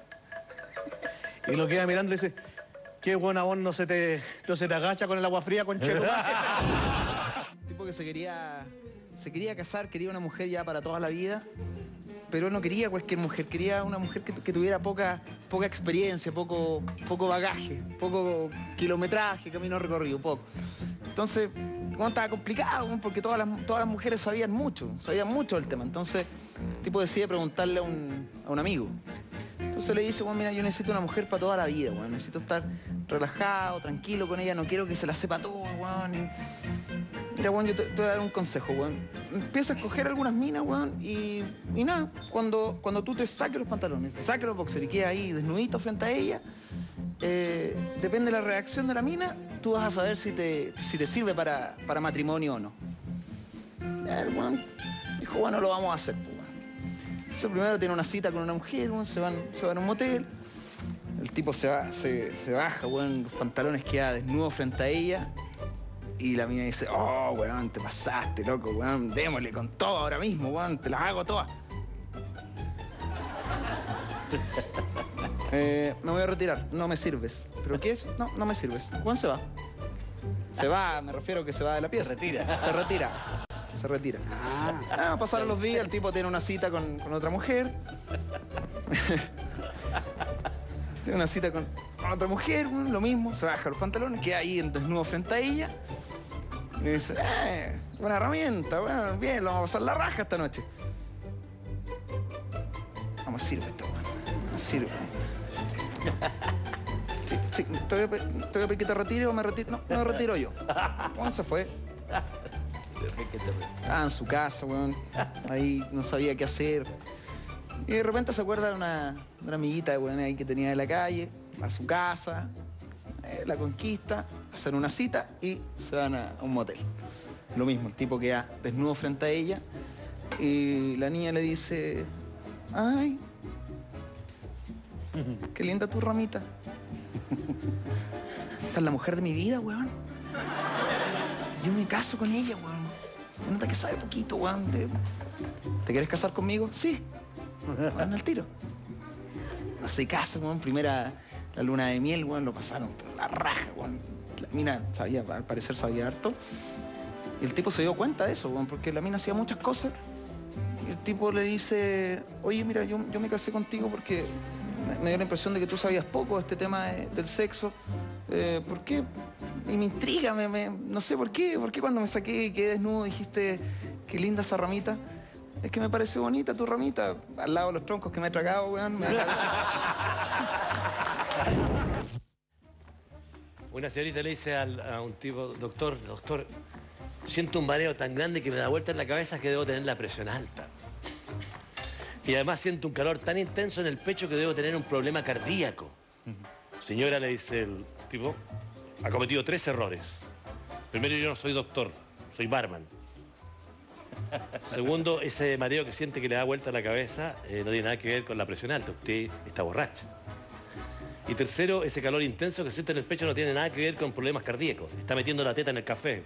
Y lo queda mirando y dice, qué buena voz, no se te, no se te agacha con el agua fría, concheto. Tipo que se quería, se quería casar, quería una mujer ya para toda la vida, pero no quería cualquier mujer, quería una mujer que, que tuviera poca, poca experiencia, poco, poco bagaje, poco kilometraje, camino recorrido, poco. Entonces, como estaba complicado, porque todas las, todas las mujeres sabían mucho, sabían mucho del tema. Entonces, el tipo decide preguntarle a un, a un amigo. Entonces le dice, bueno, mira, yo necesito una mujer para toda la vida, bueno, necesito estar relajado, tranquilo con ella, no quiero que se la sepa todo, weón. Y... Mira, weón, yo te, te voy a dar un consejo, weón. Empieza a escoger algunas minas, weón, y, y nada, cuando, cuando tú te saques los pantalones, te saques los boxers y quedas ahí desnudito frente a ella, eh, depende de la reacción de la mina, tú vas a saber si te, si te sirve para, para matrimonio o no. Ya, el weón dijo, bueno, lo vamos a hacer, pues, weón. Entonces primero tiene una cita con una mujer, weón, se van, se van a un motel. El tipo se, va, se, se baja, weón, los pantalones, queda desnudo frente a ella. Y la mina dice, oh, weón, te pasaste, loco, weón, démosle con todo ahora mismo, weón, te las hago todas. eh, me voy a retirar, no me sirves. ¿Pero qué es? No, no me sirves. ¿Cuándo se va? Se va, me refiero a que se va de la pieza. Se retira. Se retira. Se retira. Ah, pasaron los días, el tipo tiene una cita con, con otra mujer. Tiene una cita con otra mujer, lo mismo, se baja los pantalones, queda ahí en desnudo frente a ella. Y dice, eh, buena herramienta, bueno, bien, lo vamos a pasar la raja esta noche. No me sirve esto, bueno, no me sirve. Sí, sí, te voy a pe- te voy a pedir que te retire o me retiro. No, me retiro yo. ¿Cómo se fue? Ah, en su casa, weón. Ahí no sabía qué hacer. Y de repente se acuerda de una, de una amiguita, weón, ahí que tenía de la calle. Va a su casa, eh, la conquista, hacen una cita y se van a un motel. Lo mismo, el tipo queda desnudo frente a ella y la niña le dice, ay, qué linda tu ramita. Esta es la mujer de mi vida, weón. Yo me caso con ella, weón. Se nota que sabe poquito, weón. ¿Te, ¿te quieres casar conmigo? Sí. Van al tiro. No se casa, weón. Primera, la luna de miel, weón, lo pasaron por la raja, weón. La mina sabía, al parecer sabía harto. Y el tipo se dio cuenta de eso, weón, porque la mina hacía muchas cosas. Y el tipo le dice, oye, mira, yo, yo me casé contigo porque me dio la impresión de que tú sabías poco de este tema de, del sexo. Eh, ¿Por qué? Y me intriga, me, me, no sé por qué. ¿Por qué cuando me saqué y quedé desnudo dijiste, qué linda esa ramita? Es que me pareció bonita tu ramita. Al lado de los troncos que me he tragado, weón. Me parece... Una señorita le dice al, a un tipo, doctor, doctor, siento un mareo tan grande que me da vuelta en la cabeza que debo tener la presión alta. Y además siento un calor tan intenso en el pecho que debo tener un problema cardíaco. Señora, le dice el tipo, ha cometido tres errores. Primero, yo no soy doctor, soy barman. Segundo, ese mareo que siente que le da vuelta la cabeza eh, no tiene nada que ver con la presión alta, usted está borracha. Y tercero, ese calor intenso que siente en el pecho no tiene nada que ver con problemas cardíacos. Está metiendo la teta en el café.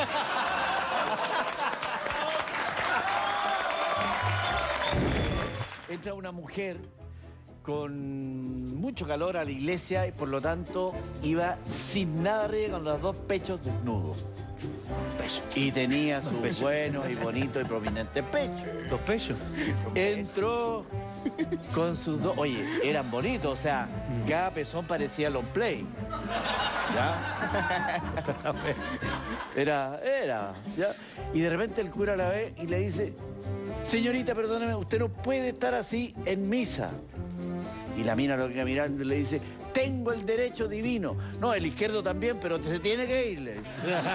Entra una mujer con mucho calor a la iglesia y por lo tanto iba sin nada arriba con los dos pechos desnudos. Pecho. Y tenía sus buenos y bonitos y prominentes pechos. ¿Dos pechos? Entró con sus dos... Oye, eran bonitos, o sea, cada pezón parecía long play. ¿Ya? Era, era, ¿ya? Y de repente el cura la ve y le dice, señorita, perdóneme, usted no puede estar así en misa. Y la mina lo queda mirando y le dice, tengo el derecho divino. No, el izquierdo también, pero se tiene que ir. le dice.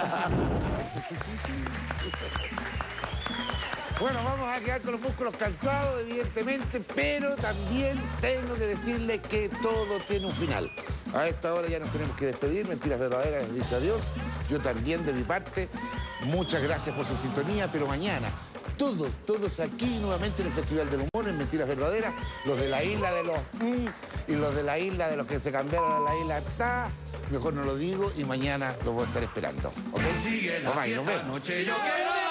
Bueno, vamos a quedar con los músculos cansados, evidentemente, pero también tengo que decirles que todo tiene un final. A esta hora ya nos tenemos que despedir, mentiras verdaderas, les dice adiós. Yo también, de mi parte, muchas gracias por su sintonía, pero mañana, todos, todos aquí nuevamente en el Festival del Humor, en Mentiras Verdaderas, los de la isla de los mm, y los de la isla de los que se cambiaron a la isla ta, mejor no lo digo, y mañana los voy a estar esperando. ¿Ok? Sigue la Bye, bye, nos fiesta, vemos. noche yo quiero